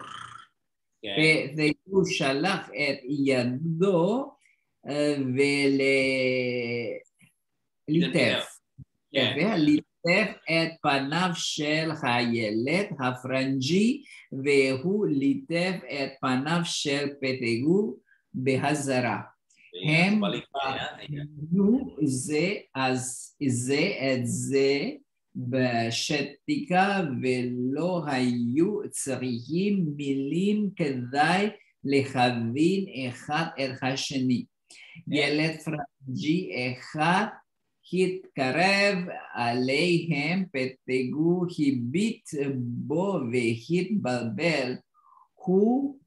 Speaker 2: פתגו שלח את ידו וליטף, וליטף את פניו של הילד הפרנג'י, והוא ליטף את פניו של פתגו בהזרה. הם בנו זה אז זה את זה בשתיקה, ולא היו צריכים מילים כדי להבין אחד את השני. ילד פרנג'י אחד התקרב עליהם, פתגו הביט בו והתבלבל. הוא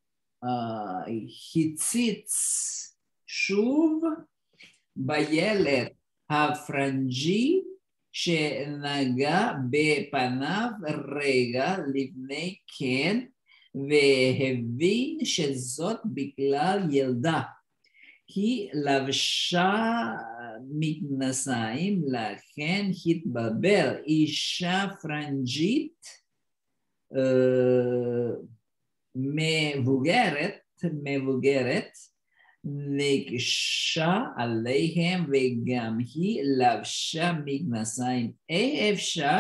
Speaker 2: הציץ שוב בילד הפרנג'י שנגע בפניו רגע לפני כן, והבין שזאת בגלל ילדה. היא לבשה מכנסיים, לכן התבלבל. אישה פרנג'ית מבוגרת, מבוגרת, ניגשה עליהם וגם היא לבשה מכנסיים. אי אפשר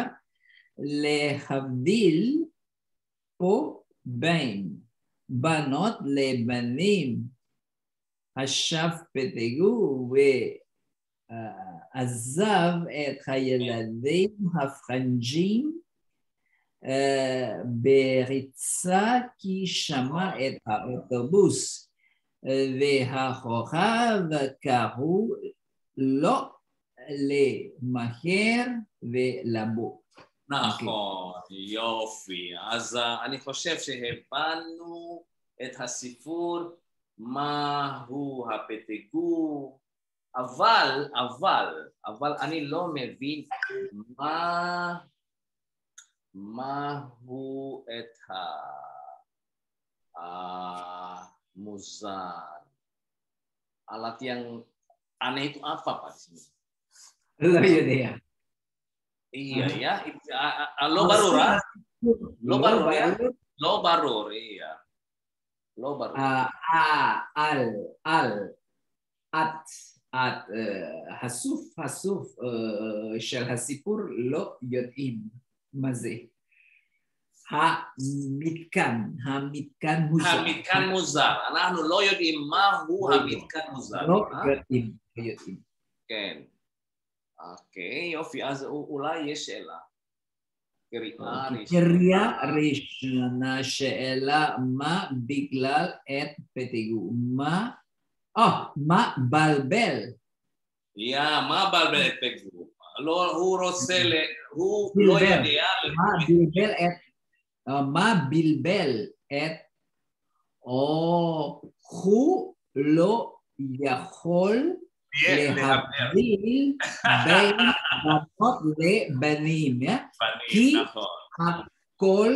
Speaker 2: להבדיל פה בין בנות לבנים. השב פתגו ועזב את הילדים הפרנג'ים בריצה, כי שמע את האוטובוס. וההוריו קראו לו למהר ולבוא.
Speaker 1: נכון, יופי. אז אני חושב שהבנו את הסיפור, מהו הפתגו, אבל, אבל, אבל אני לא מבין מה, מהו את המוזר. Alat yang aneh itu apa, Pak?
Speaker 2: Lo יודע.
Speaker 1: Iya ya, lo barur, lo barur ya, lo barur, iya. לא ברור.
Speaker 2: על, על, את, את, הסוף, הסוף של הסיפור לא יודעים מה זה. המתקן, המתקן מוזר.
Speaker 1: המתקן מוזר. אנחנו לא יודעים מהו המתקן מוזר.
Speaker 2: לא יודעים, לא יודעים.
Speaker 1: כן. אוקיי, יופי. אז אולי יש שאלה.
Speaker 2: קריאה ראשונה, שאלה, מה בגלל את פתגו? מה, אה, מה בלבל?
Speaker 1: יא, מה בלבל את פתגו? לא, הוא רוצה, הוא לא יודע.
Speaker 2: מה בלבל את, מה בלבל את, או הוא לא יכול להבדיל בין בנות לבנים, כי הכל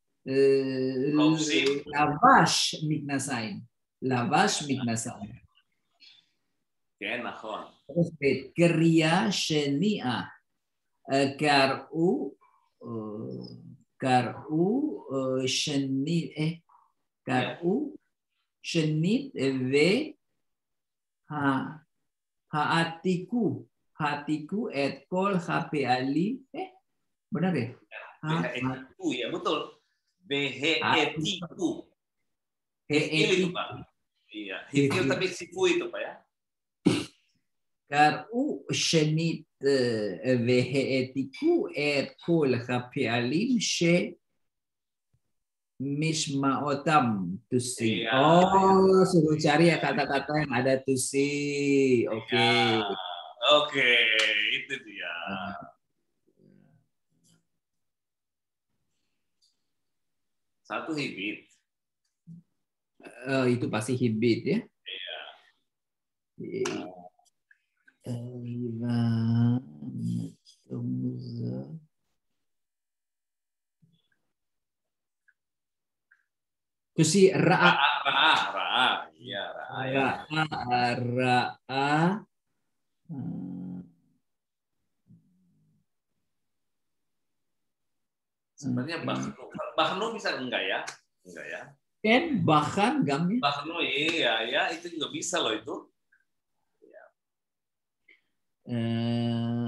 Speaker 2: לבש מכנסיים, לבש מכנסיים.
Speaker 1: כן, נכון.
Speaker 2: קריאה שנייה, קראו, קראו שנית, קראו שנית והעתיקו, העתיקו את כל הפעלים, eh, benar ya?
Speaker 1: Behetiku ya betul. Behetiku. Hifil itu Pak. Iya, hifil tapi sifu itu Pak ya.
Speaker 2: Car ou chenit vehetiku et kol hapialim she mishmaotam tusi.
Speaker 1: Iya.
Speaker 2: Oh, suruh cari ya kata-kata yang ada tusi. Oke.
Speaker 1: Ya, oke, itu dia. Satu hibit.
Speaker 2: Oh, itu pasti hibit ya.
Speaker 1: Iya.
Speaker 2: Tusi ra'a.
Speaker 1: Ra'a, ra'a, iya ra'a ya.
Speaker 2: Ra'a, ra'a.
Speaker 1: Sebenarnya bahnu, bahnu bisa enggak ya? Enggak ya?
Speaker 2: Kan bahkan gamnya.
Speaker 1: Bahnu iya ya, itu juga bisa loh itu. Ya.
Speaker 2: Uh,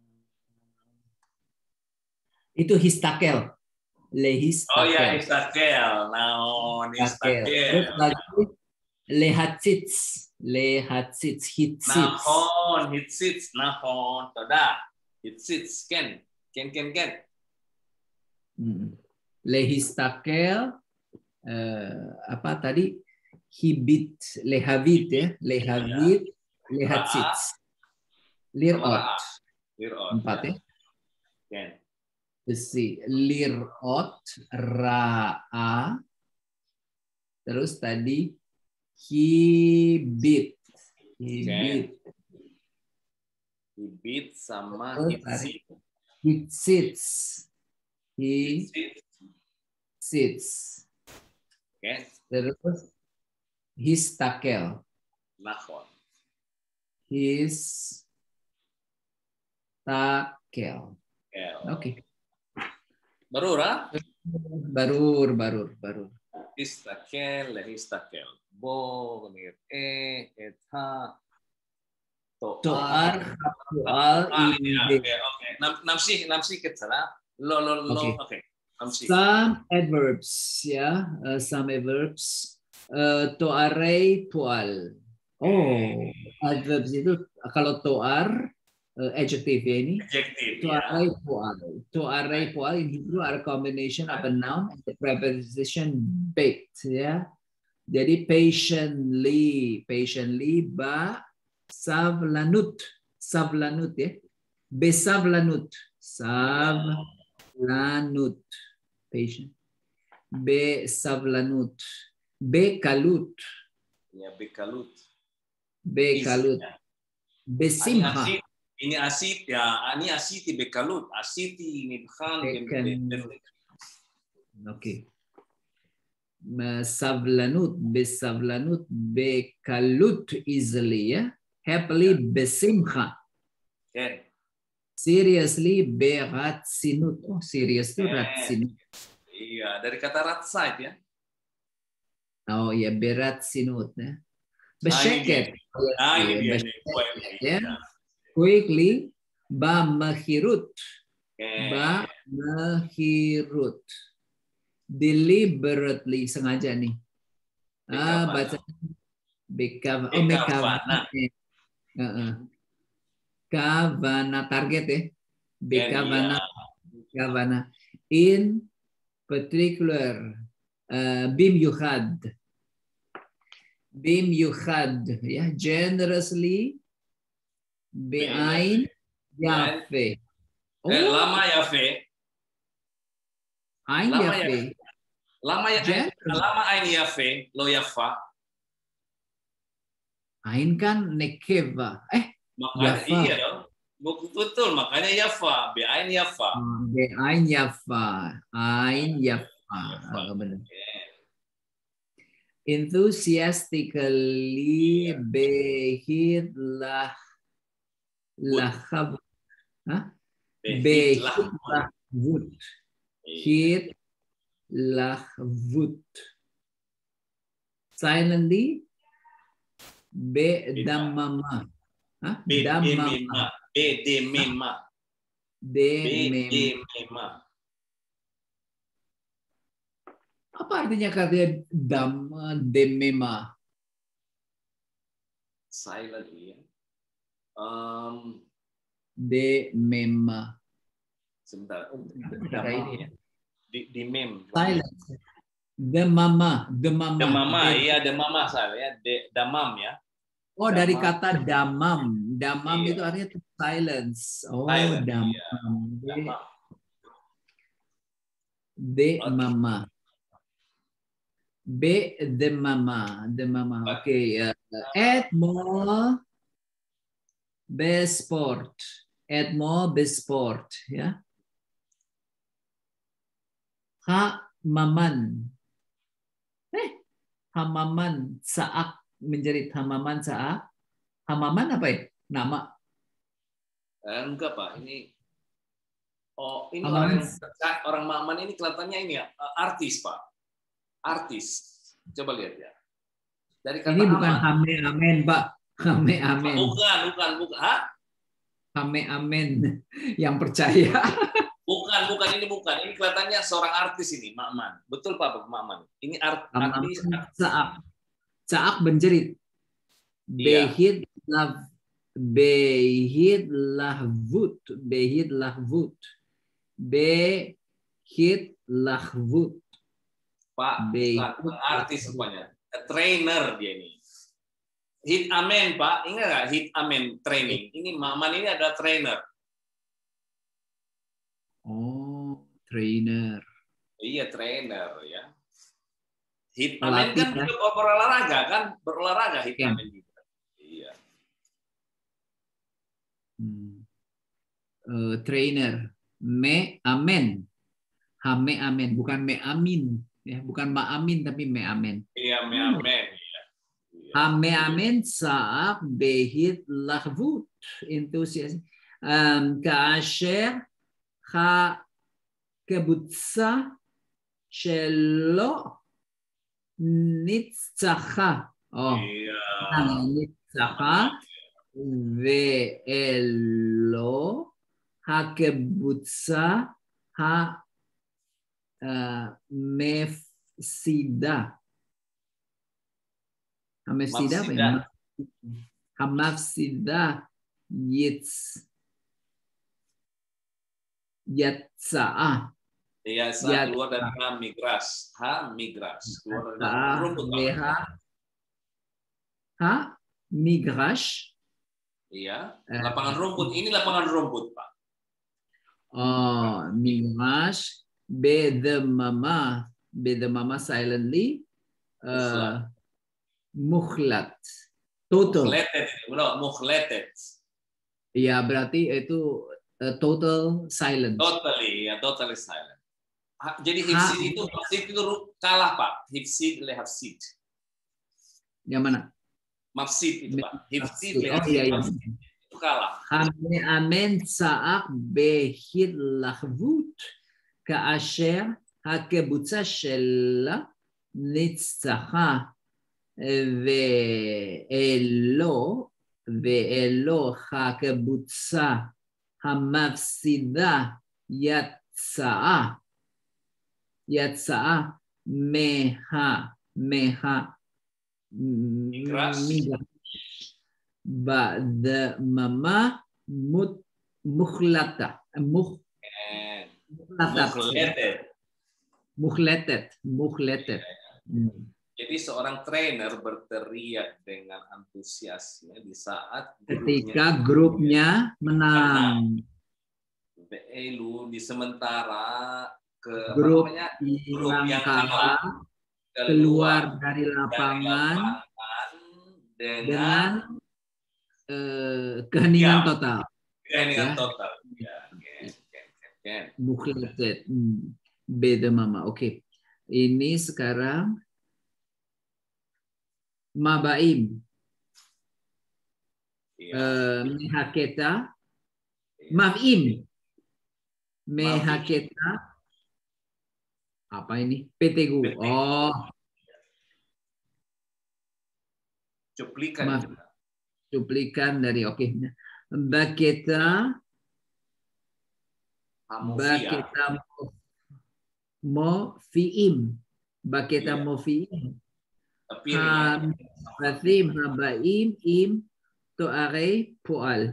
Speaker 2: itu histakel. Lehistakel.
Speaker 1: Oh ya, histakel. Naon histakel.
Speaker 2: Lehatsits, lehatsits, hitsits.
Speaker 1: Nahon, hitsits, nahon, toda. Hitsits, ken, ken, ken, ken.
Speaker 2: Hmm. Lehistakel, eh, apa tadi? Hibit, lehavit ya, lehavit, ya. Lehatsits, lirot,
Speaker 1: lirot,
Speaker 2: empat ya.
Speaker 1: Ken.
Speaker 2: Besi, lirot, ra'a, terus tadi hibit, hibit,
Speaker 1: hibit sama hitsit,
Speaker 2: hitsits, hitsits,
Speaker 1: okay.
Speaker 2: Terus histakel,
Speaker 1: nahon,
Speaker 2: histakel, oke. Okay.
Speaker 1: Barur, ah?
Speaker 2: Barur, barur, barur.
Speaker 1: Histakel, lehistakel. Bo, nir, e, et, ha.
Speaker 2: To'ar, to'al,
Speaker 1: ide. Oke, oke. Namsi, namsi ketara. Lo, lo, lo. Oke. Namsi.
Speaker 2: Some adverbs, ya. Uh, some adverbs. Uh, to'arei, poal. Oh, adverbs itu kalau to'ar, Uh, adjective ya ini.
Speaker 1: Adjective,
Speaker 2: To'arei
Speaker 1: ya.
Speaker 2: poal. To'arei poal in Hebrew are a combination of a noun and the preposition baked, ya. Jadi patiently, patiently ba savlanut, savlanut ya. Besavlanut, savlanut, patient. Besavlanut, bekalut.
Speaker 1: Ya, bekalut.
Speaker 2: Bekalut. Besimha.
Speaker 1: Ini asit ya, ini asiti bekalut, asiti nibhan.
Speaker 2: Oke. Savlanut, besavlanut, bekalut easily ya, happily besimcha.
Speaker 1: Okay.
Speaker 2: Seriously beratsinut. Oh, serius itu ratsinut.
Speaker 1: Iya, dari kata ratsait ya.
Speaker 2: Oh ya, beratsinut ya. Besyeket.
Speaker 1: Ah, ini dia.
Speaker 2: Ya. Quickly, ba mahirut, ba mahirut, deliberately, sengaja nih. Ah, baca bekav, oh mekavana, kavana target ya, bekavana, bekavana. In particular, uh, bim yuhad, bim yuhad, ya, generously. Be'ain yafe.
Speaker 1: Oh. Eh, lama yafe.
Speaker 2: Ain
Speaker 1: lama
Speaker 2: yafe.
Speaker 1: Lama ya. Lama ain yafe. Lo yafa.
Speaker 2: Ain kan nekeva. Eh.
Speaker 1: Makanya yafa. Iya dong. Betul. Makanya yafa. Be'ain yafa.
Speaker 2: Be'ain yafa. Ain yafa. Oh, benar. Enthusiastically behid lah. Lahab, huh? Behit lahvut, hit lahvut. Silently, be damama, huh?
Speaker 1: Be
Speaker 2: damama,
Speaker 1: be demema,
Speaker 2: demema, Apa artinya kata dam demema?
Speaker 1: Silent ya. Um,
Speaker 2: Demema.
Speaker 1: sebentar.
Speaker 2: Kata ini ya.
Speaker 1: Di, di mem.
Speaker 2: Silence. Demama, demama.
Speaker 1: Demama,
Speaker 2: De-
Speaker 1: iya demama saya ya. De, damam ya.
Speaker 2: Oh, dari
Speaker 1: Damam.
Speaker 2: kata damam. Damam
Speaker 1: Iya.
Speaker 2: itu artinya silence. Oh,
Speaker 1: Silent,
Speaker 2: damam.
Speaker 1: iya.
Speaker 2: De,
Speaker 1: Damam.
Speaker 2: demama. B demama, demama. Oke, okay. uh, Edmo besport. Edmo besport ya. Ha maman. Eh, hamaman saat menjerit hamaman saat. Hamaman apa ya? Nama.
Speaker 1: Eh, enggak Pak, ini oh ini
Speaker 2: Hamaman.
Speaker 1: orang yang orang Maman ini kelihatannya ini ya artis Pak, artis. Coba lihat ya. Dari kata
Speaker 2: Ini bukan
Speaker 1: aman.
Speaker 2: hame amen, Pak. Hame amen.
Speaker 1: Bukan, bukan, bukan. Hah?
Speaker 2: Hame amen yang percaya.
Speaker 1: Bukan, bukan ini bukan. Ini kelihatannya seorang artis ini, Maman. Betul Pak, Maman. Ini art, artis.
Speaker 2: Saak. Saak menjerit.
Speaker 1: Iya.
Speaker 2: Behid lav Behid lahvut. Behid lahvut. Behid lahvut.
Speaker 1: Pak, bukan, bukan artis rupanya. Trainer dia ini. Hit amen Pak, ingat nggak hit amen training? Ini Maman ini adalah trainer.
Speaker 2: Oh, trainer.
Speaker 1: Iya trainer ya. Hit amen kan
Speaker 2: ya?
Speaker 1: juga berolahraga kan, berolahraga hit
Speaker 2: Ya.
Speaker 1: amen juga. Iya.
Speaker 2: Hmm. Uh, trainer. Me amen. Hame amen, bukan me amin. Ya, bukan ma amin tapi me amen.
Speaker 1: Iya, me amen. Iya.
Speaker 2: Hame amen saat behit lahvut. Entusias. Um, Kaasher ha kebutsa shelo nitzacha. Oh,
Speaker 1: Iya.
Speaker 2: nitzacha ve'elo hakebutsa ha uh, mefsida. Hamefsida apa ya? Hamefsida yitz yatsa'ah.
Speaker 1: Iya, saat keluar dari ha migras, ha migras, keluar dari lapangan rumput.
Speaker 2: Ha, ha migras.
Speaker 1: Iya, lapangan rumput. Ini lapangan rumput, Pak.
Speaker 2: Oh, migras. Bedemama, bedemama silently. Uh, mukhlat. Total.
Speaker 1: Mukhletet, no, mukhletet.
Speaker 2: Iya, berarti itu uh, total silent.
Speaker 1: Totally, ya, totally silent. Jadi hifsid itu hifsid itu kalah Pak. Hifsid le hafsid.
Speaker 2: Yang mana?
Speaker 1: Mafsid itu Pak. Hifsid le
Speaker 2: oh, iya, iya.
Speaker 1: itu kalah.
Speaker 2: Hame amen saak behid lahvut kaasher hakebutsa shela nitzacha ve'elo ve'elo hakebutsa hamafsida yatsa'ah Yatsa'a meha meha
Speaker 1: Migras.
Speaker 2: Ba'da mama mut mukhlata mukh
Speaker 1: Mukhletet.
Speaker 2: Mukhletet mukhletet.
Speaker 1: Jadi seorang trainer berteriak dengan antusiasnya di saat
Speaker 2: ketika grupnya menang.
Speaker 1: Beelu di sementara ke
Speaker 2: grup
Speaker 1: namanya,
Speaker 2: grup yang
Speaker 1: kalah
Speaker 2: keluar, keluar dari lapangan,
Speaker 1: dari lapangan dengan,
Speaker 2: dengan uh, keheningan
Speaker 1: ya,
Speaker 2: total.
Speaker 1: Keheningan
Speaker 2: ya.
Speaker 1: total. Ya, okay, okay, okay.
Speaker 2: Mukhletet. Hmm. Beda mama. Oke. Okay. Ini sekarang mabaim.
Speaker 1: Ya.
Speaker 2: Uh, mehaketa. Maf'im. Mehaketa. Apa ini? P T G U. Oh.
Speaker 1: Cuplikan.
Speaker 2: Maaf. Cuplikan dari oke. Okay. Baketa. Baketa mo fiim. Baketa
Speaker 1: Iya.
Speaker 2: mofi'in.
Speaker 1: Appearing.
Speaker 2: Habathim, habaim, im, to'are, po'al.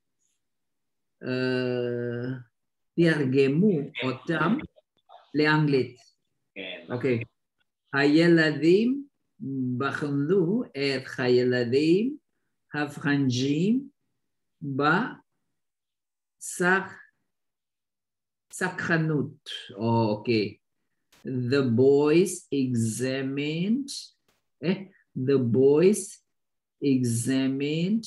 Speaker 2: Uh, Tirgemu, otam, leanglit.
Speaker 1: Oke.
Speaker 2: Okay. Hayaladim, bakhnu, et hayaladim, hafranjim, ba, sak, sakranut. Oh, okay. The boys examined, eh, the boys examined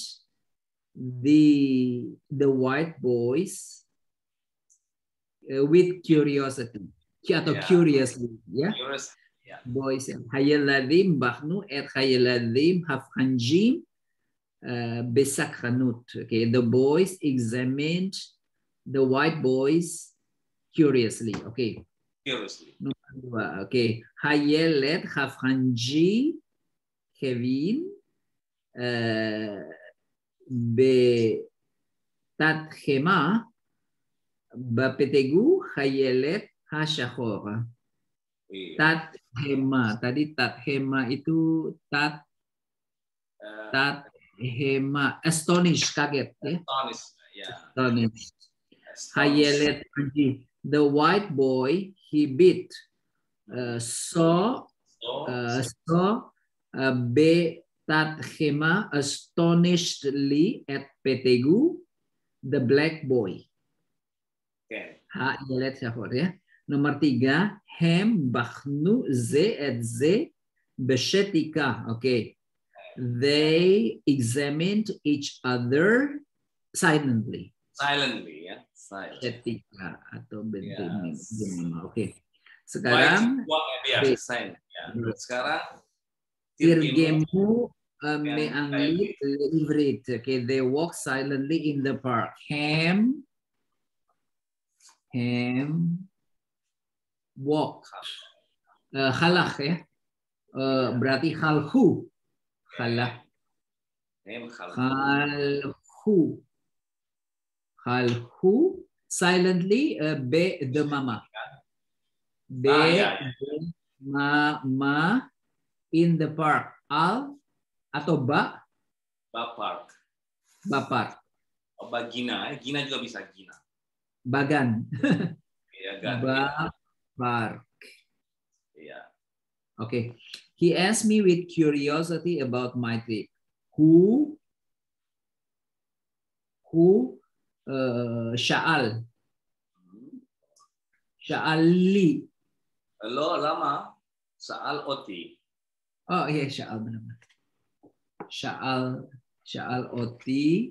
Speaker 2: the the white boys uh, with curiosity atau
Speaker 1: Yeah.
Speaker 2: curiously, ya.
Speaker 1: Curious. Yeah.
Speaker 2: Boys, hayaladim bahnu et hayaladim hafhanjim uh, besakranut. Okay, the boys examined the white boys curiously. Okay.
Speaker 1: Curiously.
Speaker 2: Nomor dua, oke. Okay. Hayelet hafhanji Kevin uh, be tathema bapetegu hayelet hashahor.
Speaker 1: Iya.
Speaker 2: Tathema. Tadi tathema itu tat
Speaker 1: Uh,
Speaker 2: tathema astonish, kaget ya.
Speaker 1: Astonished. Yeah.
Speaker 2: Astonish.
Speaker 1: Astonished.
Speaker 2: Hayelet Anji. The white boy he beat uh, saw
Speaker 1: So,
Speaker 2: uh, saw uh, be tathema astonishedly at Petegu the black boy.
Speaker 1: okay.
Speaker 2: Ha yelet syahor ya. Nomor tiga, hem bakhnu ze et ze beshetika. Okay. They examined each other silently.
Speaker 1: Silently, ya. Silent.
Speaker 2: Shetika atau bentuk
Speaker 1: Yes.
Speaker 2: mim. Oke.
Speaker 1: Baik,
Speaker 2: Sekarang
Speaker 1: buang ya, biasa silent. Ya. Sekarang Tirgemu.
Speaker 2: Tirgemu uh, me anglit livrit. Okay, they walk silently in the park. Ham, ham, walk. Uh, halak ya. Uh, berarti halhu. Halak.
Speaker 1: Hem khalq.
Speaker 2: Halhu. Halhu. Silently uh, be the mama. Be
Speaker 1: Ah, ya, ya.
Speaker 2: the mama in the park. Al atau ba
Speaker 1: Bapark.
Speaker 2: bapar.
Speaker 1: Oh, bagina, eh. Gina juga bisa gina.
Speaker 2: Bagan.
Speaker 1: Ya, gan.
Speaker 2: Bapar.
Speaker 1: Iya.
Speaker 2: Okay. He asked me with curiosity about my trip. Who who uh, Sha'al. Sha'ali.
Speaker 1: Lo lama Saal Oti.
Speaker 2: Oh iya, Sha'al benar. Sha'al Sha'al Oti.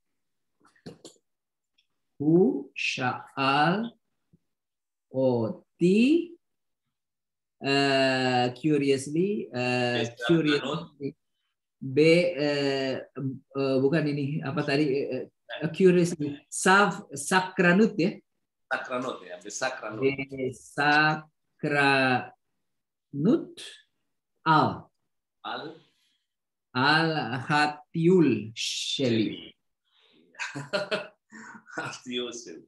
Speaker 2: Who Sha'al Oti. Uh, curiously, uh,
Speaker 1: Bisa
Speaker 2: curiously, B uh, uh, bukan ini apa tadi? Uh, uh, curiously, Sav Sakranut ya?
Speaker 1: Sakranut ya, Besakranut.
Speaker 2: B Sakranut Al
Speaker 1: Al
Speaker 2: Al Hatiul Sheli.
Speaker 1: Hatiusul.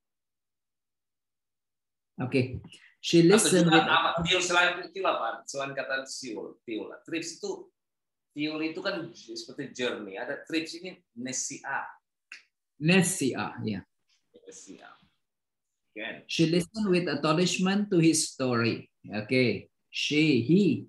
Speaker 2: Oke, she
Speaker 1: Atau
Speaker 2: listened
Speaker 1: juga
Speaker 2: with
Speaker 1: apa? Tiul selain tiul apa? Selain kata siul, tiul. Trips itu tiul itu kan seperti journey. Ada trips ini nesia.
Speaker 2: Nesia, ya.
Speaker 1: Nesia. Kan?
Speaker 2: She listened with astonishment to his story. Okay, she he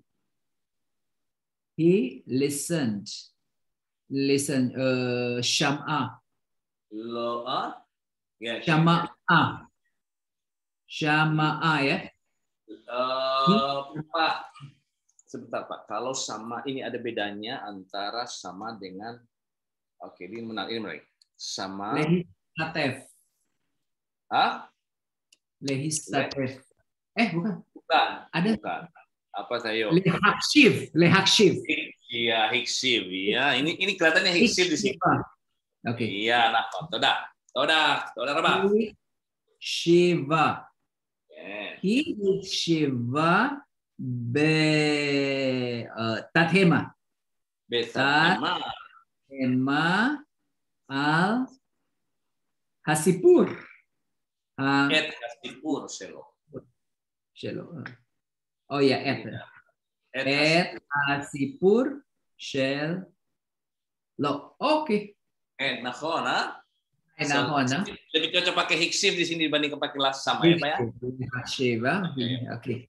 Speaker 2: he listened, listen. Uh, Syam'a,
Speaker 1: Lo ah? Ya.
Speaker 2: Syama'a, Syama'a ya.
Speaker 1: Uh, Pak, sebentar Pak. Kalau sama ini ada bedanya antara sama dengan, oke ini menarik ini menarik. Sama.
Speaker 2: Legislatif.
Speaker 1: Ah?
Speaker 2: Legislatif. Eh bukan.
Speaker 1: Bukan.
Speaker 2: Ada.
Speaker 1: Bukan. Apa tayo?
Speaker 2: Lehakshiv. Lehakshiv.
Speaker 1: Iya, hikshiv. Iya, ini ini kelihatannya hikshiv di sini.
Speaker 2: Oke. Okay.
Speaker 1: Iya, nah, toda. Toda, toda apa?
Speaker 2: Shiva.
Speaker 1: Yeah.
Speaker 2: He is Shiva be uh, Tathema.
Speaker 1: Tathema.
Speaker 2: Tathema al Hasipur.
Speaker 1: Et Hasipur, Selo.
Speaker 2: Selo. Oh ya, et.
Speaker 1: Et
Speaker 2: את הסיפור של לא. אוקיי.
Speaker 1: Eh, נכון, ah?
Speaker 2: נכון, ah?
Speaker 1: Lebih cocok pakai hiksif di sini dibandingkan pakai las sama ya, Pak ya?
Speaker 2: שבע. אוקיי.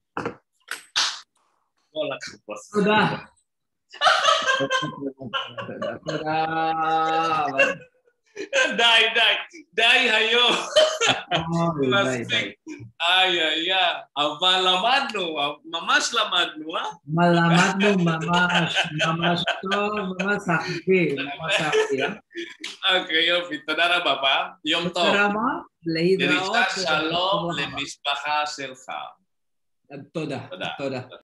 Speaker 1: Bola kapos.
Speaker 2: תודה. תודה.
Speaker 1: די, די, די היום.
Speaker 2: אוי, די, די.
Speaker 1: מספיק. איי, איי, איי. אבל למדנו, ממש למדנו, אה?
Speaker 2: מה למדנו ממש, ממש טוב, ממש חכי, ממש חכי, אה?
Speaker 1: אוקיי, יופי, תודה רבה, פא. יום טוב.
Speaker 2: תודה רבה, להתראות.
Speaker 1: דרישת שלום למשפחה שלך.
Speaker 2: תודה,
Speaker 1: תודה.
Speaker 2: תודה.